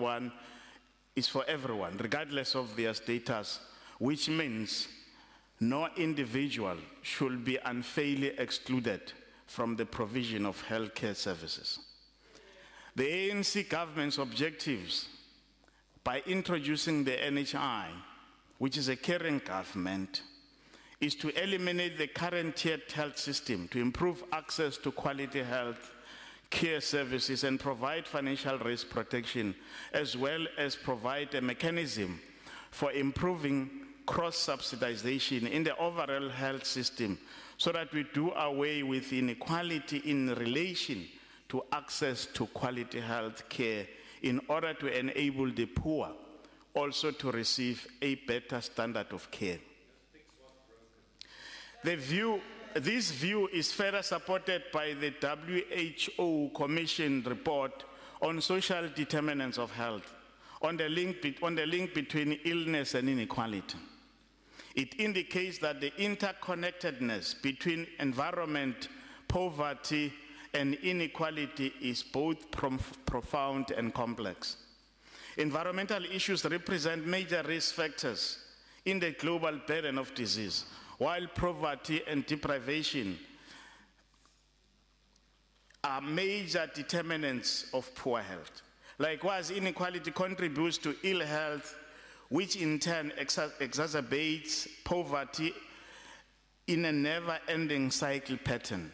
Q: for everyone, regardless of their status, which means no individual should be unfairly excluded from the provision of healthcare services. The ANC government's objectives by introducing the NHI, which is a caring government, is to eliminate the current tiered health system, to improve access to quality health care services and provide financial risk protection, as well as provide a mechanism for improving cross-subsidization in the overall health system so that we do away with inequality in relation to access to quality health care in order to enable the poor also to receive a better standard of care. This view is further supported by the WHO Commission report on social determinants of health, on the link between illness and inequality. It indicates that the interconnectedness between environment, poverty, and inequality is both profound and complex. Environmental issues represent major risk factors in the global burden of disease, while poverty and deprivation are major determinants of poor health. Likewise, inequality contributes to ill health, which in turn exacerbates poverty in a never-ending cycle pattern.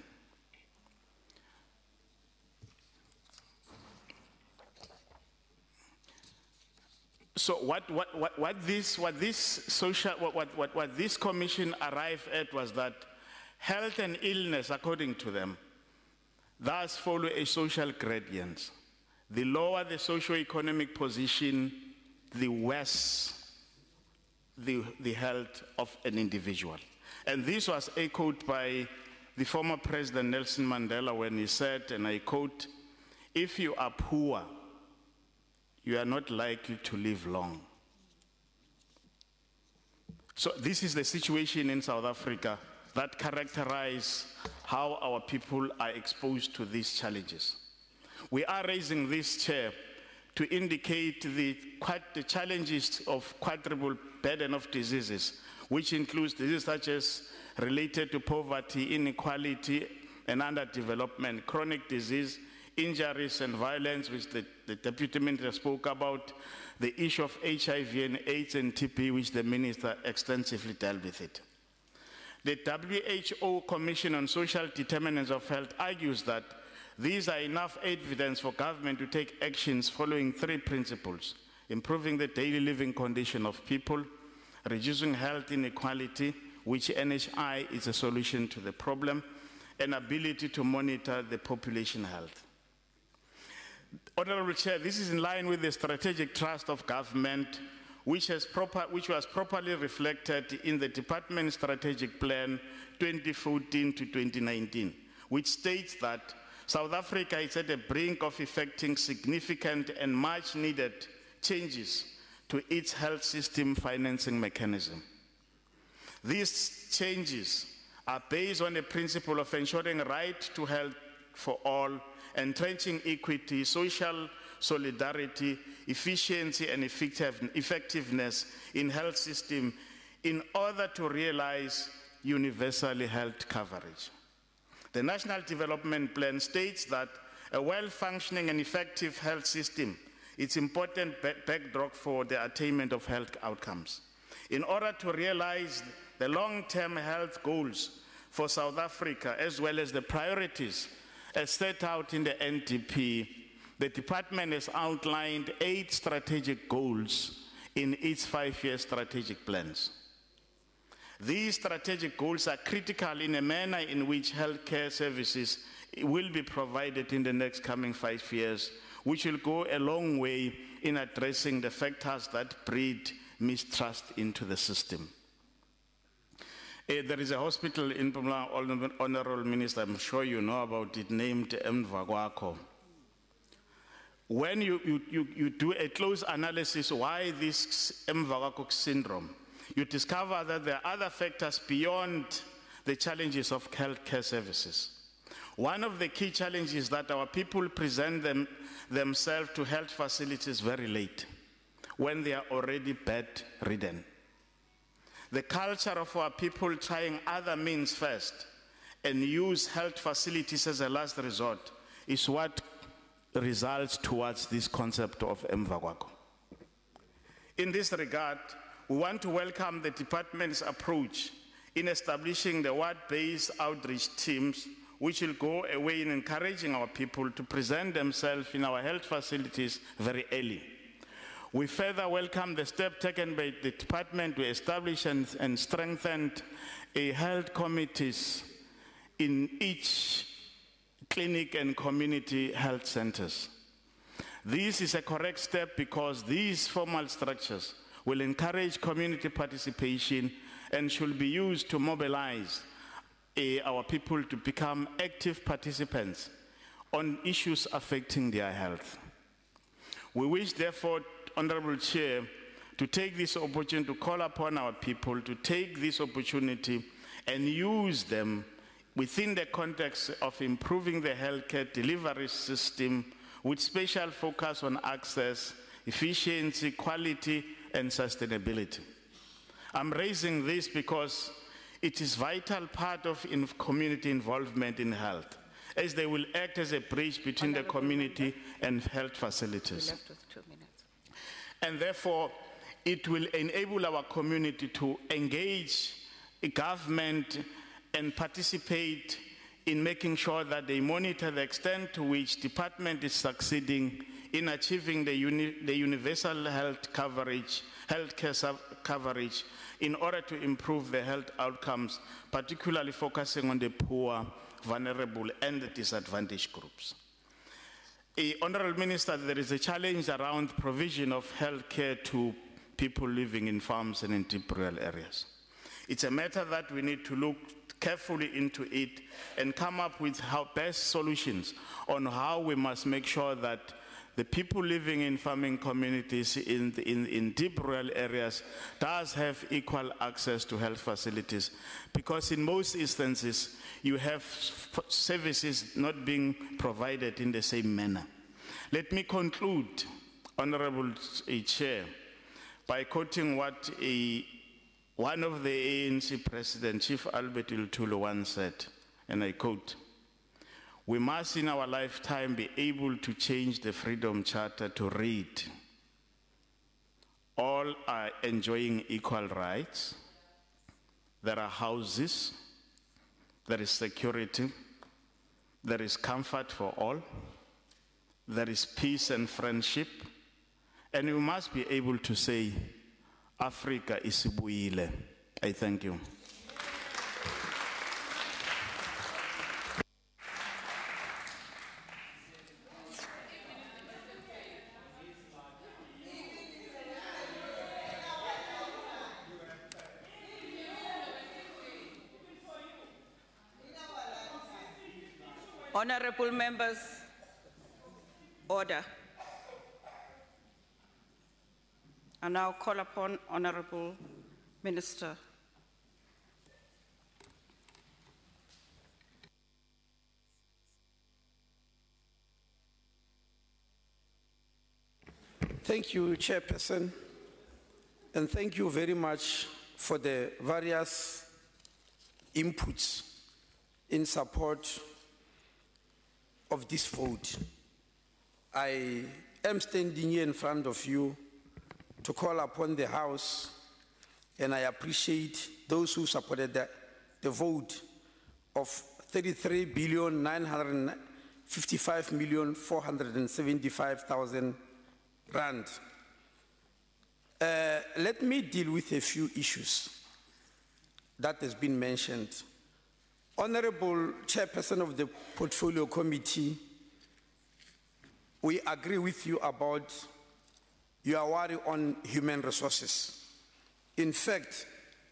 Q: So what this commission arrived at was that health and illness, according to them, thus follow a social gradient. The lower the socio-economic position, the worse the health of an individual. And this was echoed by the former President Nelson Mandela when he said, and I quote, "If you are poor, you are not likely to live long." So this is the situation in South Africa that characterize how our people are exposed to these challenges. We are raising this chair to indicate the challenges of quadruple burden of diseases, which includes diseases such as related to poverty, inequality, and underdevelopment, chronic disease, injuries and violence, which the Deputy Minister spoke about, the issue of HIV and AIDS and TB, which the Minister extensively dealt with it. The WHO Commission on Social Determinants of Health argues that these are enough evidence for government to take actions following three principles: improving the daily living condition of people, reducing health inequality, which NHI is a solution to the problem, and ability to monitor the population health. Honorable Chair, this is in line with the strategic trust of government, which was properly reflected in the Department Strategic Plan 2014 to 2019, which states that South Africa is at the brink of effecting significant and much needed changes to its health system financing mechanism. These changes are based on the principle of ensuring right to health for all, entrenching equity, social solidarity, efficiency, and effectiveness in health system in order to realize universal health coverage. The National Development Plan states that a well-functioning and effective health system is an important backdrop for the attainment of health outcomes. In order to realize the long-term health goals for South Africa, as well as the priorities as set out in the NDP, the department has outlined 8 strategic goals in its 5-year strategic plans. These strategic goals are critical in a manner in which healthcare services will be provided in the next coming 5 years, which will go a long way in addressing the factors that breed mistrust into the system. There is a hospital in Mpumalanga, Honorable Minister, I'm sure you know about it, named Emva Kwakho. When you do a close analysis why this Emva Kwakho syndrome, you discover that there are other factors beyond the challenges of healthcare services. One of the key challenges is that our people present themselves to health facilities very late, when they are already bedridden. The culture of our people trying other means first and use health facilities as a last resort is what results towards this concept of Emva Kwakho. In this regard, we want to welcome the department's approach in establishing the ward-based outreach teams, which will go a way in encouraging our people to present themselves in our health facilities very early. We further welcome the step taken by the department to establish and strengthen health committees in each clinic and community health centers. This is a correct step because these formal structures will encourage community participation and should be used to mobilize our people to become active participants on issues affecting their health. We wish, therefore, Honorable Chair, to take this opportunity to call upon our people to take this opportunity and use them within the context of improving the healthcare delivery system with special focus on access, efficiency, quality, and sustainability. I'm raising this because it is vital part of community involvement in health, as they will act as a bridge between the community and health facilities.
A: We're left with 2 minutes.
Q: And therefore, it will enable our community to engage government and participate in making sure that they monitor the extent to which department is succeeding in achieving the universal health coverage, healthcare coverage, in order to improve the health outcomes, particularly focusing on the poor, vulnerable, and the disadvantaged groups. Honorable Minister, there is a challenge around provision of health care to people living in farms and in deep rural areas. It's a matter that we need to look carefully into it and come up with how best solutions on how we must make sure that the people living in farming communities in deep rural areas does have equal access to health facilities, because in most instances you have services not being provided in the same manner. Let me conclude, Honorable Chair, by quoting what one of the ANC President, Chief Albert Iltulo, once said, and I quote, "We must in our lifetime be able to change the Freedom Charter to read, all are enjoying equal rights, there are houses, there is security, there is comfort for all, there is peace and friendship, and we must be able to say, Africa is buile." I thank you.
A: Honorable members, order. I now call upon Honorable Minister.
C: Thank you, Chairperson, and thank you very much for the various inputs in support of this vote. I am standing here in front of you to call upon the House, and I appreciate those who supported the vote of 33,955,475,000 rand. Let me deal with a few issues that has been mentioned. Honorable Chairperson of the Portfolio Committee, we agree with you about your worry on human resources. In fact,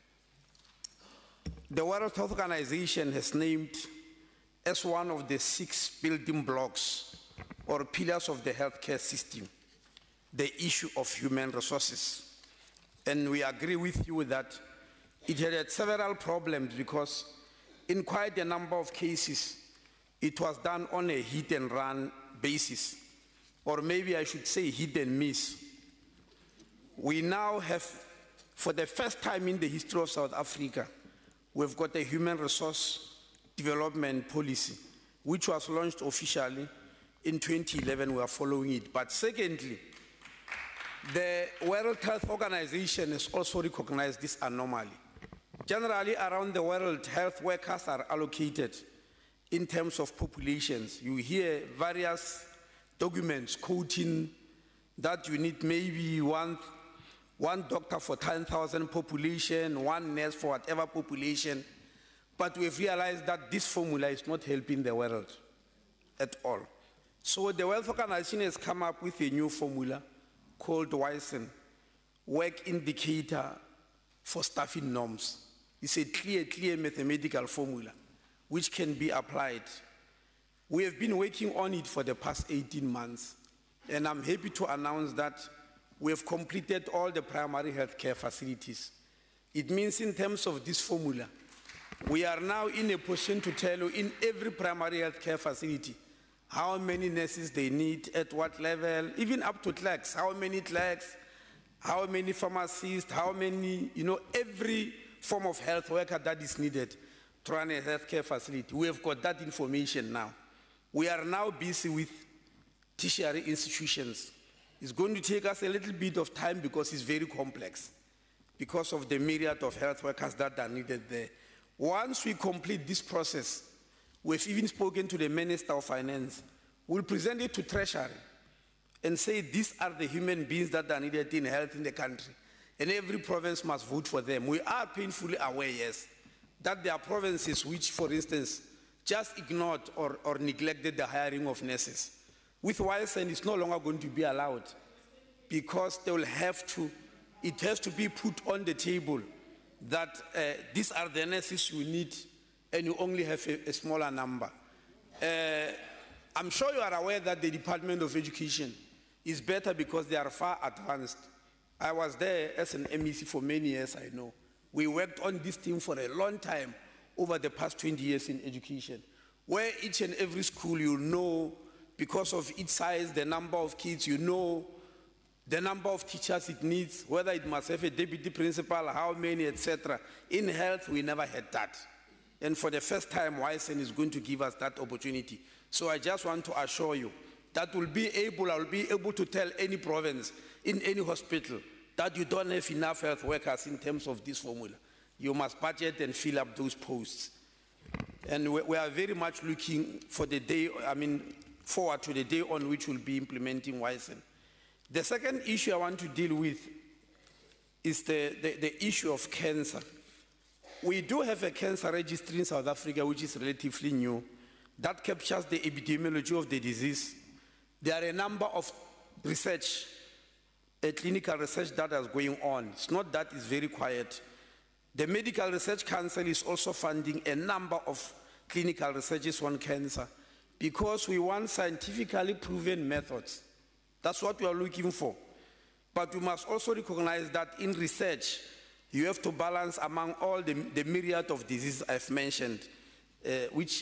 C: the World Health Organization has named as one of the 6 building blocks or pillars of the healthcare system the issue of human resources. And we agree with you that it had several problems, because in quite a number of cases, it was done on a hit and run basis, or maybe I should say hit and miss. We now have, for the first time in the history of South Africa, we've got a human resource development policy, which was launched officially in 2011. We are following it. But secondly, the World Health Organization has also recognized this anomaly. Generally, around the world, health workers are allocated in terms of populations. You hear various documents quoting that you need maybe one doctor for 10,000 population, one nurse for whatever population. But we've realized that this formula is not helping the world at all. So the World Organization has come up with a new formula called WISN, Work Indicator for Staffing Norms. It's a clear mathematical formula which can be applied. We have been working on it for the past 18 months, and I'm happy to announce that we have completed all the primary health care facilities. It means in terms of this formula, we are now in a position to tell you in every primary health care facility how many nurses they need, at what level, even up to clerks, how many clerks, how many pharmacists, how many, every form of health worker that is needed to run a healthcare facility. We have got that information now. We are now busy with tertiary institutions. It's going to take us a little bit of time because it's very complex, because of the myriad of health workers that are needed there. Once we complete this process, we've even spoken to the Minister of Finance. We'll present it to Treasury and say these are the human beings that are needed in health in the country. And every province must vote for them. We are painfully aware, yes, that there are provinces which, for instance, just ignored or neglected the hiring of nurses. With YSN, it's no longer going to be allowed because they will have to, it has to be put on the table that these are the nurses you need and you only have a smaller number. I'm sure you are aware that the Department of Education is better because they are far advanced. I was there as an MEC for many years, I know. We worked on this thing for a long time over the past 20 years in education, where each and every school you know, because of its size, the number of kids, you know, the number of teachers it needs, whether it must have a deputy principal, how many, etc. In health, we never had that. And for the first time, YSN is going to give us that opportunity. So I just want to assure you that I will be able to tell any province in any hospital that you don't have enough health workers in terms of this formula. You must budget and fill up those posts. And we are very much looking for the day, forward to the day on which we'll be implementing YSN. The second issue I want to deal with is the issue of cancer. We do have a cancer registry in South Africa which is relatively new that captures the epidemiology of the disease. There are a number of research, clinical research that is going on. It's not that it's very quiet. The Medical Research Council is also funding a number of clinical researches on cancer because we want scientifically proven methods. That's what we are looking for. But we must also recognize that in research, you have to balance among all the myriad of diseases I've mentioned, which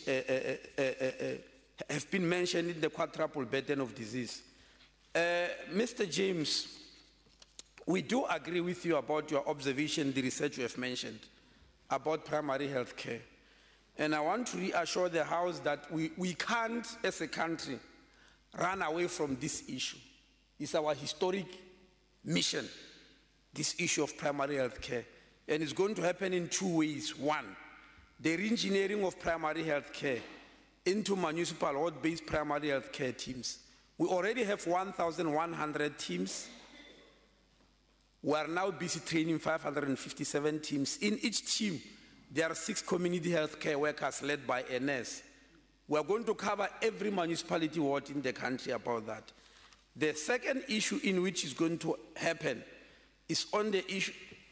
C: have been mentioned in the quadruple burden of disease. Mr. James, we do agree with you about your observation, the research you have mentioned about primary health care. And I want to reassure the House that we can't, as a country, run away from this issue. It's our historic mission, this issue of primary health care. And it's going to happen in two ways. One, the re-engineering of primary health care into municipal ward-based primary health care teams. We already have 1,100 teams. We are now busy training 557 teams. In each team, there are 6 community health care workers led by a nurse. We are going to cover every municipality ward in the country about that. The second issue in which is going to happen is on the issue.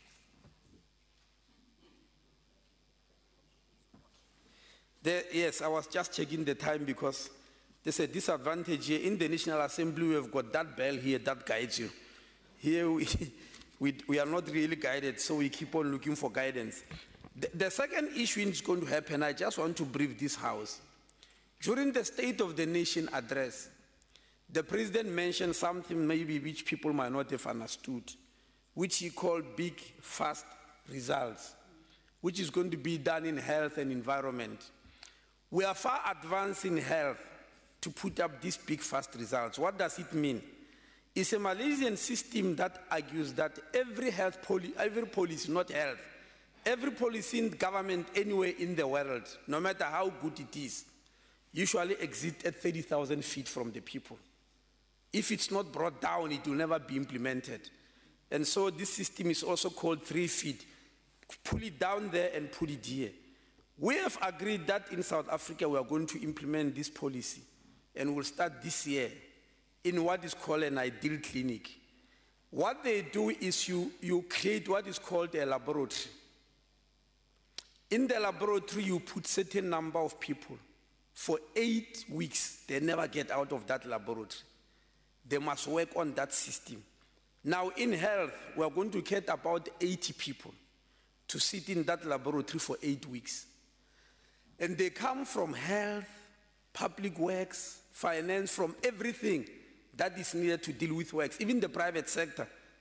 C: Yes, I was just checking the time because there's a disadvantage here. In the National Assembly, we have got that bell here that guides you. Here we are not really guided, so we keep on looking for guidance. The second issue is going to happen, I just want to brief this House. During the State of the Nation address, the President mentioned something maybe which people might not have understood, which he called big, fast results, which is going to be done in health and environment. We are far advanced in health to put up these big, fast results. What does it mean? It's a Malaysian system that argues that every policy, not health, every policy in government anywhere in the world, no matter how good it is, usually exist at 30,000 feet from the people. If it's not brought down, it will never be implemented. And so this system is also called 3 feet. Pull it down there and put it here. We have agreed that in South Africa we are going to implement this policy, and we'll start this year in what is called an ideal clinic. What they do is you create what is called a laboratory. In the laboratory, you put certain number of people. For 8 weeks, they never get out of that laboratory. They must work on that system. Now, in health, we are going to get about 80 people to sit in that laboratory for 8 weeks. And they come from health, public works, finance, from everything that is needed to deal with works. Even the private sector,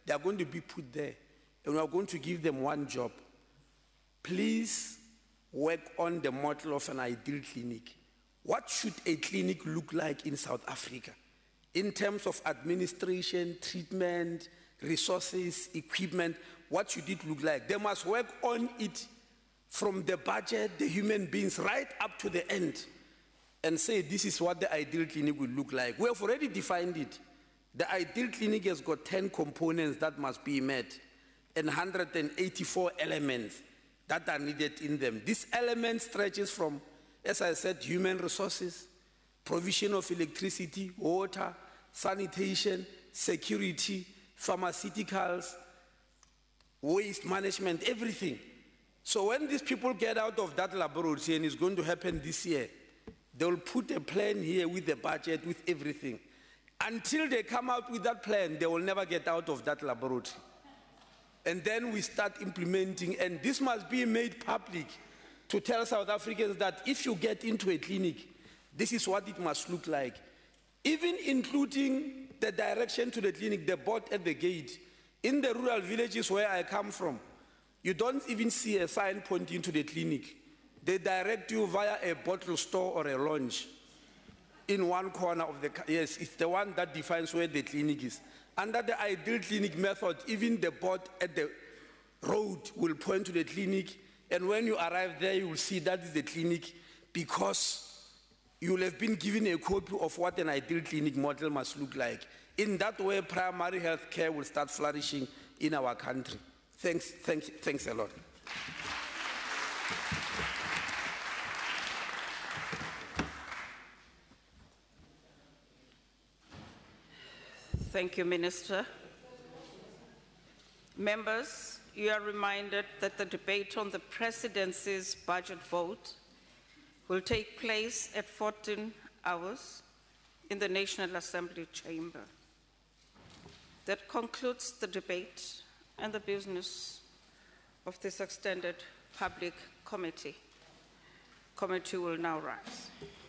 C: They are going to be put there, and we are going to give them one job. Please work on the model of an ideal clinic. What should a clinic look like in South Africa? In terms of administration, treatment, resources, equipment, what should it look like? They must work on it from the budget, the human beings, right up to the end, and say this is what the ideal clinic will look like. We have already defined it. The ideal clinic has got 10 components that must be met and 184 elements that are needed in them. This element stretches from, as I said, human resources, provision of electricity, water, sanitation, security, pharmaceuticals, waste management, everything. So when these people get out of that laboratory, and it's going to happen this year, they will put a plan here with the budget, with everything. Until they come out with that plan, they will never get out of that laboratory. And then we start implementing, and this must be made public to tell South Africans that if you get into a clinic, this is what it must look like. Even including the direction to the clinic, the board at the gate. In the rural villages where I come from, you don't even see a sign pointing to the clinic. They direct you via a bottle store or a lounge in one corner of the, yes, it's the one that defines where the clinic is. Under the ideal clinic method, even the board at the road will point to the clinic, and when you arrive there, you will see that is the clinic, because you will have been given a copy of what an ideal clinic model must look like. In that way, primary health care will start flourishing in our country. Thanks a lot.
A: Thank you, Minister. Members, you are reminded that the debate on the Presidency's budget vote will take place at 14 hours in the National Assembly chamber. That concludes the debate and the business of this extended public committee. Committee will now rise.